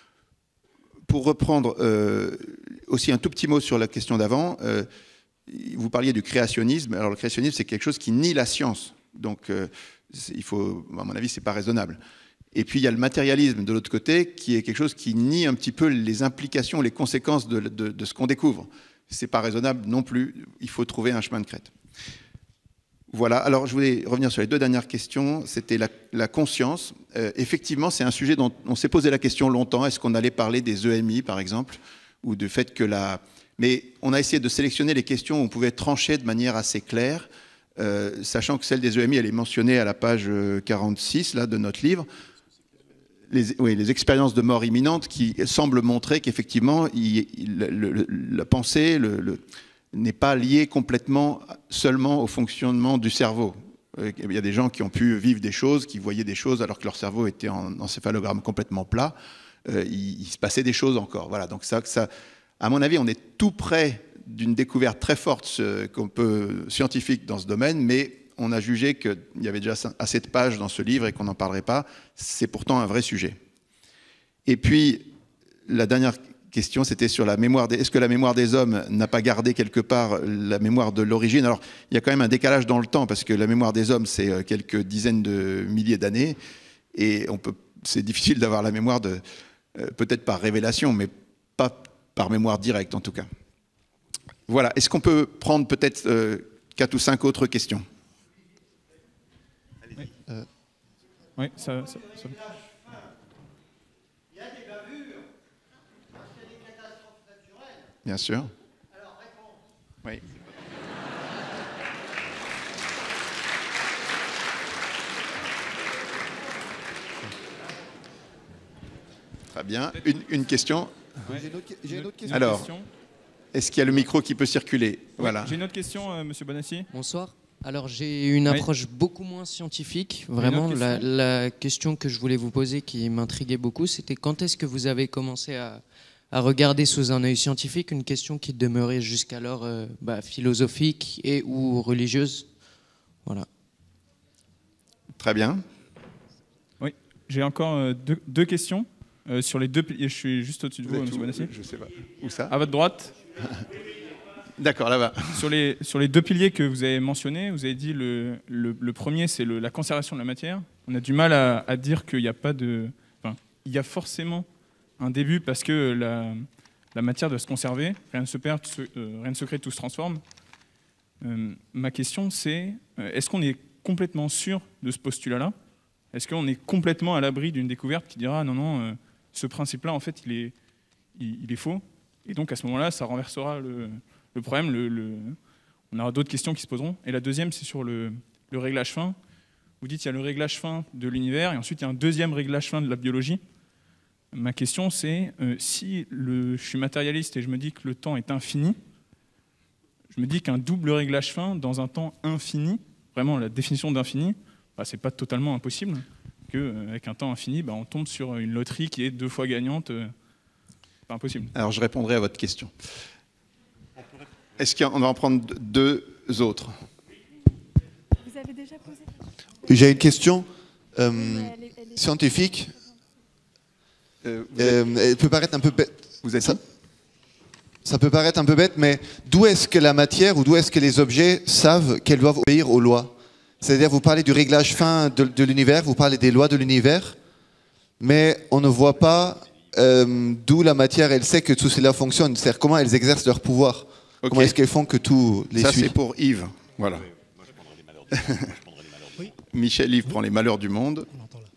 D: Pour reprendre aussi un tout petit mot sur la question d'avant, vous parliez du créationnisme. Alors le créationnisme, c'est quelque chose qui nie la science. Donc il faut, à mon avis, c'est pas raisonnable. Et puis il y a le matérialisme de l'autre côté, qui est quelque chose qui nie un petit peu les implications, les conséquences de ce qu'on découvre. C'est pas raisonnable non plus. Il faut trouver un chemin de crête. Voilà, alors je voulais revenir sur les deux dernières questions. C'était la conscience. Effectivement, c'est un sujet dont on s'est posé la question longtemps. Est-ce qu'on allait parler des EMI, par exemple, ou du fait que Mais on a essayé de sélectionner les questions où on pouvait trancher de manière assez claire, sachant que celle des EMI, elle est mentionnée à la page 46 là, de notre livre. Les expériences de mort imminente qui semblent montrer qu'effectivement, la pensée n'est pas liée complètement seulement au fonctionnement du cerveau. Il y a des gens qui ont pu vivre des choses, qui voyaient des choses alors que leur cerveau était en encéphalogramme complètement plat. Il se passait des choses encore. Voilà, donc ça, à mon avis, on est tout près d'une découverte très forte scientifique dans ce domaine, mais on a jugé qu'il y avait déjà assez de pages dans ce livre et qu'on n'en parlerait pas. C'est pourtant un vrai sujet. Et puis, la dernière question, c'était sur la mémoire. Est-ce que la mémoire des hommes n'a pas gardé quelque part la mémoire de l'origine? Alors, il y a quand même un décalage dans le temps, parce que la mémoire des hommes, c'est quelques dizaines de milliers d'années, et c'est difficile d'avoir la mémoire peut-être par révélation, mais pas par mémoire directe en tout cas. Voilà. Est-ce qu'on peut prendre peut-être 4 ou 5 autres questions?
N: Oui, ça...
O: Il y a des bavures parce qu'il y a des catastrophes naturelles.
D: Bien sûr.
O: Alors, réponse.
D: Oui. Très bien. Une question?
N: Ouais. J'ai une autre question.
D: Alors, est-ce qu'il y a le micro qui peut circuler?
N: Oui,
D: voilà.
N: J'ai une autre question, Monsieur Bonassi.
P: Bonsoir. Alors j'ai une approche beaucoup moins scientifique. Vraiment, la question que je voulais vous poser qui m'intriguait beaucoup, c'était quand est-ce que vous avez commencé à regarder sous un œil scientifique une question qui demeurait jusqu'alors philosophique et ou religieuse? Voilà.
D: Très bien.
N: Oui, j'ai encore deux questions sur les deux piliers. Je suis juste au-dessus de vous, Monsieur Bonassi.
D: Je ne sais pas. Où ça?
N: À votre droite.
D: D'accord, là-bas.
N: Sur les deux piliers que vous avez mentionnés, vous avez dit le premier, c'est la conservation de la matière. On a du mal à dire qu'il n'y a pas de... Enfin, il y a forcément un début parce que la matière doit se conserver. Rien ne se perd, rien ne se crée, tout se transforme. Ma question, c'est est-ce qu'on est complètement sûr de ce postulat-là? Est-ce qu'on est complètement à l'abri d'une découverte qui dira non, ce principe-là, en fait, il est faux? Et donc, à ce moment-là, ça renversera le problème, on aura d'autres questions qui se poseront. Et la deuxième, c'est sur le réglage fin. Vous dites qu'il y a le réglage fin de l'univers, et ensuite il y a un deuxième réglage fin de la biologie. Ma question, c'est si je suis matérialiste et je me dis que le temps est infini, je me dis qu'un double réglage fin dans un temps infini, vraiment la définition d'infini, c'est pas totalement impossible, qu'avec un temps infini, on tombe sur une loterie qui est 2 fois gagnante. C'est pas impossible.
D: Alors je répondrai à votre question. Est-ce qu'on va en prendre 2 autres?
Q: Vous avez déjà posé?
R: J'ai une question scientifique. Elle peut paraître un peu bête.
D: Vous êtes ça?
R: Ça peut paraître un peu bête, mais d'où est-ce que la matière ou d'où est-ce que les objets savent qu'elles doivent obéir aux lois? C'est-à-dire, vous parlez du réglage fin de l'univers, vous parlez des lois de l'univers, mais on ne voit pas d'où la matière, elle sait que tout cela fonctionne. C'est-à-dire comment elles exercent leur pouvoir. Okay. Comment est-ce qu'elles font que tout les suit?
D: Ça, c'est pour Yves. Voilà. Michel, Yves prend les malheurs du monde.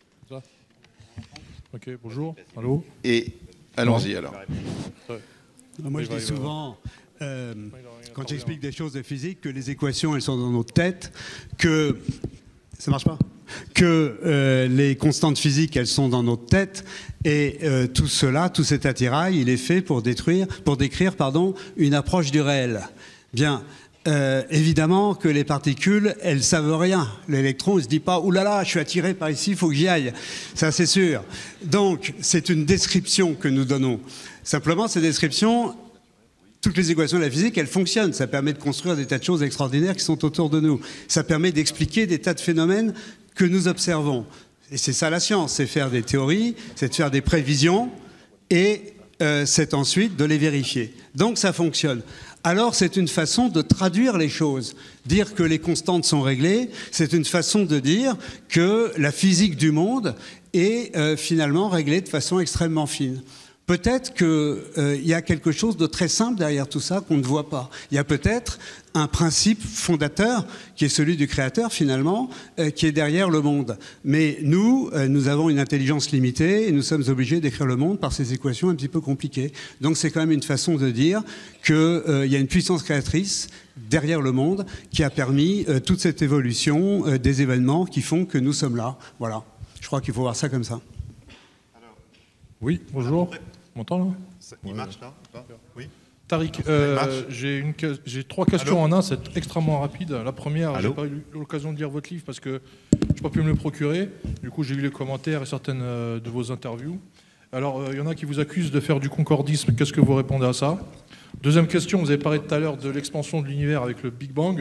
S: Ok, bonjour. Allô?
D: Et allons-y alors.
E: Moi, je dis souvent, quand j'explique des choses de physique, que les équations, elles sont dans notre tête, que... Ça marche pas? Que les constantes physiques, elles sont dans notre tête, et tout cela, tout cet attirail, il est fait pour décrire, une approche du réel. Bien, évidemment que les particules, elles savent rien. L'électron, il se dit pas, oulala, je suis attiré par ici, il faut que j'y aille. Ça, c'est sûr. Donc, c'est une description que nous donnons. Simplement, ces descriptions, toutes les équations de la physique, elles fonctionnent. Ça permet de construire des tas de choses extraordinaires qui sont autour de nous. Ça permet d'expliquer des tas de phénomènes que nous observons. Et c'est ça la science, c'est faire des théories, c'est de faire des prévisions, et c'est ensuite de les vérifier. Donc ça fonctionne. Alors c'est une façon de traduire les choses. Dire que les constantes sont réglées, c'est une façon de dire que la physique du monde est finalement réglée de façon extrêmement fine. Peut-être qu'il y a quelque chose de très simple derrière tout ça qu'on ne voit pas. Il y a peut-être un principe fondateur qui est celui du créateur finalement, qui est derrière le monde. Mais nous avons une intelligence limitée et nous sommes obligés d'écrire le monde par ces équations un petit peu compliquées. Donc c'est quand même une façon de dire qu'il y a une puissance créatrice derrière le monde qui a permis toute cette évolution des événements qui font que nous sommes là. Voilà. Je crois qu'il faut voir ça comme ça.
S: Oui, bonjour. On m'entend là?
C: Il marche là? Oui.
S: Tariq, j'ai 3 questions en un, c'est extrêmement rapide. La première, j'ai pas eu l'occasion de lire votre livre parce que je n'ai pas pu me le procurer. Du coup, j'ai lu les commentaires et certaines de vos interviews. Alors, il y en a qui vous accusent de faire du concordisme. Qu'est-ce que vous répondez à ça? Deuxième question, vous avez parlé tout à l'heure de l'expansion de l'univers avec le Big Bang.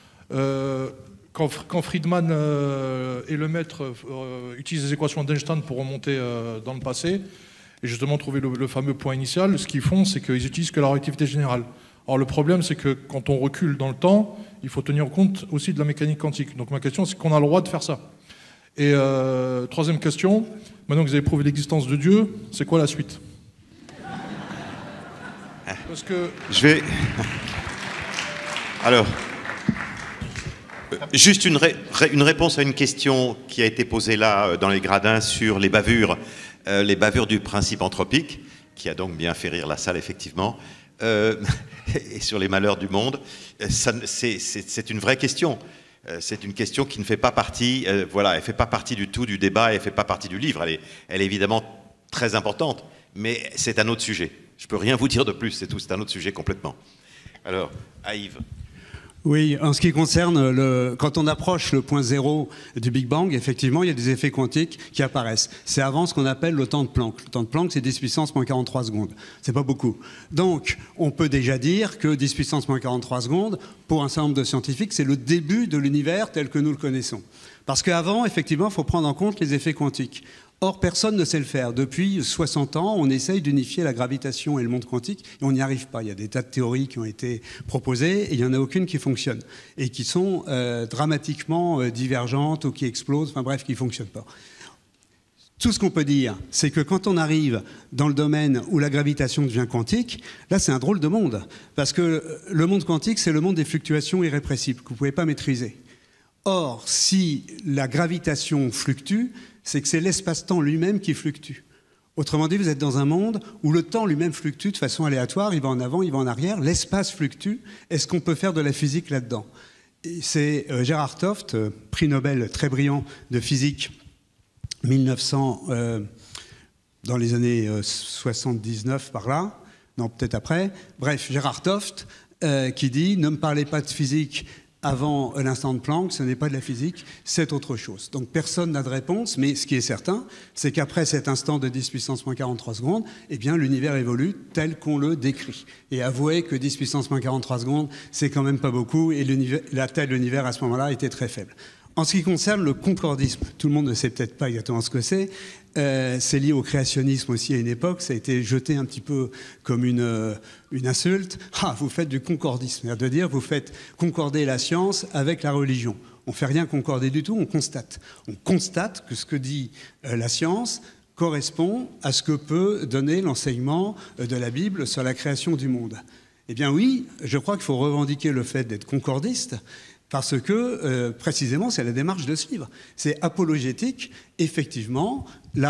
S: Quand Friedman et Lemaître utilisent les équations d'Einstein pour remonter dans le passé, et justement trouver le fameux point initial, ce qu'ils font, c'est qu'ils utilisent que la relativité générale. Alors le problème, c'est que quand on recule dans le temps, il faut tenir compte aussi de la mécanique quantique. Donc ma question, c'est qu'on a le droit de faire ça. Et troisième question, maintenant que vous avez prouvé l'existence de Dieu, c'est quoi la suite? Parce que...
C: Je vais... Alors... Juste une réponse à une question qui a été posée là, dans les gradins, sur les bavures du principe anthropique, qui a donc bien fait rire la salle, effectivement, et sur les malheurs du monde. C'est une vraie question. C'est une question qui ne fait pas partie, voilà, elle ne fait pas partie du tout du débat, elle ne fait pas partie du livre. Elle est évidemment très importante, mais c'est un autre sujet. Je ne peux rien vous dire de plus, c'est tout, c'est un autre sujet complètement. Alors, Yves.
E: Oui, en ce qui concerne quand on approche le point zéro du Big Bang, effectivement, il y a des effets quantiques qui apparaissent. C'est avant ce qu'on appelle le temps de Planck. Le temps de Planck, c'est 10 puissance moins 43 secondes. C'est pas beaucoup. Donc, on peut déjà dire que 10 puissance moins 43 secondes, pour un certain nombre de scientifiques, c'est le début de l'univers tel que nous le connaissons. Parce qu'avant, effectivement, il faut prendre en compte les effets quantiques. Or, personne ne sait le faire. Depuis 60 ans, on essaye d'unifier la gravitation et le monde quantique, et on n'y arrive pas. Il y a des tas de théories qui ont été proposées, et il n'y en a aucune qui fonctionne, et qui sont dramatiquement divergentes, ou qui explosent, enfin bref, qui ne fonctionnent pas. Tout ce qu'on peut dire, c'est que quand on arrive dans le domaine où la gravitation devient quantique, là, c'est un drôle de monde. Parce que le monde quantique, c'est le monde des fluctuations irrépressibles, que vous ne pouvez pas maîtriser. Or, si la gravitation fluctue, c'est que c'est l'espace-temps lui-même qui fluctue. Autrement dit, vous êtes dans un monde où le temps lui-même fluctue de façon aléatoire, il va en avant, il va en arrière, l'espace fluctue. Est-ce qu'on peut faire de la physique là-dedans? C'est Gerhard Toft, prix Nobel très brillant de physique, 1900, dans les années 79 par là, non peut-être après, bref, Gerhard Toft, qui dit « Ne me parlez pas de physique ». Avant l'instant de Planck, ce n'est pas de la physique, c'est autre chose. Donc personne n'a de réponse, mais ce qui est certain, c'est qu'après cet instant de 10 puissance moins 43 secondes, eh bien l'univers évolue tel qu'on le décrit. Et avouez que 10 puissance moins 43 secondes, c'est quand même pas beaucoup, et la taille de l'univers à ce moment-là était très faible. En ce qui concerne le concordisme, tout le monde ne sait peut-être pas exactement ce que c'est lié au créationnisme aussi à une époque, ça a été jeté un petit peu comme une insulte. Ah, vous faites du concordisme, c'est-à-dire de dire vous faites concorder la science avec la religion. On ne fait rien concorder du tout, on constate. On constate que ce que dit la science correspond à ce que peut donner l'enseignement de la Bible sur la création du monde. Eh bien oui, je crois qu'il faut revendiquer le fait d'être concordiste, parce que, précisément, c'est la démarche de ce livre. C'est apologétique. Effectivement,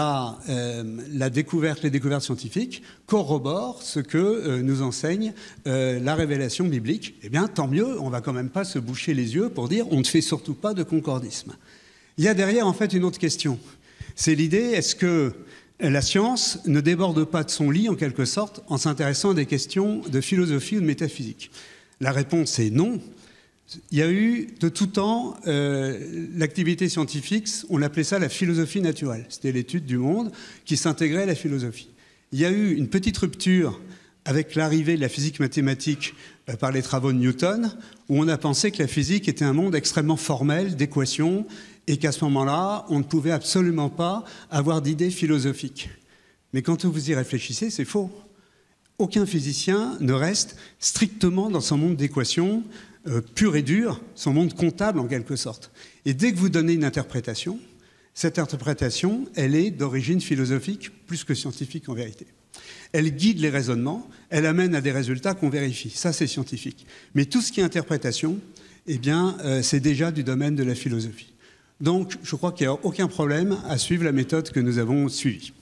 E: les découvertes scientifiques corroborent ce que nous enseigne la révélation biblique. Eh bien, tant mieux, on ne va quand même pas se boucher les yeux pour dire on ne fait surtout pas de concordisme. Il y a derrière, en fait, une autre question. C'est l'idée, est-ce que la science ne déborde pas de son lit, en quelque sorte, en s'intéressant à des questions de philosophie ou de métaphysique? La réponse est non. Il y a eu de tout temps l'activité scientifique, on appelait ça la philosophie naturelle. C'était l'étude du monde qui s'intégrait à la philosophie. Il y a eu une petite rupture avec l'arrivée de la physique mathématique par les travaux de Newton, où on a pensé que la physique était un monde extrêmement formel, d'équations, et qu'à ce moment-là, on ne pouvait absolument pas avoir d'idées philosophiques. Mais quand vous y réfléchissez, c'est faux. Aucun physicien ne reste strictement dans son monde d'équations, pur et dur, son monde comptable en quelque sorte. Et dès que vous donnez une interprétation, cette interprétation, elle est d'origine philosophique plus que scientifique en vérité. Elle guide les raisonnements, elle amène à des résultats qu'on vérifie. Ça, c'est scientifique. Mais tout ce qui est interprétation, eh bien, c'est déjà du domaine de la philosophie. Donc, je crois qu'il n'y a aucun problème à suivre la méthode que nous avons suivie.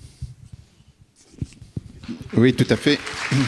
D: Oui, tout à fait.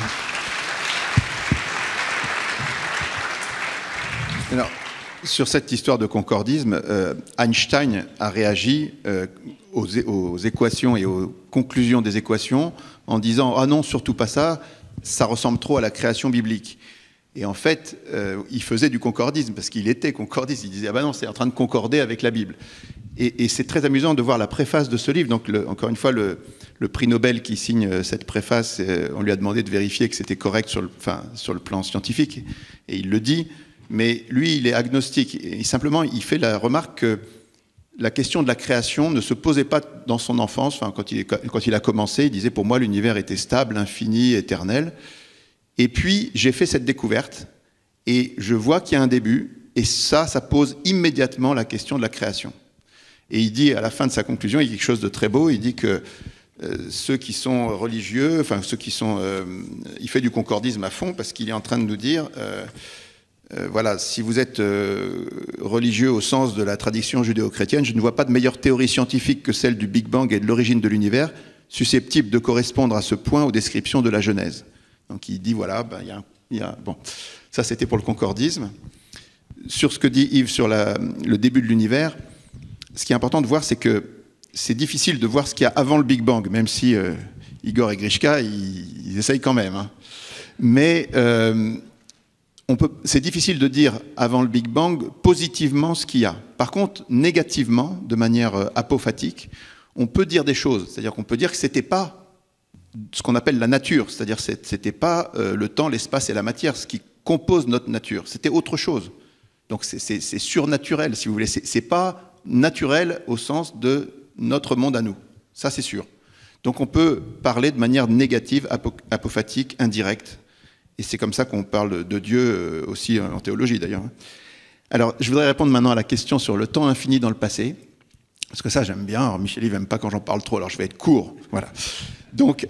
D: Alors, sur cette histoire de concordisme, Einstein a réagi aux équations et aux conclusions des équations en disant « Ah non, surtout pas ça, ça ressemble trop à la création biblique ». Et en fait, il faisait du concordisme, parce qu'il était concordiste. Il disait « Ah ben non, c'est en train de concorder avec la Bible ». Et c'est très amusant de voir la préface de ce livre. Donc, encore une fois, le prix Nobel qui signe cette préface, on lui a demandé de vérifier que c'était correct sur le plan scientifique. Et il le dit. Mais lui, il est agnostique. Et simplement, il fait la remarque que la question de la création ne se posait pas dans son enfance. Enfin, quand il a commencé, il disait « Pour moi, l'univers était stable, infini, éternel. » Et puis, j'ai fait cette découverte, et je vois qu'il y a un début, et ça pose immédiatement la question de la création. Et il dit, à la fin de sa conclusion, il dit quelque chose de très beau, il dit que ceux qui sont religieux, enfin, il fait du concordisme à fond, parce qu'il est en train de nous dire... voilà, si vous êtes religieux au sens de la tradition judéo-chrétienne, je ne vois pas de meilleure théorie scientifique que celle du Big Bang et de l'origine de l'univers, susceptible de correspondre à ce point aux descriptions de la Genèse. Donc il dit, voilà, ben, bon, ça c'était pour le concordisme. Sur ce que dit Yves sur le début de l'univers, ce qui est important de voir, c'est que c'est difficile de voir ce qu'il y a avant le Big Bang, même si Igor et Grishka, ils essayent quand même. Hein. Mais... c'est difficile de dire avant le Big Bang positivement ce qu'il y a. Par contre, négativement, de manière apophatique, on peut dire des choses. C'est-à-dire qu'on peut dire que ce n'était pas ce qu'on appelle la nature, c'est-à-dire que ce n'était pas le temps, l'espace et la matière, ce qui compose notre nature. C'était autre chose. Donc c'est surnaturel, si vous voulez. C'est pas naturel au sens de notre monde à nous. Ça, c'est sûr. Donc on peut parler de manière négative, apophatique, indirecte. Et c'est comme ça qu'on parle de Dieu aussi en théologie d'ailleurs. Alors, je voudrais répondre maintenant à la question sur le temps infini dans le passé. Parce que ça, j'aime bien. Alors, Michel-Yves n'aime pas quand j'en parle trop, alors je vais être court. Voilà. Donc,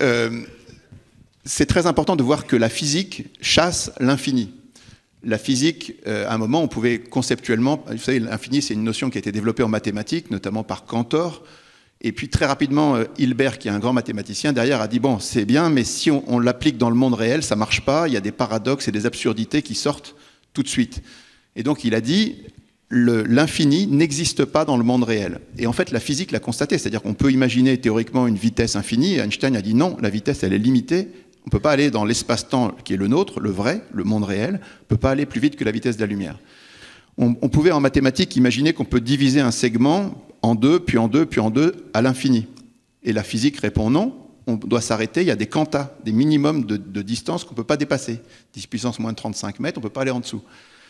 D: c'est très important de voir que la physique chasse l'infini. La physique, à un moment, on pouvait conceptuellement... Vous savez, l'infini, c'est une notion qui a été développée en mathématiques, notamment par Cantor. Et puis très rapidement, Hilbert, qui est un grand mathématicien, derrière a dit « Bon, c'est bien, mais si on l'applique dans le monde réel, ça ne marche pas, il y a des paradoxes et des absurdités qui sortent tout de suite. » Et donc il a dit « L'infini n'existe pas dans le monde réel. » Et en fait, la physique l'a constaté, c'est-à-dire qu'on peut imaginer théoriquement une vitesse infinie, et Einstein a dit « Non, la vitesse, elle est limitée, on ne peut pas aller dans l'espace-temps qui est le nôtre, le vrai, le monde réel, on ne peut pas aller plus vite que la vitesse de la lumière. » On pouvait en mathématiques imaginer qu'on peut diviser un segment en deux, puis en deux, puis en deux, à l'infini. Et la physique répond non, on doit s'arrêter, il y a des quantas, des minimums de distance qu'on ne peut pas dépasser. 10 puissance moins de 35 mètres, on ne peut pas aller en dessous.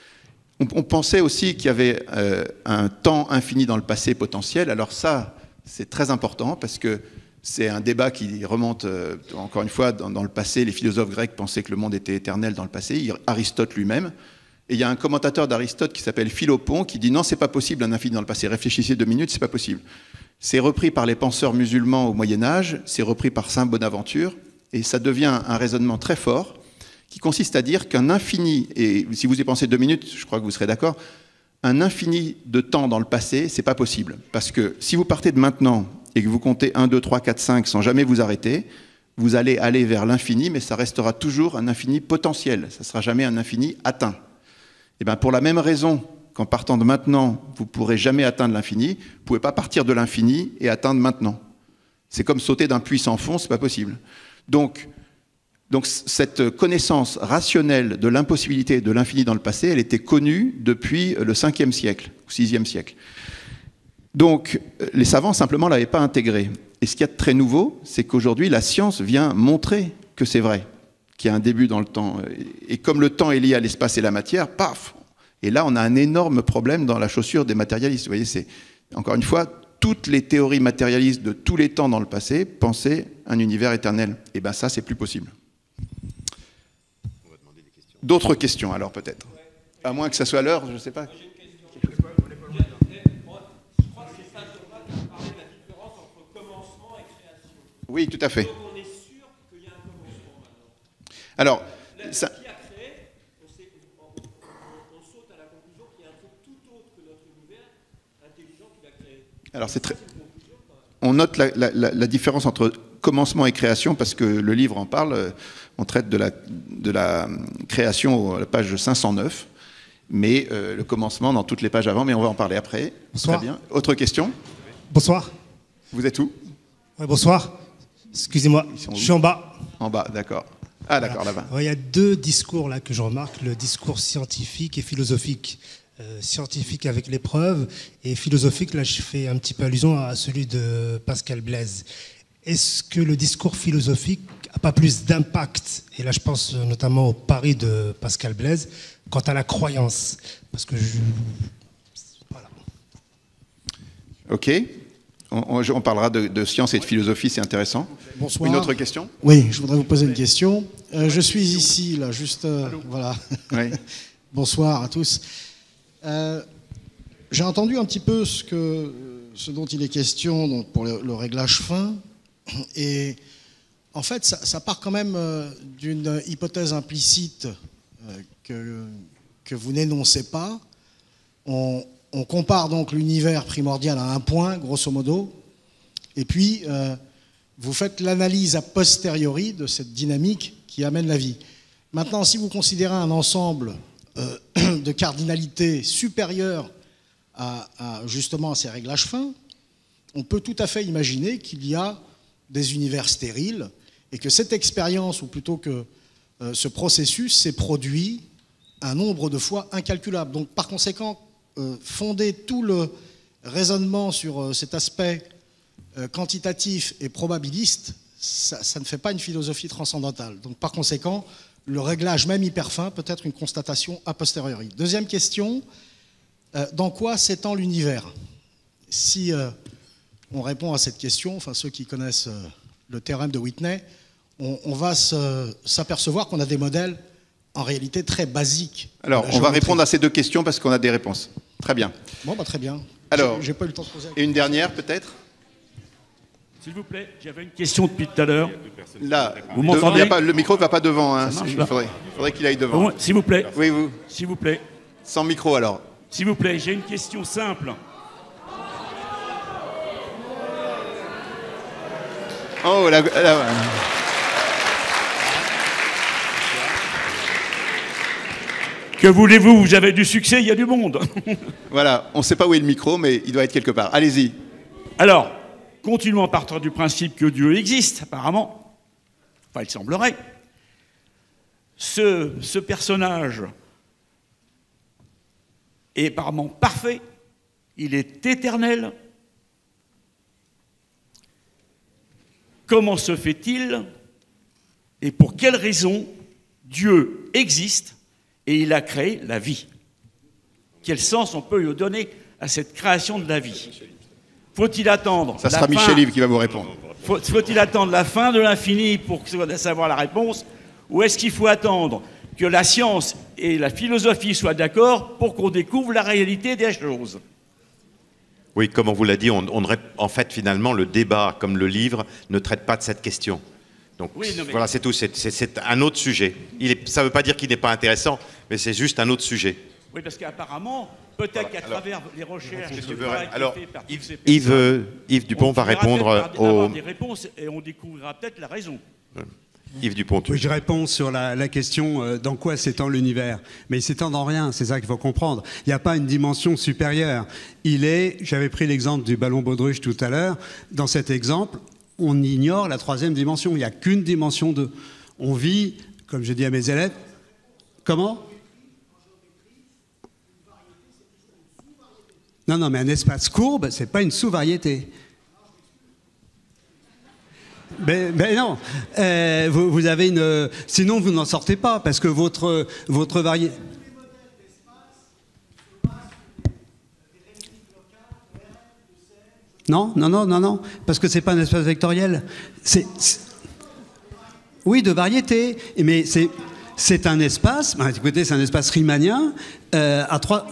D: On pensait aussi qu'il y avait un temps infini dans le passé potentiel. Alors ça, c'est très important parce que c'est un débat qui remonte, encore une fois, dans le passé. Les philosophes grecs pensaient que le monde était éternel dans le passé, Aristote lui-même. Et il y a un commentateur d'Aristote qui s'appelle Philopon qui dit non, c'est pas possible un infini dans le passé. Réfléchissez 2 minutes, c'est pas possible. C'est repris par les penseurs musulmans au Moyen-Âge, c'est repris par saint Bonaventure, et ça devient un raisonnement très fort qui consiste à dire qu'un infini, et si vous y pensez 2 minutes, je crois que vous serez d'accord, un infini de temps dans le passé, c'est pas possible. Parce que si vous partez de maintenant et que vous comptez 1, 2, 3, 4, 5 sans jamais vous arrêter, vous allez aller vers l'infini, mais ça restera toujours un infini potentiel. Ça ne sera jamais un infini atteint. Et bien pour la même raison qu'en partant de maintenant, vous ne pourrez jamais atteindre l'infini, vous ne pouvez pas partir de l'infini et atteindre maintenant. C'est comme sauter d'un puits sans fond, ce n'est pas possible. Donc cette connaissance rationnelle de l'impossibilité de l'infini dans le passé, elle était connue depuis le 5e siècle, ou 6e siècle. Donc les savants simplement ne l'avaient pas intégrée. Et ce qu'il y a de très nouveau, c'est qu'aujourd'hui, la science vient montrer que c'est vrai, qu'il y a un début dans le temps. Et comme le temps est lié à l'espace et la matière, paf! Et là, on a un énorme problème dans la chaussure des matérialistes. Vous voyez, c'est, encore une fois, toutes les théories matérialistes de tous les temps dans le passé pensaient un univers éternel. Et bien ça, c'est plus possible. D'autres questions, alors, peut-être? À moins que ça soit l'heure, je ne sais pas. Oui, tout à fait.
T: On est sûr qu'il y a
D: Alors, ça...
T: Qui a créé, on saute à la conclusion qu'il y a un truc tout autre que notre univers intelligent qui l'a créé.
D: Alors c'est très... On note la différence entre commencement et création, parce que le livre en parle, on traite de la création à la page 509, mais le commencement dans toutes les pages avant, mais on va en parler après.
U: Bonsoir.
D: Très bien. Autre question?
U: Bonsoir.
D: Vous êtes où?
U: Ouais, bonsoir. Excusez-moi, je suis en bas.
D: En bas, d'accord. Ah d'accord,
U: Voilà.
D: là-bas.
U: Il y a deux discours là que je remarque, le discours scientifique et philosophique. Scientifique avec les preuves et philosophique, là je fais un petit peu allusion à celui de Pascal Blaise. Est-ce que le discours philosophique n'a pas plus d'impact, et là je pense notamment au pari de Pascal Blaise, quant à la croyance? Parce que voilà.
D: Ok. On parlera de science et de philosophie, c'est intéressant.
V: Bonsoir.
D: Une autre question?
V: Oui, je voudrais vous poser une question. Je suis ici, là, juste... voilà.
D: Oui.
V: Bonsoir à tous. J'ai entendu un petit peu ce dont il est question donc pour le réglage fin. Et en fait, ça part quand même d'une hypothèse implicite que vous n'énoncez pas. On compare donc l'univers primordial à un point, grosso modo, et puis vous faites l'analyse a posteriori de cette dynamique qui amène la vie. Maintenant, si vous considérez un ensemble de cardinalité supérieure justement à ces réglages fins, on peut tout à fait imaginer qu'il y a des univers stériles et que cette expérience, ou plutôt que ce processus, s'est produit un nombre de fois incalculable. Donc par conséquent, fonder tout le raisonnement sur cet aspect quantitatif et probabiliste, ça ne fait pas une philosophie transcendantale. Donc par conséquent, le réglage même hyper fin peut être une constatation a posteriori. Deuxième question, dans quoi s'étend l'univers? Si on répond à cette question, enfin ceux qui connaissent le théorème de Whitney, on va s'apercevoir qu'on a des modèles en réalité très basiques.
D: Alors, on va répondre à ces deux questions parce qu'on a des réponses. Très bien.
V: Bon, bah, très bien.
D: Alors,
V: j'ai pas eu le temps de poser la
D: et une dernière peut-être?
W: S'il vous plaît, j'avais une question depuis tout à l'heure.
D: Là,
W: vous m'entendez?
D: le micro ne va pas devant. Hein.
W: Ça marche,
D: Il
W: là.
D: faudrait qu'il aille devant.
W: S'il vous plaît.
D: Oui, vous.
W: S'il vous plaît.
D: Sans micro alors.
W: S'il vous plaît, j'ai une question simple.
D: Oh, là.
W: Que voulez-vous? Vous avez du succès, il y a du monde.
D: Voilà, on ne sait pas où est le micro, mais il doit être quelque part. Allez-y.
W: Alors, continuons à partir du principe que Dieu existe, apparemment. Enfin, il semblerait. Ce personnage est apparemment parfait. Il est éternel. Comment se fait-il et pour quelle raison Dieu existe et il a créé la vie? Quel sens on peut lui donner à cette création de la vie? Faut-il attendre
D: Ça sera Michel Yves qui va vous répondre.
W: Faut-il attendre la fin de l'infini pour savoir la réponse? Ou est-ce qu'il faut attendre que la science et la philosophie soient d'accord pour qu'on découvre la réalité des choses?
C: Oui, comme on vous l'a dit, en fait, finalement, le débat, comme le livre, ne traite pas de cette question. Donc
W: oui, non, mais...
C: voilà, c'est tout. C'est un autre sujet. Ça ne veut pas dire qu'il n'est pas intéressant, mais c'est juste un autre sujet.
W: Oui, parce qu'apparemment, peut-être qu'à travers les recherches...
C: Alors, Yves Dupont va répondre aux...
W: des réponses et on découvrira peut-être la raison.
C: Yves Dupont.
E: Oui, je réponds sur la question dans quoi s'étend l'univers. Mais il s'étend dans rien, c'est ça qu'il faut comprendre. Il n'y a pas une dimension supérieure. J'avais pris l'exemple du ballon baudruche tout à l'heure. Dans cet exemple, on ignore la troisième dimension. Il n'y a qu'une dimension de... On vit, comme je dis à mes élèves... Comment ? Non, mais un espace courbe, c'est pas une sous-variété. Mais non, vous avez une... Sinon, vous n'en sortez pas, parce que votre variété... Non, parce que c'est pas un espace vectoriel. Oui, de variété, mais c'est un espace... écoutez, c'est un espace riemanien à 3...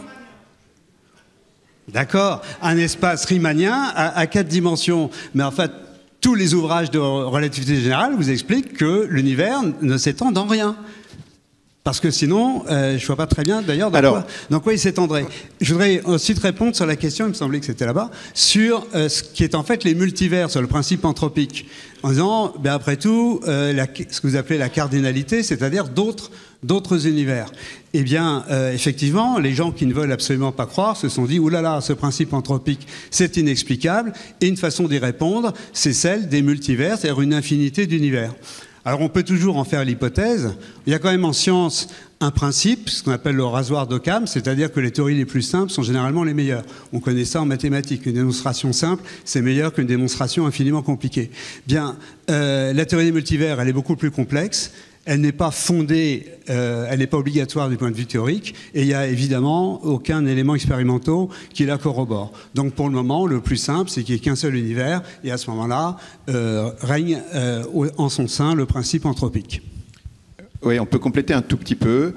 E: D'accord, un espace riemanien à 4 dimensions. Mais en fait... tous les ouvrages de relativité générale vous expliquent que l'univers ne s'étend dans rien. Parce que sinon, je ne vois pas très bien d'ailleurs dans quoi il s'étendrait. Je voudrais ensuite répondre sur la question, il me semblait que c'était là-bas, sur ce qui est en fait les multivers, sur le principe anthropique. En disant, ben après tout, ce que vous appelez la cardinalité, c'est-à-dire d'autres univers. Eh bien, effectivement, les gens qui ne veulent absolument pas croire se sont dit, oulala, ce principe anthropique, c'est inexplicable. Et une façon d'y répondre, c'est celle des multivers, c'est-à-dire une infinité d'univers. Alors on peut toujours en faire l'hypothèse. Il y a quand même en science un principe, ce qu'on appelle le rasoir d'Occam, c'est-à-dire que les théories les plus simples sont généralement les meilleures. On connaît ça en mathématiques. Une démonstration simple, c'est meilleur qu'une démonstration infiniment compliquée. Bien, la théorie des multivers, elle est beaucoup plus complexe. Elle n'est pas fondée, elle n'est pas obligatoire du point de vue théorique, et il n'y a évidemment aucun élément expérimental qui la corrobore. Donc pour le moment, le plus simple, c'est qu'il n'y ait qu'un seul univers, et à ce moment-là, règne en son sein le principe anthropique.
D: Oui, on peut compléter un tout petit peu.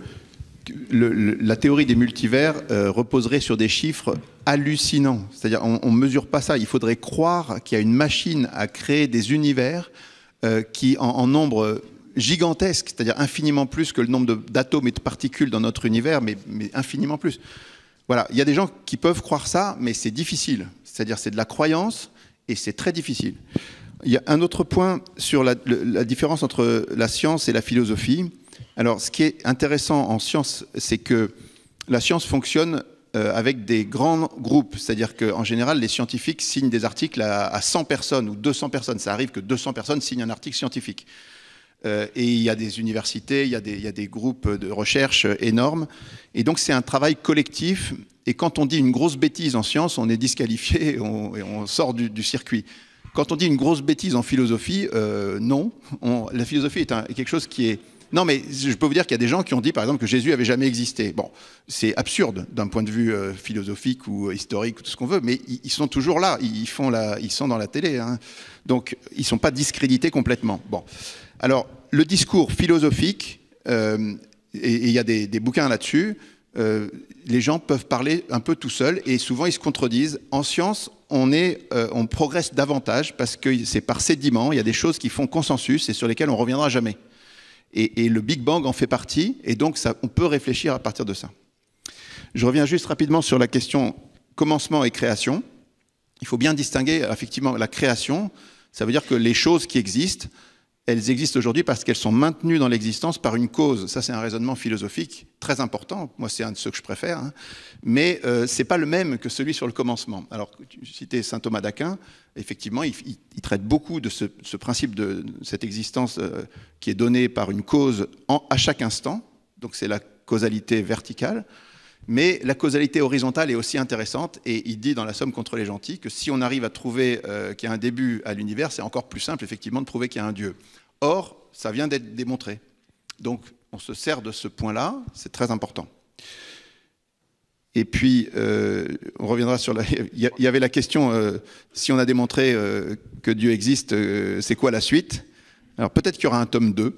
D: La théorie des multivers reposerait sur des chiffres hallucinants. C'est-à-dire, on ne mesure pas ça. Il faudrait croire qu'il y a une machine à créer des univers qui, en nombre gigantesque, c'est-à-dire infiniment plus que le nombre d'atomes et de particules dans notre univers, mais infiniment plus. Voilà, il y a des gens qui peuvent croire ça, mais c'est difficile. C'est-à-dire c'est de la croyance et c'est très difficile. Il y a un autre point sur la différence entre la science et la philosophie. Alors, ce qui est intéressant en science, c'est que la science fonctionne avec des grands groupes. C'est-à-dire qu'en général, les scientifiques signent des articles à 100 personnes ou 200 personnes. Ça arrive que 200 personnes signent un article scientifique. Et il y a des universités, il y a des groupes de recherche énormes. Et donc c'est un travail collectif. Et quand on dit une grosse bêtise en science, on est disqualifié et on sort du circuit. Quand on dit une grosse bêtise en philosophie, non. La philosophie est quelque chose qui est... Non, mais je peux vous dire qu'il y a des gens qui ont dit, par exemple, que Jésus avait jamais existé. Bon, c'est absurde d'un point de vue philosophique ou historique, ou tout ce qu'on veut, mais ils sont toujours là. Ils sont dans la télé. Hein. Donc, ils ne sont pas discrédités complètement. Bon. Alors, le discours philosophique, et il y a des bouquins là-dessus, les gens peuvent parler un peu tout seuls et souvent ils se contredisent. En science, on progresse davantage parce que c'est par sédiment, il y a des choses qui font consensus et sur lesquelles on ne reviendra jamais. Et le Big Bang en fait partie, et donc on peut réfléchir à partir de ça. Je reviens juste rapidement sur la question commencement et création. Il faut bien distinguer effectivement la création, ça veut dire que les choses qui existent, elles existent aujourd'hui parce qu'elles sont maintenues dans l'existence par une cause. Ça, c'est un raisonnement philosophique très important. Moi, c'est un de ceux que je préfère. Hein. Mais ce n'est pas le même que celui sur le commencement. Alors, tu citais saint Thomas d'Aquin. Effectivement, il traite beaucoup de ce principe de cette existence qui est donnée par une cause à chaque instant. Donc, c'est la causalité verticale. Mais la causalité horizontale est aussi intéressante. Et il dit dans La Somme contre les gentils que si on arrive à trouver qu'il y a un début à l'univers, c'est encore plus simple, effectivement, de prouver qu'il y a un Dieu. Or, ça vient d'être démontré. Donc, on se sert de ce point-là, c'est très important. Et puis, on reviendra sur la... Il y avait la question, si on a démontré que Dieu existe, c'est quoi la suite? Alors, peut-être qu'il y aura un tome 2.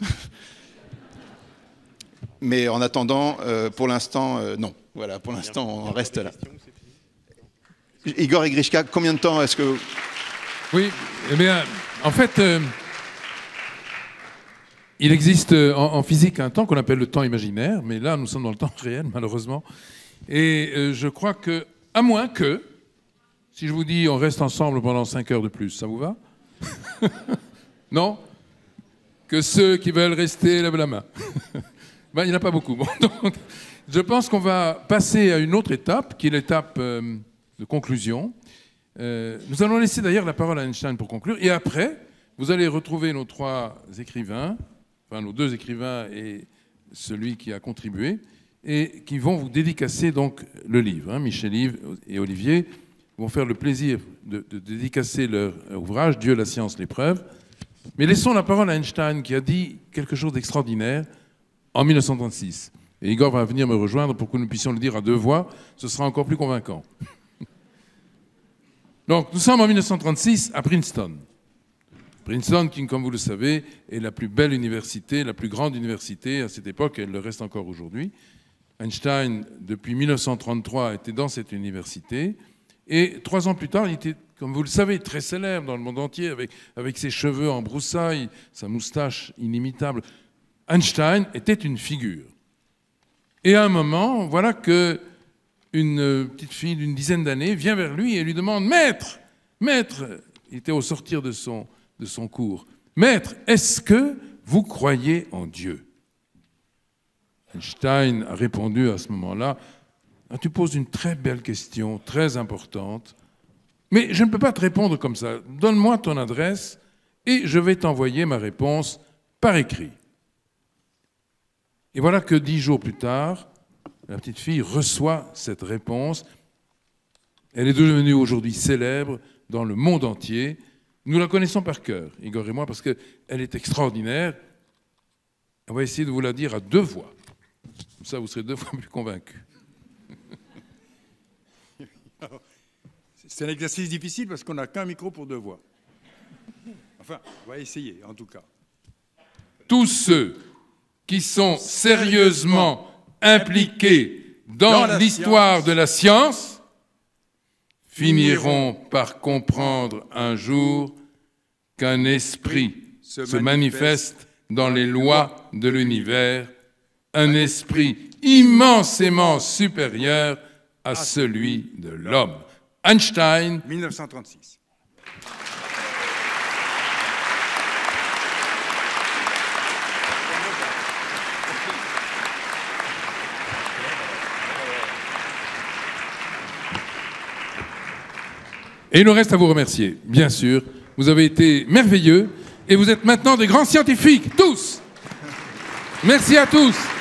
D: Mais en attendant, pour l'instant, non. Voilà, pour l'instant, on reste là. Igor et Grishka, combien de temps est-ce que...
A: Oui, eh bien, en fait... il existe en physique un temps qu'on appelle le temps imaginaire, mais là, nous sommes dans le temps réel, malheureusement. Et je crois que, à moins que, si je vous dis on reste ensemble pendant 5 heures de plus, ça vous va? Non? Que ceux qui veulent rester lèvent la main. Ben, il n'y en a pas beaucoup. Bon, donc, je pense qu'on va passer à une autre étape, qui est l'étape de conclusion. Nous allons laisser d'ailleurs la parole à Einstein pour conclure. Et après, vous allez retrouver nos 3 écrivains, enfin nos 2 écrivains et celui qui a contribué, et qui vont vous dédicacer donc le livre. Hein. Michel-Yves et Olivier vont faire le plaisir de dédicacer leur ouvrage « Dieu, la science, l'épreuve ». Mais laissons la parole à Einstein qui a dit quelque chose d'extraordinaire en 1936. Et Igor va venir me rejoindre pour que nous puissions le dire à 2 voix. Ce sera encore plus convaincant. Donc, nous sommes en 1936 à Princeton. Princeton, qui, comme vous le savez, est la plus belle université, la plus grande université à cette époque, et elle le reste encore aujourd'hui. Einstein, depuis 1933, était dans cette université, Et 3 ans plus tard, il était, comme vous le savez, très célèbre dans le monde entier, avec ses cheveux en broussailles, sa moustache inimitable. Einstein était une figure. Et à un moment, voilà que une petite fille d'une dizaine d'années vient vers lui et lui demande « Maître, maître !» Il était au sortir de son cours. « Maître, est-ce que vous croyez en Dieu ?» Einstein a répondu à ce moment-là « Tu poses une très belle question, très importante, mais je ne peux pas te répondre comme ça. Donne-moi ton adresse et je vais t'envoyer ma réponse par écrit. » Et voilà que 10 jours plus tard, la petite fille reçoit cette réponse. Elle est devenue aujourd'hui célèbre dans le monde entier. Nous la connaissons par cœur, Igor et moi, parce qu'elle est extraordinaire. On va essayer de vous la dire à 2 voix. Comme ça, vous serez 2 fois plus convaincus.
B: C'est un exercice difficile parce qu'on n'a qu'un micro pour 2 voix. Enfin, on va essayer, en tout cas.
A: Tous ceux qui sont sérieusement impliqués dans l'histoire de la science finiront par comprendre un jour qu'un esprit se manifeste dans les lois de l'univers, un esprit immensément supérieur à celui de l'homme. Einstein,
B: 1936.
A: Et il nous reste à vous remercier, bien sûr. Vous avez été merveilleux et vous êtes maintenant des grands scientifiques, tous. Merci à tous.